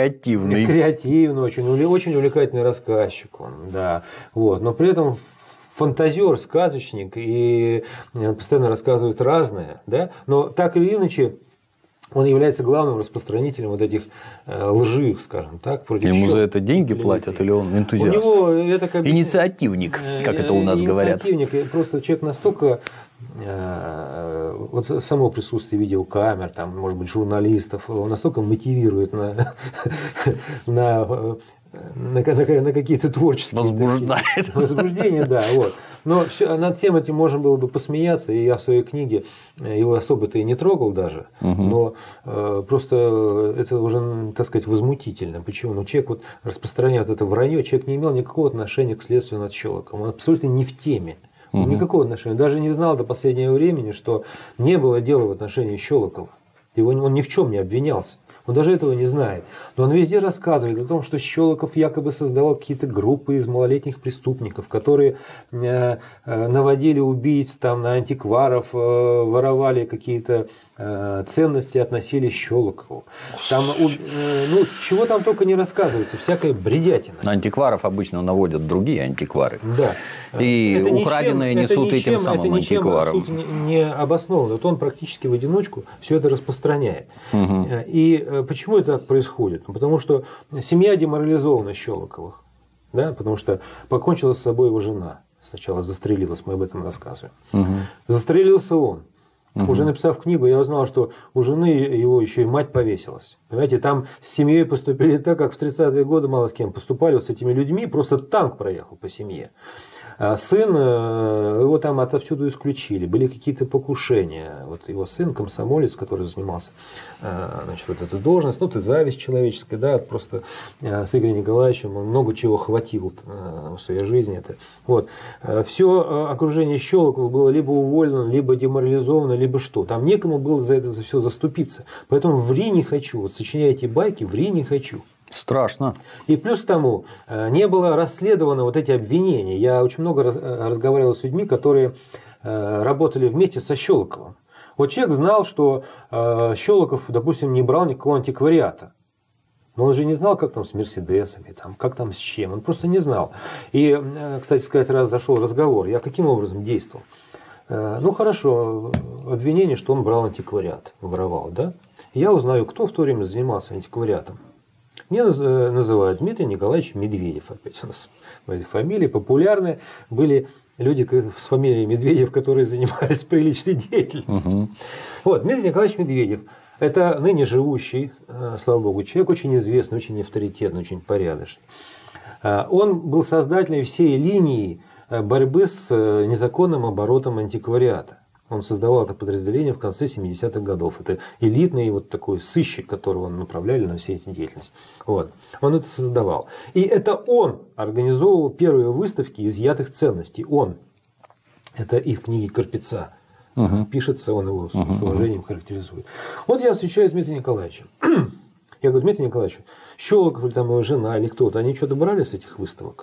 Креативный, очень увлекательный рассказчик он, да. Вот. Но при этом фантазер, сказочник и постоянно рассказывает разное, да? Но так или иначе он является главным распространителем вот этих лжи, скажем так, против Ему щелоков. за это деньги платят или он энтузиаст? У него это как бы... Инициативник, как это у нас говорят. Инициативник. Просто человек настолько... Вот само присутствие видеокамер, там, может быть, журналистов, он настолько мотивирует на какие-то творческие... Возбуждает. Возбуждение, да. Вот. Но над всем этим можно было бы посмеяться, и я в своей книге его особо-то и не трогал даже, но просто это уже, так сказать, возмутительно. Почему? Ну, человек вот распространяет это вранье, человек не имел никакого отношения к следствию над Щелоковым, он абсолютно не в теме. Никакого отношения. Даже не знал до последнего времени, что не было дела в отношении Щелокова. Он ни в чем не обвинялся. Он даже этого не знает. Но он везде рассказывает о том, что Щелоков якобы создавал какие-то группы из малолетних преступников, которые наводили убийц там, на антикваров, воровали какие-то ценности, относили Щелокову. Там, ну, чего там только не рассказывается, всякая бредятина. На антикваров обычно наводят другие антиквары. Да. И это украденные несут этим самым это ничем, антикварам. Это не обосновано. Вот он практически в одиночку все это распространяет. И почему это так происходит? Потому что семья деморализована Щелоковых. Да? Потому что покончила с собой его жена. Сначала застрелилась, мы об этом рассказываем. Застрелился он. Уже написав книгу, я узнал, что у жены его еще и мать повесилась. Понимаете, там с семьей поступили так, как в 30-е годы мало с кем поступали вот с этими людьми, просто танк проехал по семье. А сын, его там отовсюду исключили, были какие-то покушения. Вот его сын, комсомолец, который занимался, значит, вот эту должность, ну, это зависть человеческая, да, просто с Игорем Николаевичем он много чего хватил в своей жизни. Это. Вот. Все окружение Щелокова было либо уволено, либо деморализовано, либо что. Там некому было за это все заступиться. Поэтому ври не хочу. Вот сочиняйте байки, ври не хочу. Страшно. И плюс к тому, не было расследовано вот эти обвинения. Я очень много разговаривал с людьми, которые работали вместе со Щелоковым. Вот человек знал, что Щелоков, допустим, не брал никакого антиквариата. Но он же не знал, как там с Мерседесами, там, как там с чем. Он просто не знал. И, кстати сказать, раз зашел разговор, я каким образом действовал? Ну, хорошо, обвинение, что он брал антиквариат, воровал, да? Я узнаю, кто в то время занимался антиквариатом. Мне называют Дмитрий Николаевич Медведев. Опять у нас фамилии популярные. Были люди с фамилией Медведев, которые занимались приличной деятельностью. Вот, Дмитрий Николаевич Медведев. Это ныне живущий, слава богу, человек очень известный, очень авторитетный, очень порядочный. Он был создателем всей линии борьбы с незаконным оборотом антиквариата. Он создавал это подразделение в конце 70-х годов. Это элитный вот такой сыщик, которого он направляли на все эти деятельности. Вот. Он это создавал. И это он организовывал первые выставки изъятых ценностей. Он. Это и в книге Карпеца. Пишется, он его с уважением характеризует. Вот я встречаюсь с Дмитрием Николаевичем. Я говорю: Дмитрий Николаевич, Щелоков или там его жена или кто-то, они что-то брали с этих выставок?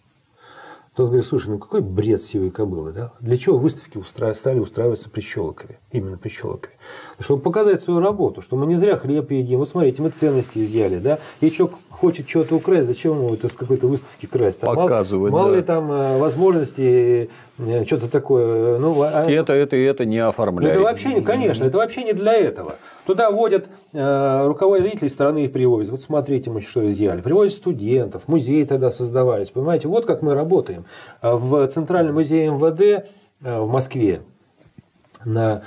Тот говорит: слушай, ну какой бред сивой кобылы, да? Для чего выставки стали устраиваться при Щелокове? Именно при Щелокове. Чтобы показать свою работу, что мы не зря хлеб едим. Вот смотрите, мы ценности изъяли, да? Если человек хочет что-то украсть, зачем ему это с какой-то выставки красть? Там показывать, мало да. ли там возможностей, что-то такое. Ну, это не оформляет. Это вообще, конечно, это вообще не для этого. Туда водят руководителей страны и привозят. Вот смотрите, мы что изъяли. Привозят студентов, музеи тогда создавались. Понимаете, вот как мы работаем. В Центральном музее МВД в Москве на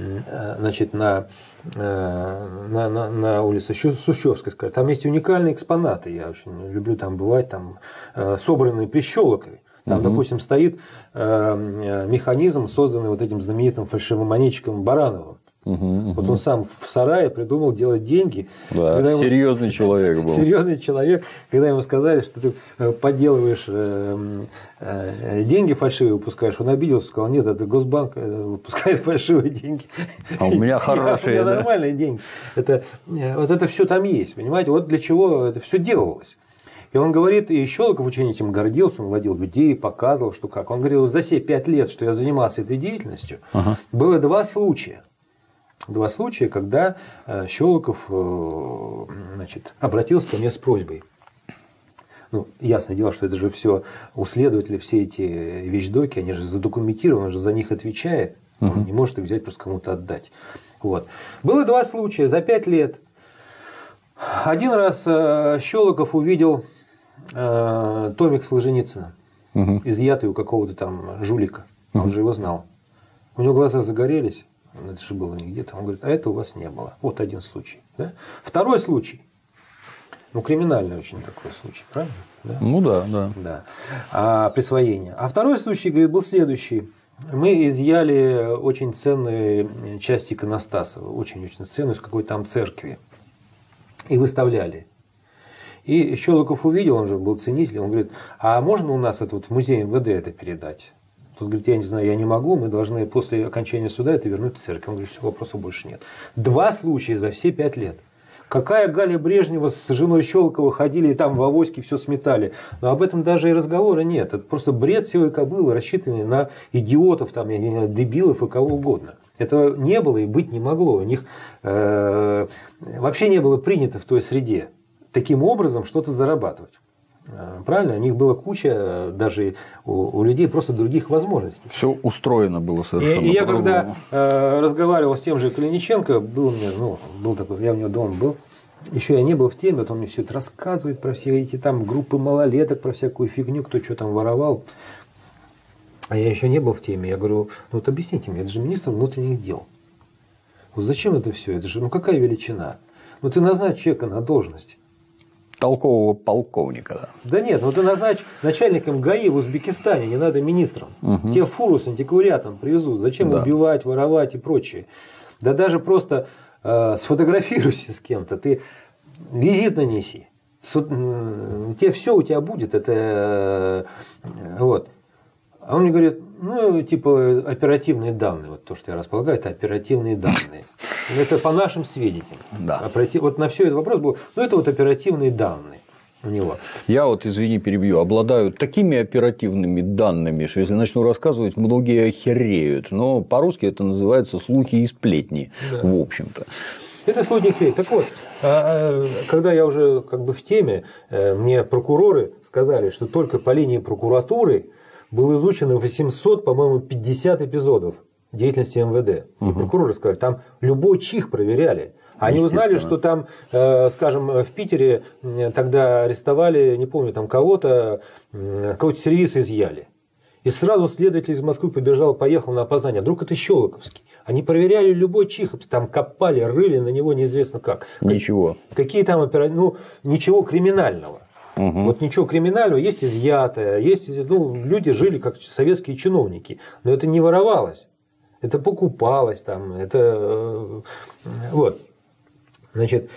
улице Сущевской, там есть уникальные экспонаты. Я очень люблю там бывать, там собранные при Щелокове. Там, допустим, стоит механизм, созданный вот этим знаменитым фальшивомонетчиком Барановым. Вот он сам в сарае придумал делать деньги. Да, серьезный человек был. Серьезный человек, когда ему сказали, что ты подделываешь деньги фальшивые, выпускаешь, он обиделся, сказал: нет, это Госбанк выпускает фальшивые деньги. А у меня хорошие. У меня нормальные деньги. Вот это все там есть, понимаете? Вот для чего это все делалось. И он говорит, и Щелоков очень этим гордился, он водил людей, показывал, что как. Он говорил: за все 5 лет, что я занимался этой деятельностью, было 2 случая. 2 случая, когда Щелоков обратился ко мне с просьбой. Ну, ясное дело, что это же все у следователя, все эти вещдоки, они же задокументированы, он же за них отвечает. Он не может их взять, просто кому-то отдать. Вот. Было 2 случая за 5 лет. Один раз Щелоков увидел томик Солженицына, изъятый у какого-то там жулика. Он же его знал. У него глаза загорелись. Это же было не где-то. Он говорит, а это у вас не было. Вот один случай. Да? Второй случай. Ну, криминальный очень такой случай, правильно? Да? Ну да. Присвоение. А второй случай, говорит, был следующий. Мы изъяли очень ценные части иконостаса, очень-очень ценную из какой-то там церкви. И выставляли. И Щелоков увидел, он же был ценитель, он говорит, а можно у нас это вот в музей МВД это передать? Тут говорит, я не знаю, я не могу, мы должны после окончания суда это вернуть в церковь. Он говорит, все, вопросов больше нет. 2 случая за все 5 лет. Какая Галя Брежнева с женой Щелокова ходили и там в авоське все сметали. Но об этом даже и разговора нет. Это просто бред сивой кобылы, рассчитанный на идиотов, там, я не знаю, дебилов и кого угодно. Этого не было и быть не могло. У них вообще не было принято в той среде таким образом что-то зарабатывать. Правильно? У них была куча даже у людей просто других возможностей. Все устроено было совершенно. И я когда разговаривал с тем же Калиниченко, был у меня, был такой, я у него дома был, еще я не был в теме, вот он мне все это рассказывает про все эти там группы малолеток, про всякую фигню, кто что там воровал. А я еще не был в теме. Я говорю, ну вот объясните мне, это же министр внутренних дел. Вот зачем это все? Это же, какая величина? Ну ты назначь человека на должность. Толкового полковника. Да нет, ты назначь начальником ГАИ в Узбекистане, не надо министром. Тебе фуру с антиквариатом привезут. Зачем убивать, воровать и прочее? Да даже просто сфотографируйся с кем-то, ты визит нанеси. Тебе все у тебя будет. Это вот. А он мне говорит, типа оперативные данные. Вот то, что я располагаю, это оперативные данные. Это по нашим сведениям. Да. Вот на все этот вопрос был, это вот оперативные данные у него. Я извини, перебью, обладаю такими оперативными данными, что если начну рассказывать, многие охереют. Но по-русски это называется слухи и сплетни, в общем-то. Это слухи и сплетни. Так вот, когда я уже в теме, мне прокуроры сказали, что только по линии прокуратуры было изучено 800, по-моему, 50 эпизодов деятельности МВД. И прокуроры сказали, там любой чих проверяли. Они узнали, что там, скажем, в Питере тогда арестовали, не помню, там какого-то сервис изъяли. И сразу следователь из Москвы поехал на опознание. Вдруг это Щелоковский. Они проверяли любой чих, там копали, рыли на него неизвестно как. Ничего. Какие там операции, ничего криминального. Вот ничего криминального, есть изъятое, есть, люди жили как советские чиновники, но это не воровалось, это покупалось там, это вот, значит,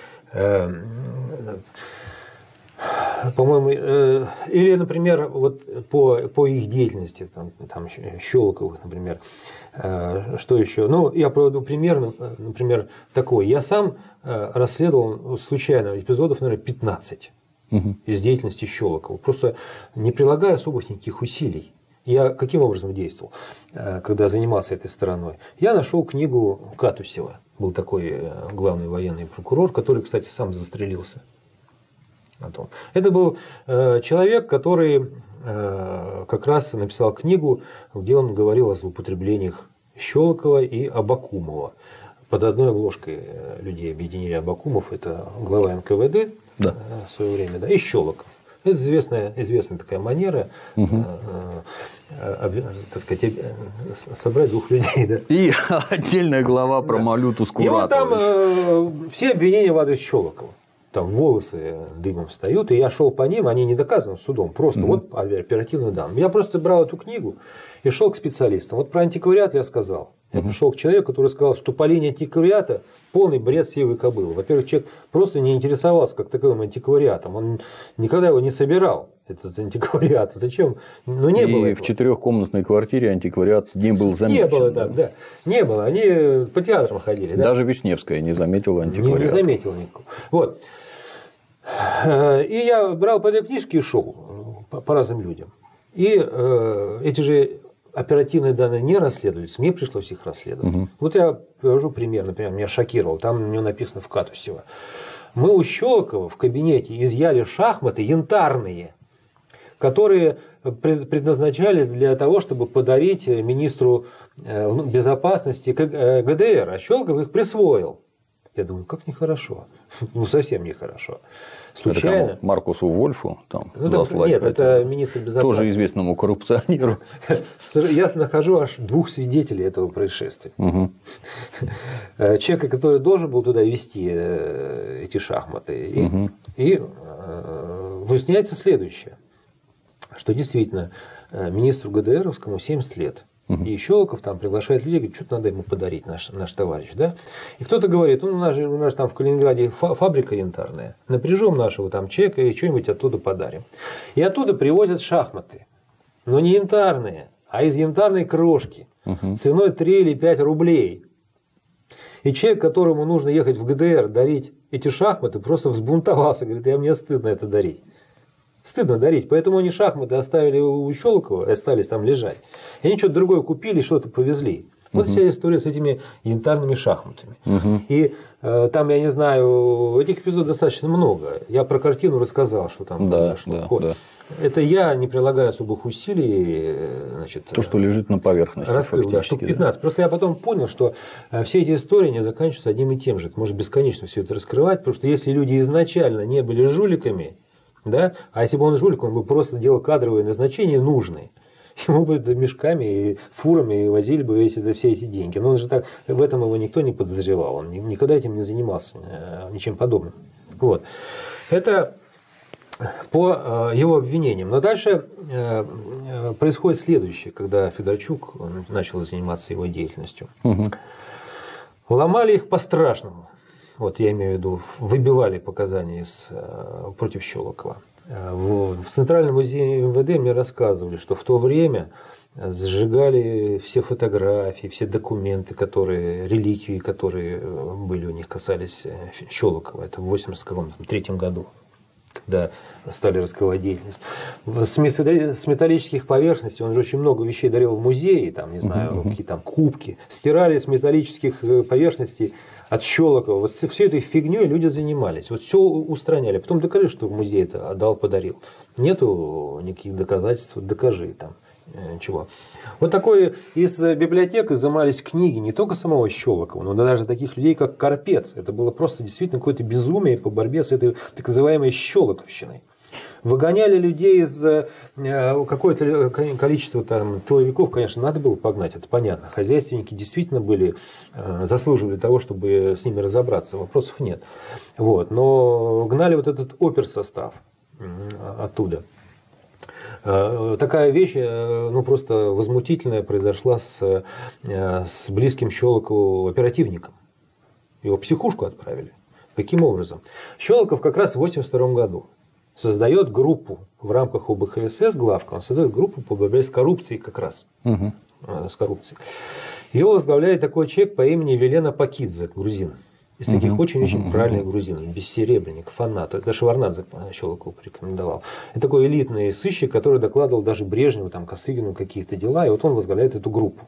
по-моему, или, например, вот по их деятельности, там Щелоковых, например, что еще? Я проведу пример, например, такой. Я сам расследовал случайно эпизодов, наверное, 15. Из деятельности Щелокова. Просто не прилагая особых никаких усилий. Я каким образом действовал, когда занимался этой стороной? Я нашел книгу Катусева. Был такой главный военный прокурор, который, кстати, сам застрелился. Это был человек, который как раз написал книгу, где он говорил о злоупотреблениях Щелокова и Абакумова. Под одной обложкой людей объединили Абакумов, это глава НКВД в свое время, и Щелоков. Это известная такая манера, так сказать, собрать двух людей. Да. И отдельная глава про Малюту Скуратову. И вот там все обвинения в адрес Щелокова. Там волосы дымом встают, и я шел по ним, они не доказаны судом, просто вот оперативные данные. Я просто брал эту книгу и шел к специалистам. Вот про антиквариат я сказал. Я пришел к человеку, который сказал, что по линии антиквариата полный бред сивой кобылы. Во-первых, человек просто не интересовался как таковым антиквариатом. Он никогда его не собирал, этот антиквариат. Зачем? Не было. И в 4-комнатной квартире антиквариат не был замечен. Не было, да. Не было. Они по театрам ходили. Даже Вишневская не заметила антиквариата. Не заметила никого. Вот. И я брал по этой книжке и шел по разным людям. И эти же оперативные данные не расследовались, мне пришлось их расследовать. Вот я привожу пример, например, меня шокировал, там у него написано в Катусева. Мы у Щелокова в кабинете изъяли шахматы янтарные которые предназначались для того, чтобы подарить министру безопасности ГДР, а Щелоков их присвоил. Я думаю, как нехорошо. Ну, совсем нехорошо. Случайно. Это кому? Маркусу Вольфу? Там, Нет, это министр безопасности. Тоже известному коррупционеру. Я нахожу аж 2 свидетелей этого происшествия. Угу. Человека, который должен был туда вести эти шахматы. И выясняется следующее, что действительно министру ГДРовскому 70 лет. И Щелоков там приглашает людей, говорит, что-то надо ему подарить, наш товарищ. Да? И кто-то говорит, у нас же там в Калининграде фабрика янтарная, напряжем нашего там человека и что-нибудь оттуда подарим. И оттуда привозят шахматы, но не янтарные, а из янтарной крошки, ценой 3 или 5 рублей. И человек, которому нужно ехать в ГДР дарить эти шахматы, просто взбунтовался, говорит, мне стыдно это дарить. Стыдно дарить. Поэтому они шахматы оставили у Щелокова, остались там лежать. И они что-то другое купили, что-то повезли. Вот вся история с этими янтарными шахматами. И там, я не знаю, этих эпизодов достаточно много. Я про картину рассказал, что там произошло. Да. Это я не прилагаю особых усилий. Значит, то, что лежит на поверхности. Раскрыл, да, штук 15. Да. Просто я потом понял, что все эти истории не заканчиваются одним и тем же. Это может бесконечно все это раскрывать, потому что если люди изначально не были жуликами, да, а если бы он жулик, он бы просто делал кадровые назначения нужные. Ему бы мешками и фурами возили бы все эти деньги. Но он же так, в этом его никто не подозревал. Он никогда этим не занимался, ничем подобным. Вот. Это по его обвинениям. Но дальше происходит следующее, когда Федорчук начал заниматься его деятельностью. Ломали их по-страшному. Вот я имею в виду, выбивали показания против Щелокова. В Центральном музее МВД мне рассказывали, что в то время сжигали все фотографии, все документы, реликвии, которые были у них, касались Щелокова. Это в 1983 году, когда стали раскрывать деятельность. С металлических поверхностей, он же очень много вещей дарил в музее, там, не знаю, какие там кубки, стирали с металлических поверхностей от Щелокова. Вот всей этой фигней люди занимались. Вот все устраняли. Потом докажи, что в музей это отдал, подарил. Нету никаких доказательств, докажи там. Чего. Вот такое из библиотек изымались книги не только самого Щелокова, но даже таких людей, как Карпец. Это было просто действительно какое-то безумие по борьбе с этой так называемой щелоковщиной. Выгоняли людей из какое-то количество там тыловиков, конечно, надо было погнать, это понятно. Хозяйственники действительно заслуживали того, чтобы с ними разобраться, вопросов нет. Вот. Но гнали вот этот оперсостав оттуда. Такая вещь, просто возмутительная, произошла с близким Щелокову оперативником. Его в психушку отправили. Каким образом? Щелоков как раз в 1982 году создает группу в рамках ОБХСС, главка, он создает группу по борьбе с коррупцией как раз. С коррупцией. Его возглавляет такой человек по имени Велена Пакидзе, грузин. Из таких очень-очень правильных грузинов, бессеребренник, фанат. Это Шеварнадзе Щелокову порекомендовал. Это такой элитный сыщик, который докладывал даже Брежневу, там, Косыгину какие-то дела, и вот он возглавляет эту группу.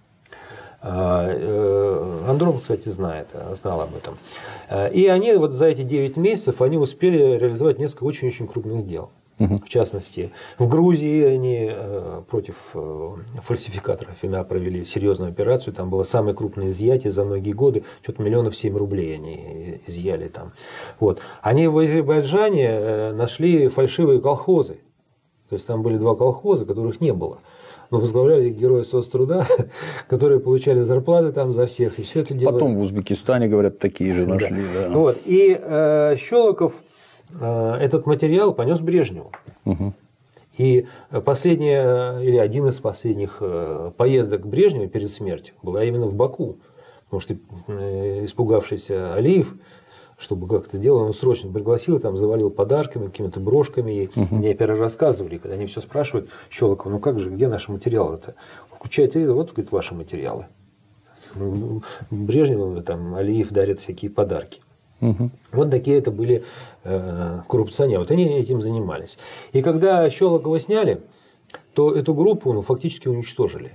Андропов, кстати, знал об этом. И они вот за эти 9 месяцев они успели реализовать несколько очень-очень крупных дел. В частности, в Грузии они против фальсификаторов вина провели серьезную операцию. Там было самое крупное изъятие за многие годы. Что-то 7 миллионов рублей они изъяли там. Вот. Они в Азербайджане нашли фальшивые колхозы. То есть там были 2 колхоза, которых не было. Но возглавляли их герои соцтруда, которые получали зарплаты там за всех. И все это делали. Потом в Узбекистане, говорят, такие же нашли. Да. Да. Вот. И Щелоков этот материал понес Брежневу. И или один из последних поездок Брежнева перед смертью была именно в Баку. Потому что испугавшийся Алиев, чтобы как-то делал, он срочно пригласил, там завалил подарками, какими-то брошками. И мне опять рассказывали, когда они все спрашивают, Щелоков, ну как же, где наши материалы-то? Включает телевизор, вот, говорит, ваши материалы. Брежневу там Алиев дарит всякие подарки. Вот такие это были коррупционеры. Вот они этим занимались. И когда Щелокова сняли, то эту группу фактически уничтожили.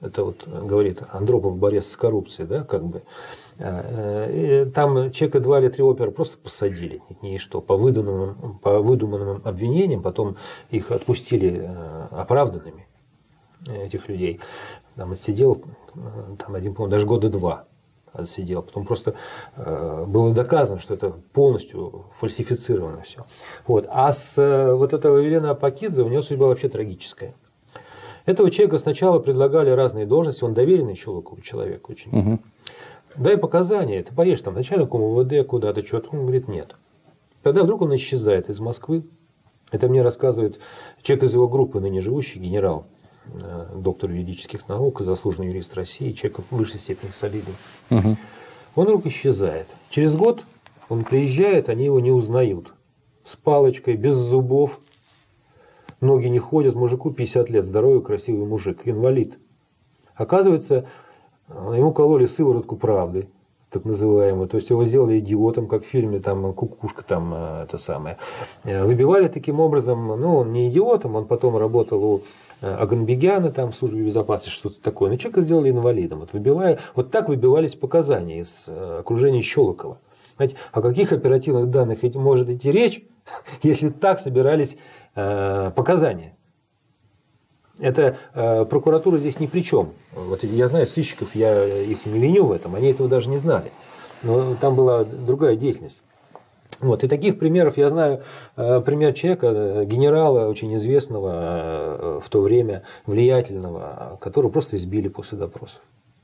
Это вот говорит Андропов, борец с коррупцией, да, как бы. Там человека 2 или 3 опера просто посадили, ни что, по выдуманным обвинениям, потом их отпустили оправданными, этих людей. Там отсидел, там один, по-моему, даже года 2 отсидел. Потом просто было доказано, что это полностью фальсифицировано все. Вот. А с вот этого Велена Апакидзе у него судьба вообще трагическая. Этого человека сначала предлагали разные должности, он доверенный Щелокову человек очень. Угу. Дай показания, ты поедешь там начальником УВД куда-то, что-то. Он говорит, нет. Тогда вдруг он исчезает из Москвы. Это мне рассказывает человек из его группы, ныне живущий, генерал, доктор юридических наук, заслуженный юрист России, человек в высшей степени солидный. Угу. Он вдруг исчезает. Через год он приезжает, они его не узнают. С палочкой, без зубов. Ноги не ходят, мужику 50 лет, здоровый, красивый мужик, инвалид. Оказывается, ему кололи сыворотку правды, так называемую. То есть его сделали идиотом, как в фильме там «Кукушка», там это самое. Выбивали таким образом, ну, он не идиотом, он потом работал у Аганбегяна там в службе безопасности, что-то такое. Но человека сделали инвалидом. Вот так выбивались показания из окружения Щелокова. Знаете, о каких оперативных данных может идти речь, если так собирались показания? Это прокуратура здесь ни при чем. Вот я знаю сыщиков, я их не виню в этом, они этого даже не знали. Но там была другая деятельность. Вот. И таких примеров я знаю. Пример человека, генерала, очень известного в то время, влиятельного, которого просто избили после допросов.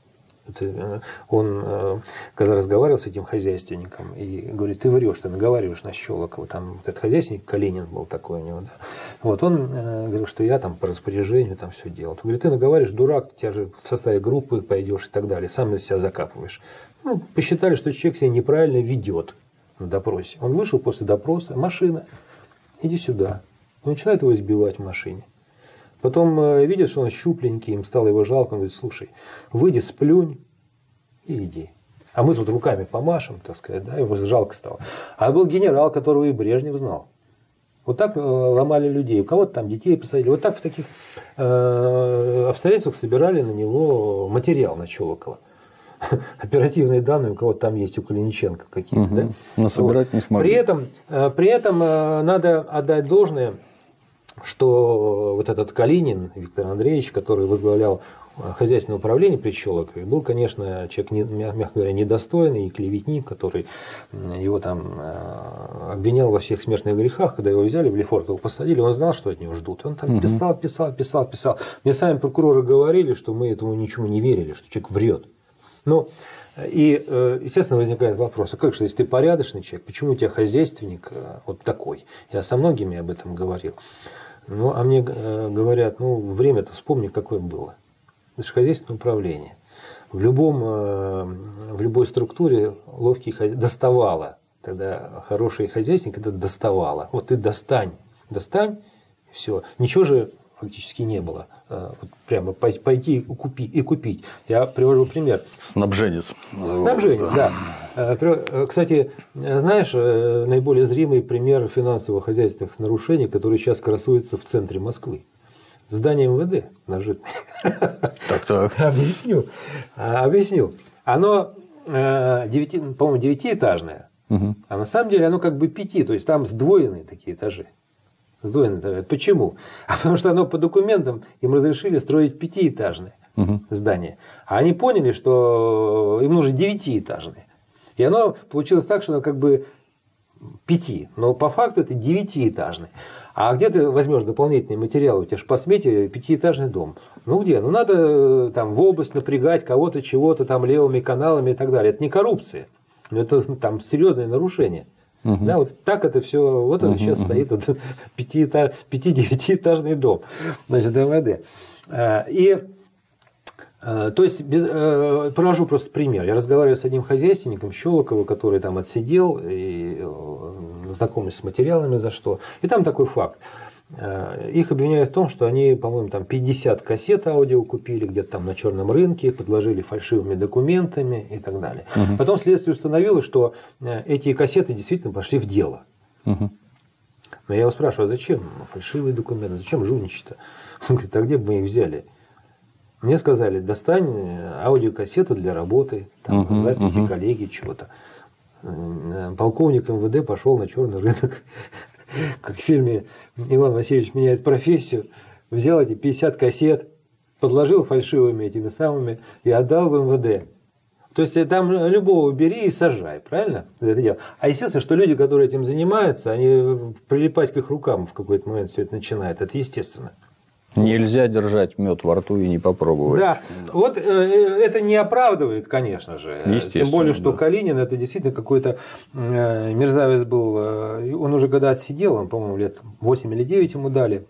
Он, когда разговаривал с этим хозяйственником, и говорит, ты врешь, ты наговариваешь на Щелокова. Там этот хозяйственник, Калинин был такой у него. Да. Вот он говорил, что я там по распоряжению там все делал. Он говорит, ты наговариваешь, дурак, ты тебя же в составе группы пойдешь и так далее, сам на себя закапываешь. Ну, посчитали, что человек себя неправильно ведет на допросе. Он вышел после допроса, машина, иди сюда. Он начинает его избивать в машине. Потом видит, что он щупленький, им стало его жалко, он говорит, слушай, выйди, сплюнь и иди. А мы тут руками помашем, так сказать, да, ему жалко стало. А был генерал, которого и Брежнев знал. Вот так ломали людей. У кого-то там детей посадили. Вот так в таких обстоятельствах собирали на него материал, на Щелокова. Оперативные данные у кого-то там есть, у Калиниченко какие-то. Угу. Да? Но собирать вот. Не смогли. При этом надо отдать должное, что вот этот Калинин Виктор Андреевич, который возглавлял хозяйственное управление при Щелокове, был, конечно, человек, мягко говоря, недостойный и клеветник, который его там обвинял во всех смертных грехах. Когда его взяли в Лефортово, посадили, он знал, что от него ждут. Он там писал. Мне сами прокуроры говорили, что мы этому ничему не верили, что человек врет. Ну, и, естественно, возникает вопрос, а как же, если ты порядочный человек, почему у тебя хозяйственник вот такой? Я со многими об этом говорил. Ну, а мне говорят, ну, время-то вспомни, какое было. Это же хозяйственное управление. В любой структуре ловкий доставало. Тогда хороший хозяйственник это доставало. Вот ты достань, и все. Ничего же фактически не было. Вот прямо пойти и купить. Я привожу пример. Снабженец. Снабженец, да. Кстати, знаешь, наиболее зримый пример финансово-хозяйственных нарушений, который сейчас красуется в центре Москвы. Здание МВД на Житной. Так. Объясню. Оно, по-моему, 9-этажное. Угу. А на самом деле оно как бы 5, то есть там сдвоенные такие этажи. Почему? Потому что оно по документам им разрешили строить 5-этажное здание. А они поняли, что им нужно 9-этажное. И оно получилось так, что оно как бы 5, но по факту это 9-этажное. А где ты возьмешь дополнительные материалы? У тебя же по смете 5-этажный дом. Ну где? Ну надо там в область напрягать кого-то, чего-то там левыми каналами и так далее. Это не коррупция. Это там серьезное нарушение. Да, вот так это все. Вот он сейчас стоит, 5-9-этажный дом. Значит, МВД. То есть, привожу просто пример. Я разговариваю с одним хозяйственником Щелокова, который там отсидел, и знакомлюсь с материалами за что. И там такой факт. Их обвиняют в том, что они, по-моему, там 50 кассет аудио купили где-то там на черном рынке, подложили фальшивыми документами и так далее. Потом следствие установило, что эти кассеты действительно пошли в дело. Но я его спрашиваю, а зачем фальшивые документы, зачем жульничать-то? Он говорит, а где бы мы их взяли? Мне сказали, достань аудиокассету для работы, там, записи коллеги, чего-то. Полковник МВД пошел на черный рынок, как в фильме «Иван Васильевич меняет профессию», взял эти 50 кассет, подложил фальшивыми этими самыми и отдал в МВД. То есть там любого бери и сажай, правильно? Это дело. А естественно, что люди, которые этим занимаются, они прилипать к их рукам в какой-то момент все это начинает. Это естественно. Нельзя держать мед во рту и не попробовать. Да, вот это не оправдывает, конечно же. Тем более, что Калинин это действительно какой-то мерзавец был. Он уже когда отсидел, он, по-моему, лет 8 или 9 ему дали.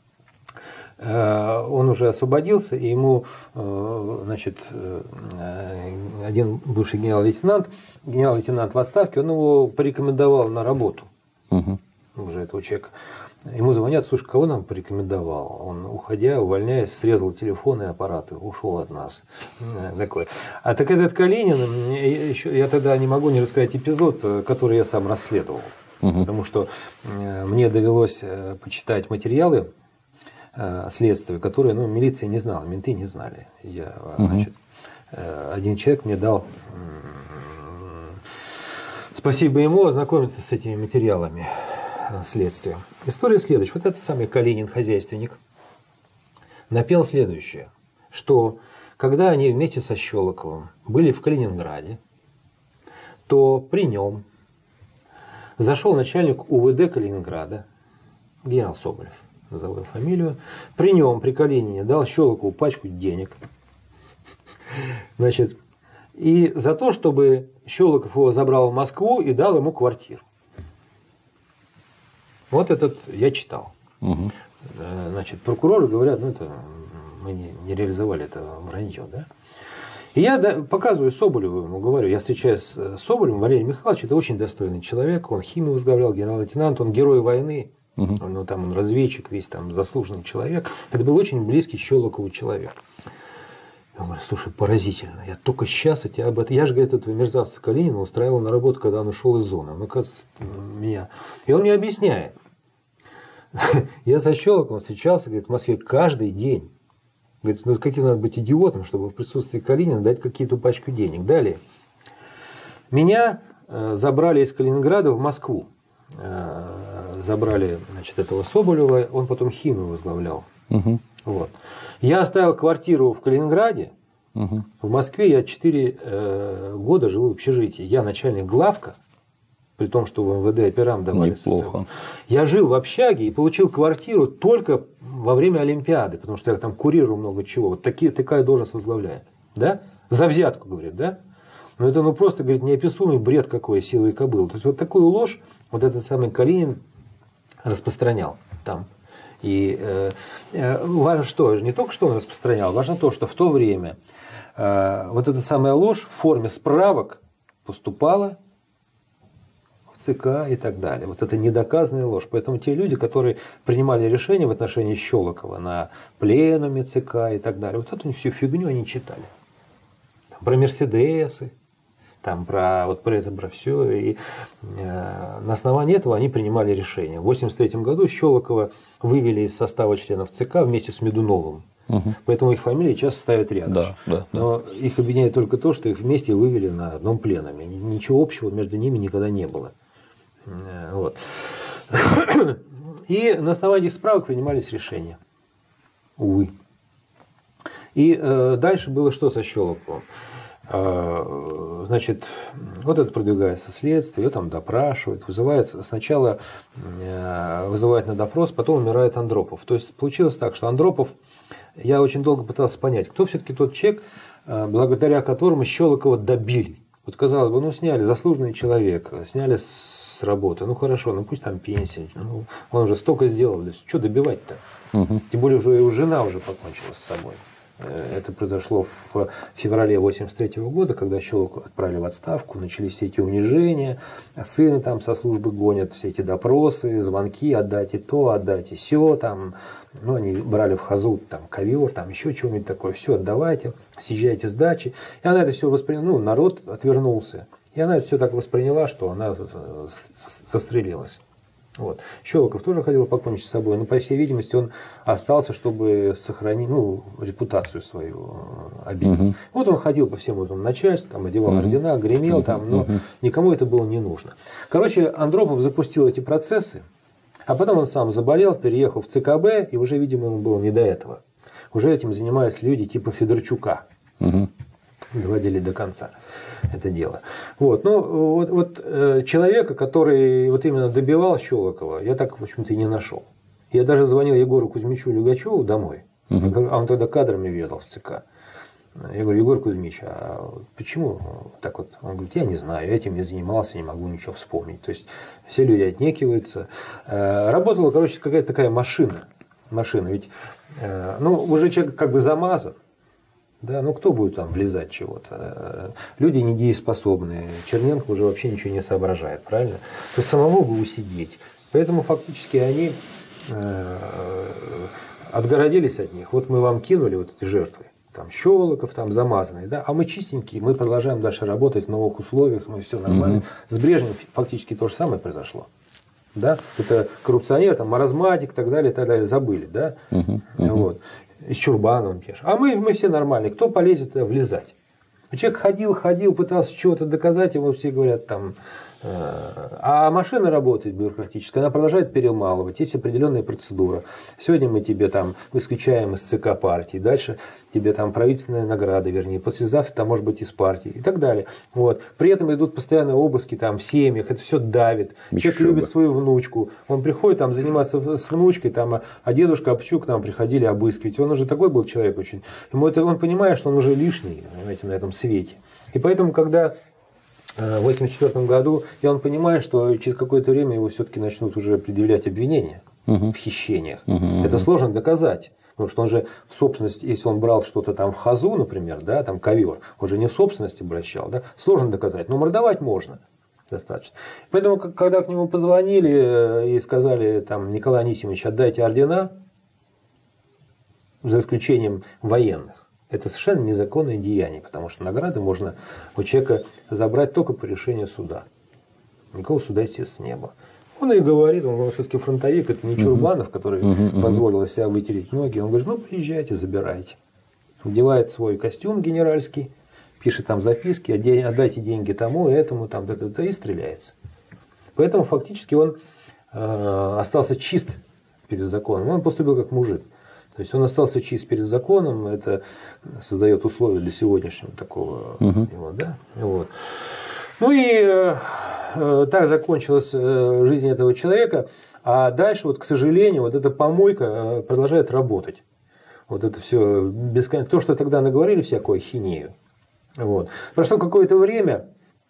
Он уже освободился, и ему, значит, один бывший генерал-лейтенант в отставке, он его порекомендовал на работу. Уже этого человека. Ему звонят, слушай, кого нам порекомендовал? Он, уходя, увольняясь, срезал телефон и аппараты, ушел от нас. Такой. А так этот Калинин, я тогда не могу не рассказать эпизод, который я сам расследовал. Потому что мне довелось почитать материалы следствия, которые милиция не знала, менты не знали. Значит, один человек мне дал, спасибо ему, ознакомиться с этими материалами следствия. История следующая. Вот этот самый Калинин, хозяйственник, напел следующее, что когда они вместе со Щелоковым были в Калининграде, то при нем зашел начальник УВД Калининграда, генерал Соболев, назову его фамилию, при нем, при Калинине, дал Щелокову пачку денег. Значит, и за то, чтобы Щелоков его забрал в Москву и дал ему квартиру. Вот этот я читал. Значит, прокуроры говорят, это мы не реализовали это вранье, да? И я показываю Соболеву, ему говорю, я встречаюсь с Соболевым, Валерий Михайлович, это очень достойный человек, он химию возглавлял, генерал-лейтенант, он герой войны, он разведчик, весь там заслуженный человек. Это был очень близкий Щелокову человек. Я говорю, слушай, поразительно, я только сейчас я же, говорит, этого мерзавца Калинина устраивал на работу, когда он ушел из зоны. Он, оказывается, меня. И он мне объясняет. Я со Щелоковым встречался, говорит, в Москве каждый день. Говорит, каким надо быть идиотом, чтобы в присутствии Калинина дать какие-то пачку денег. Далее. Меня забрали из Калининграда в Москву. Забрали, значит, этого Соболева, он потом химию возглавлял. Вот. Я оставил квартиру в Калининграде. В Москве я 4 года жил в общежитии. Я начальник главка, при том, что в МВД операм давали. Неплохо. Я жил в общаге и получил квартиру только во время Олимпиады, потому что я там курирую много чего. Вот такая должность возглавляет. Да? За взятку, говорит, да? Но это просто, говорит, неописуемый бред какой, силы и кобылы. То есть вот такую ложь вот этот самый Калинин распространял там. И важно что, не только что он распространял, важно то, что в то время вот эта самая ложь в форме справок поступала в ЦК и так далее. Вот это недоказанная ложь. Поэтому те люди, которые принимали решения в отношении Щелокова на пленуме ЦК и так далее, вот эту всю фигню они читали. Там про Мерседесы, там про это, про все. И на основании этого они принимали решения. В 1983 году Щелокова вывели из состава членов ЦК вместе с Медуновым. Поэтому их фамилии часто ставят рядом. Да. Но их объединяет только то, что их вместе вывели на одном пленуме. Ничего общего между ними никогда не было. Вот. И на основании справок принимались решения. Увы. И дальше было что со Щелоковым? Значит, вот это продвигается следствие, его там допрашивают, сначала вызывают на допрос, потом умирает Андропов. То есть получилось так, что Андропов, я очень долго пытался понять, кто все-таки тот человек, благодаря которому Щелокова добили. Вот казалось бы, сняли, заслуженный человек, сняли с работы, хорошо, пусть там пенсия, он уже столько сделал, что добивать-то? Тем более уже его жена уже покончила с собой. Это произошло в феврале 1983 года, когда Щелокова отправили в отставку, начались все эти унижения, сына там со службы гонят, все эти допросы, звонки, отдайте то, отдайте сё, там, они брали в хазу там ковер, там еще чего-нибудь такое, все отдавайте, съезжайте с дачи. И она это все восприняла, народ отвернулся. И она это все так восприняла, что она застрелилась. Вот. Щелоков тоже хотел покончить с собой, но, по всей видимости, он остался, чтобы сохранить репутацию свою обидеть. Вот он ходил по всем этому начальству, там, одевал ордена, гремел, там, но никому это было не нужно. Короче, Андропов запустил эти процессы, а потом он сам заболел, переехал в ЦКБ, и уже, видимо, ему было не до этого. Уже этим занимались люди типа Федорчука. Доводили до конца это дело. Вот. Человека, который вот именно добивал Щелокова, я так, в общем-то, и не нашел. Я даже звонил Егору Кузьмичу Люгачеву домой, а он тогда кадрами ведал в ЦК. Я говорю: Егор Кузьмич, а почему так вот? Он говорит: я не знаю, этим не занимался, не могу ничего вспомнить. То есть все люди отнекиваются. Работала, короче, какая-то такая машина. Ведь уже человек как бы замазан. Да, кто будет там влезать чего-то? Люди недееспособные. Черненко уже вообще ничего не соображает, правильно? То есть самому бы усидеть. Поэтому фактически они отгородились от них. Вот мы вам кинули вот эти жертвы. Там Щелоков, там замазанный, да, а мы чистенькие, мы продолжаем дальше работать в новых условиях, мы все нормально. С Брежневым фактически то же самое произошло. Да? Это коррупционер, там, маразматик и так далее, забыли, да? Вот. И с Чурбановым пишешь. А мы все нормальные. Кто полезет туда влезать? Человек ходил, пытался чего-то доказать, ему все говорят там. А машина работает бюрократически, она продолжает перемалывать, есть определенная процедура. Сегодня мы тебе там исключаем из ЦК партии, дальше тебе там правительственные награды, вернее, послезавтра там может быть из партии и так далее. Вот. При этом идут постоянные обыски там в семьях, это все давит. Человек любит свою внучку, он приходит там заниматься с внучкой, там, а дедушка, Апчук к нам приходили обыскивать. Он уже такой был человек очень. Он понимает, что он уже лишний, понимаете, на этом свете. И поэтому, когда в 1984 году, и он понимает, что через какое-то время его все-таки начнут уже предъявлять обвинения в хищениях. Это сложно доказать. Потому что он же в собственности, если он брал что-то там в хазу, например, да, там ковер, он же не в собственности обращал, да, сложно доказать, но мордовать можно достаточно. Поэтому, когда к нему позвонили и сказали, там, Николай Анисимович, отдайте ордена, за исключением военных, это совершенно незаконное деяние, потому что награды можно у человека забрать только по решению суда. Никакого суда, естественно, не было. Он и говорит, он все-таки фронтовик, это не Чурбанов, который позволил себя вытереть ноги. Он говорит: приезжайте, забирайте. Одевает свой костюм генеральский, пишет там записки, отдайте деньги тому, этому, там, и стреляется. Поэтому фактически он остался чист перед законом. Он поступил как мужик. То есть он остался чист перед законом, это создает условия для сегодняшнего такого его, да? Вот. Так закончилась жизнь этого человека, а дальше, к сожалению, вот эта помойка продолжает работать. Вот это все бесконечно. То, что тогда наговорили всякую ахинею. Вот. Прошло какое-то время.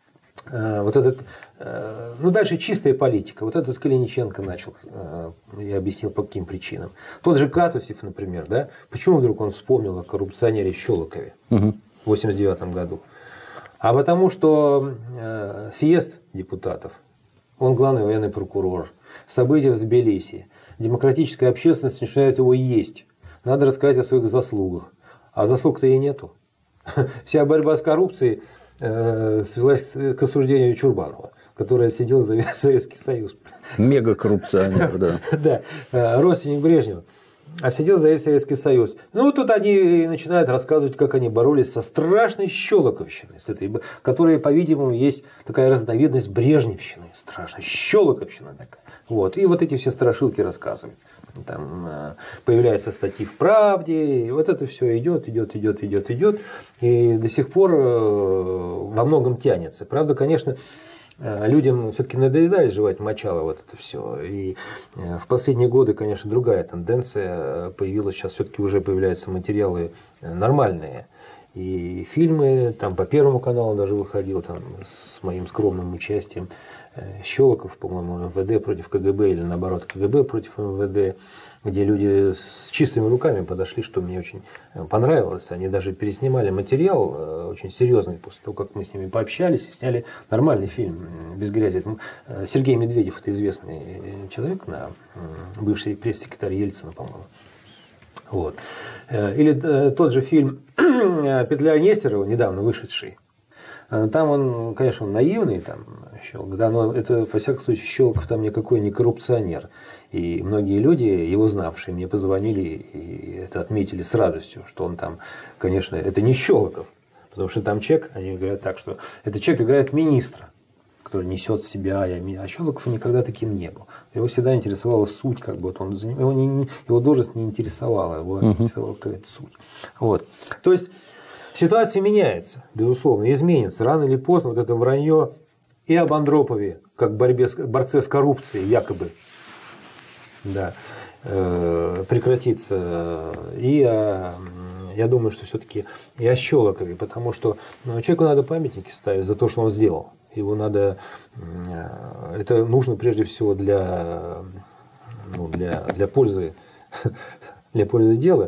Дальше чистая политика. Вот этот Калиниченко начал, я объяснил, по каким причинам. Тот же Катусев, например, да, почему вдруг он вспомнил о коррупционере Щелокове в 1989 году? А потому что съезд депутатов, он главный военный прокурор, события в Тбилиси, демократическая общественность начинает его есть. Надо рассказать о своих заслугах. А заслуг-то и нету. Вся борьба с коррупцией свелась к осуждению Чурбанова, который сидел за Советский Союз. Мега-коррупционер, да. Да, родственник Брежнева. А сидел за Советский Союз. Тут они начинают рассказывать, как они боролись со страшной щелоковщиной, которая, по-видимому, есть такая разновидность брежневщины. Страшная щелоковщина такая. Вот. И вот эти все страшилки рассказывают. Там появляются статьи в «Правде», и вот это все идет, и до сих пор во многом тянется. Правда, конечно, людям все-таки надоедает жевать мочало вот это все. И в последние годы, конечно, другая тенденция появилась. Сейчас все-таки уже появляются материалы нормальные. И фильмы, там по Первому каналу даже выходил, там, с моим скромным участием, Щелоков, по-моему, МВД против КГБ, или наоборот, КГБ против МВД, где люди с чистыми руками подошли, что мне очень понравилось. Они даже переснимали материал очень серьезный после того, как мы с ними пообщались, и сняли нормальный фильм без грязи. Сергей Медведев, это известный человек, бывший пресс-секретарь Ельцина, по-моему. Вот. Или тот же фильм «Петля Нестерова», недавно вышедший. Там он, конечно, наивный, там, Щелоков, да, но это, во всяком случае, Щелоков там никакой не коррупционер. И многие люди, его знавшие, мне позвонили и это отметили с радостью, что он там, конечно, это не Щелоков, потому что там человек, они говорят так, что этот человек играет министра, который несет себя, а Щелоков никогда таким не был. Его всегда интересовала суть, как бы вот он его должность не интересовала, его интересовала какая-то суть. Вот. То есть ситуация меняется, безусловно, изменится. Рано или поздно вот это вранье и об Андропове, как борце с коррупцией, якобы, да, прекратится. И я думаю, что все-таки и о Щелокове, потому что человеку надо памятники ставить за то, что он сделал. Его надо, это нужно прежде всего для пользы, для пользы дела.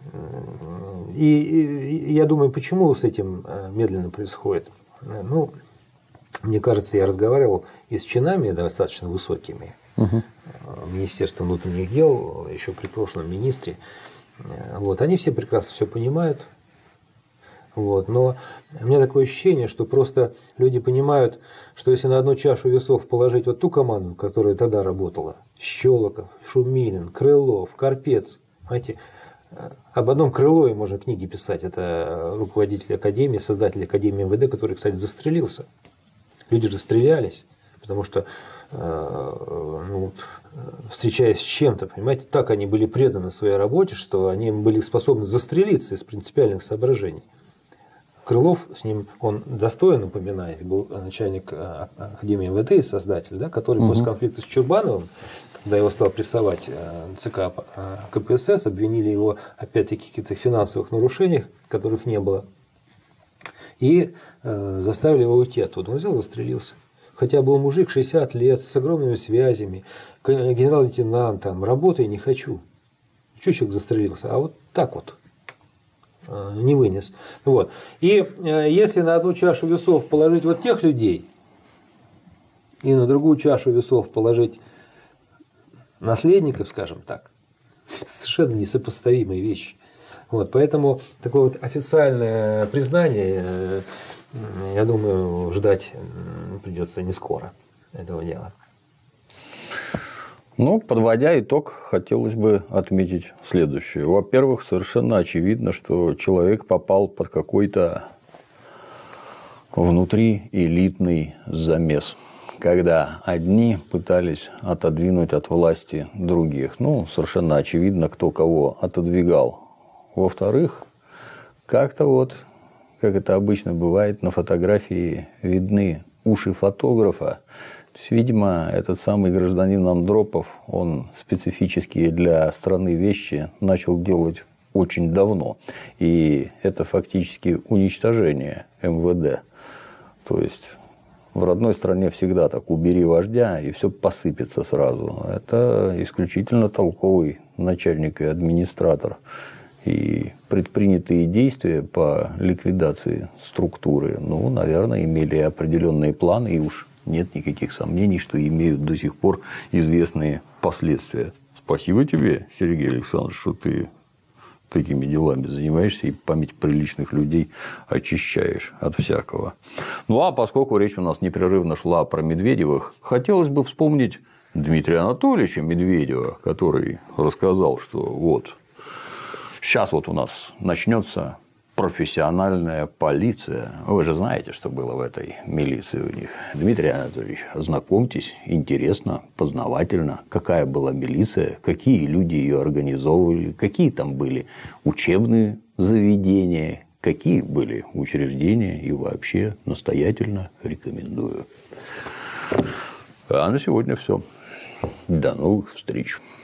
И я думаю, почему с этим медленно происходит. Ну, мне кажется, я разговаривал и с чинами достаточно высокими Министерства внутренних дел, еще при прошлом министре. Вот, они все прекрасно все понимают. Вот, но у меня такое ощущение, что просто люди понимают, что если на одну чашу весов положить вот ту команду, которая тогда работала, Щелоков, Шумилин, Крылов, Карпец, понимаете, об одном Крылове можно книги писать, это руководитель Академии, создатель Академии МВД, который, кстати, застрелился. Люди же стрелялись, потому что, встречаясь с чем-то, понимаете, так они были преданы своей работе, что они были способны застрелиться из принципиальных соображений. Крылов, с ним он достоин упоминать, был начальник Академии МВД и создатель, да, который после конфликта с Чурбановым, когда его стал прессовать ЦК КПСС, обвинили его опять-таки в каких-то финансовых нарушениях, которых не было, и заставили его уйти оттуда. Он взял, застрелился. Хотя был мужик 60 лет, с огромными связями, генерал-лейтенант, там, работай не хочу. Чего человек застрелился? А вот так вот. Не вынес. Вот. И если на одну чашу весов положить вот тех людей, и на другую чашу весов положить наследников, скажем так, совершенно несопоставимые вещи. Вот. Поэтому такое вот официальное признание, я думаю, ждать придется не скоро этого дела. Ну, подводя итог, хотелось бы отметить следующее. Во-первых, совершенно очевидно, что человек попал под какой-то внутриэлитный замес, когда одни пытались отодвинуть от власти других. Ну, совершенно очевидно, кто кого отодвигал. Во-вторых, как-то вот, как это обычно бывает, на фотографии видны уши фотографа. То есть, видимо, этот самый гражданин Андропов, он специфические для страны вещи начал делать очень давно. И это фактически уничтожение МВД. То есть, в родной стране всегда так: убери вождя, и все посыпется сразу. Это исключительно толковый начальник и администратор. И предпринятые действия по ликвидации структуры, ну, наверное, имели определенные планы, и уж нет никаких сомнений, что имеют до сих пор известные последствия. Спасибо тебе, Сергей Александрович, что ты такими делами занимаешься и память приличных людей очищаешь от всякого. Ну, а поскольку речь у нас непрерывно шла про Медведевых, хотелось бы вспомнить Дмитрия Анатольевича Медведева, который рассказал, что вот сейчас вот у нас начнется профессиональная полиция. Вы же знаете, что было в этой милиции у них. Дмитрий Анатольевич, ознакомьтесь, интересно, познавательно, какая была милиция, какие люди ее организовывали, какие там были учебные заведения, какие были учреждения, и вообще настоятельно рекомендую. А на сегодня все. До новых встреч.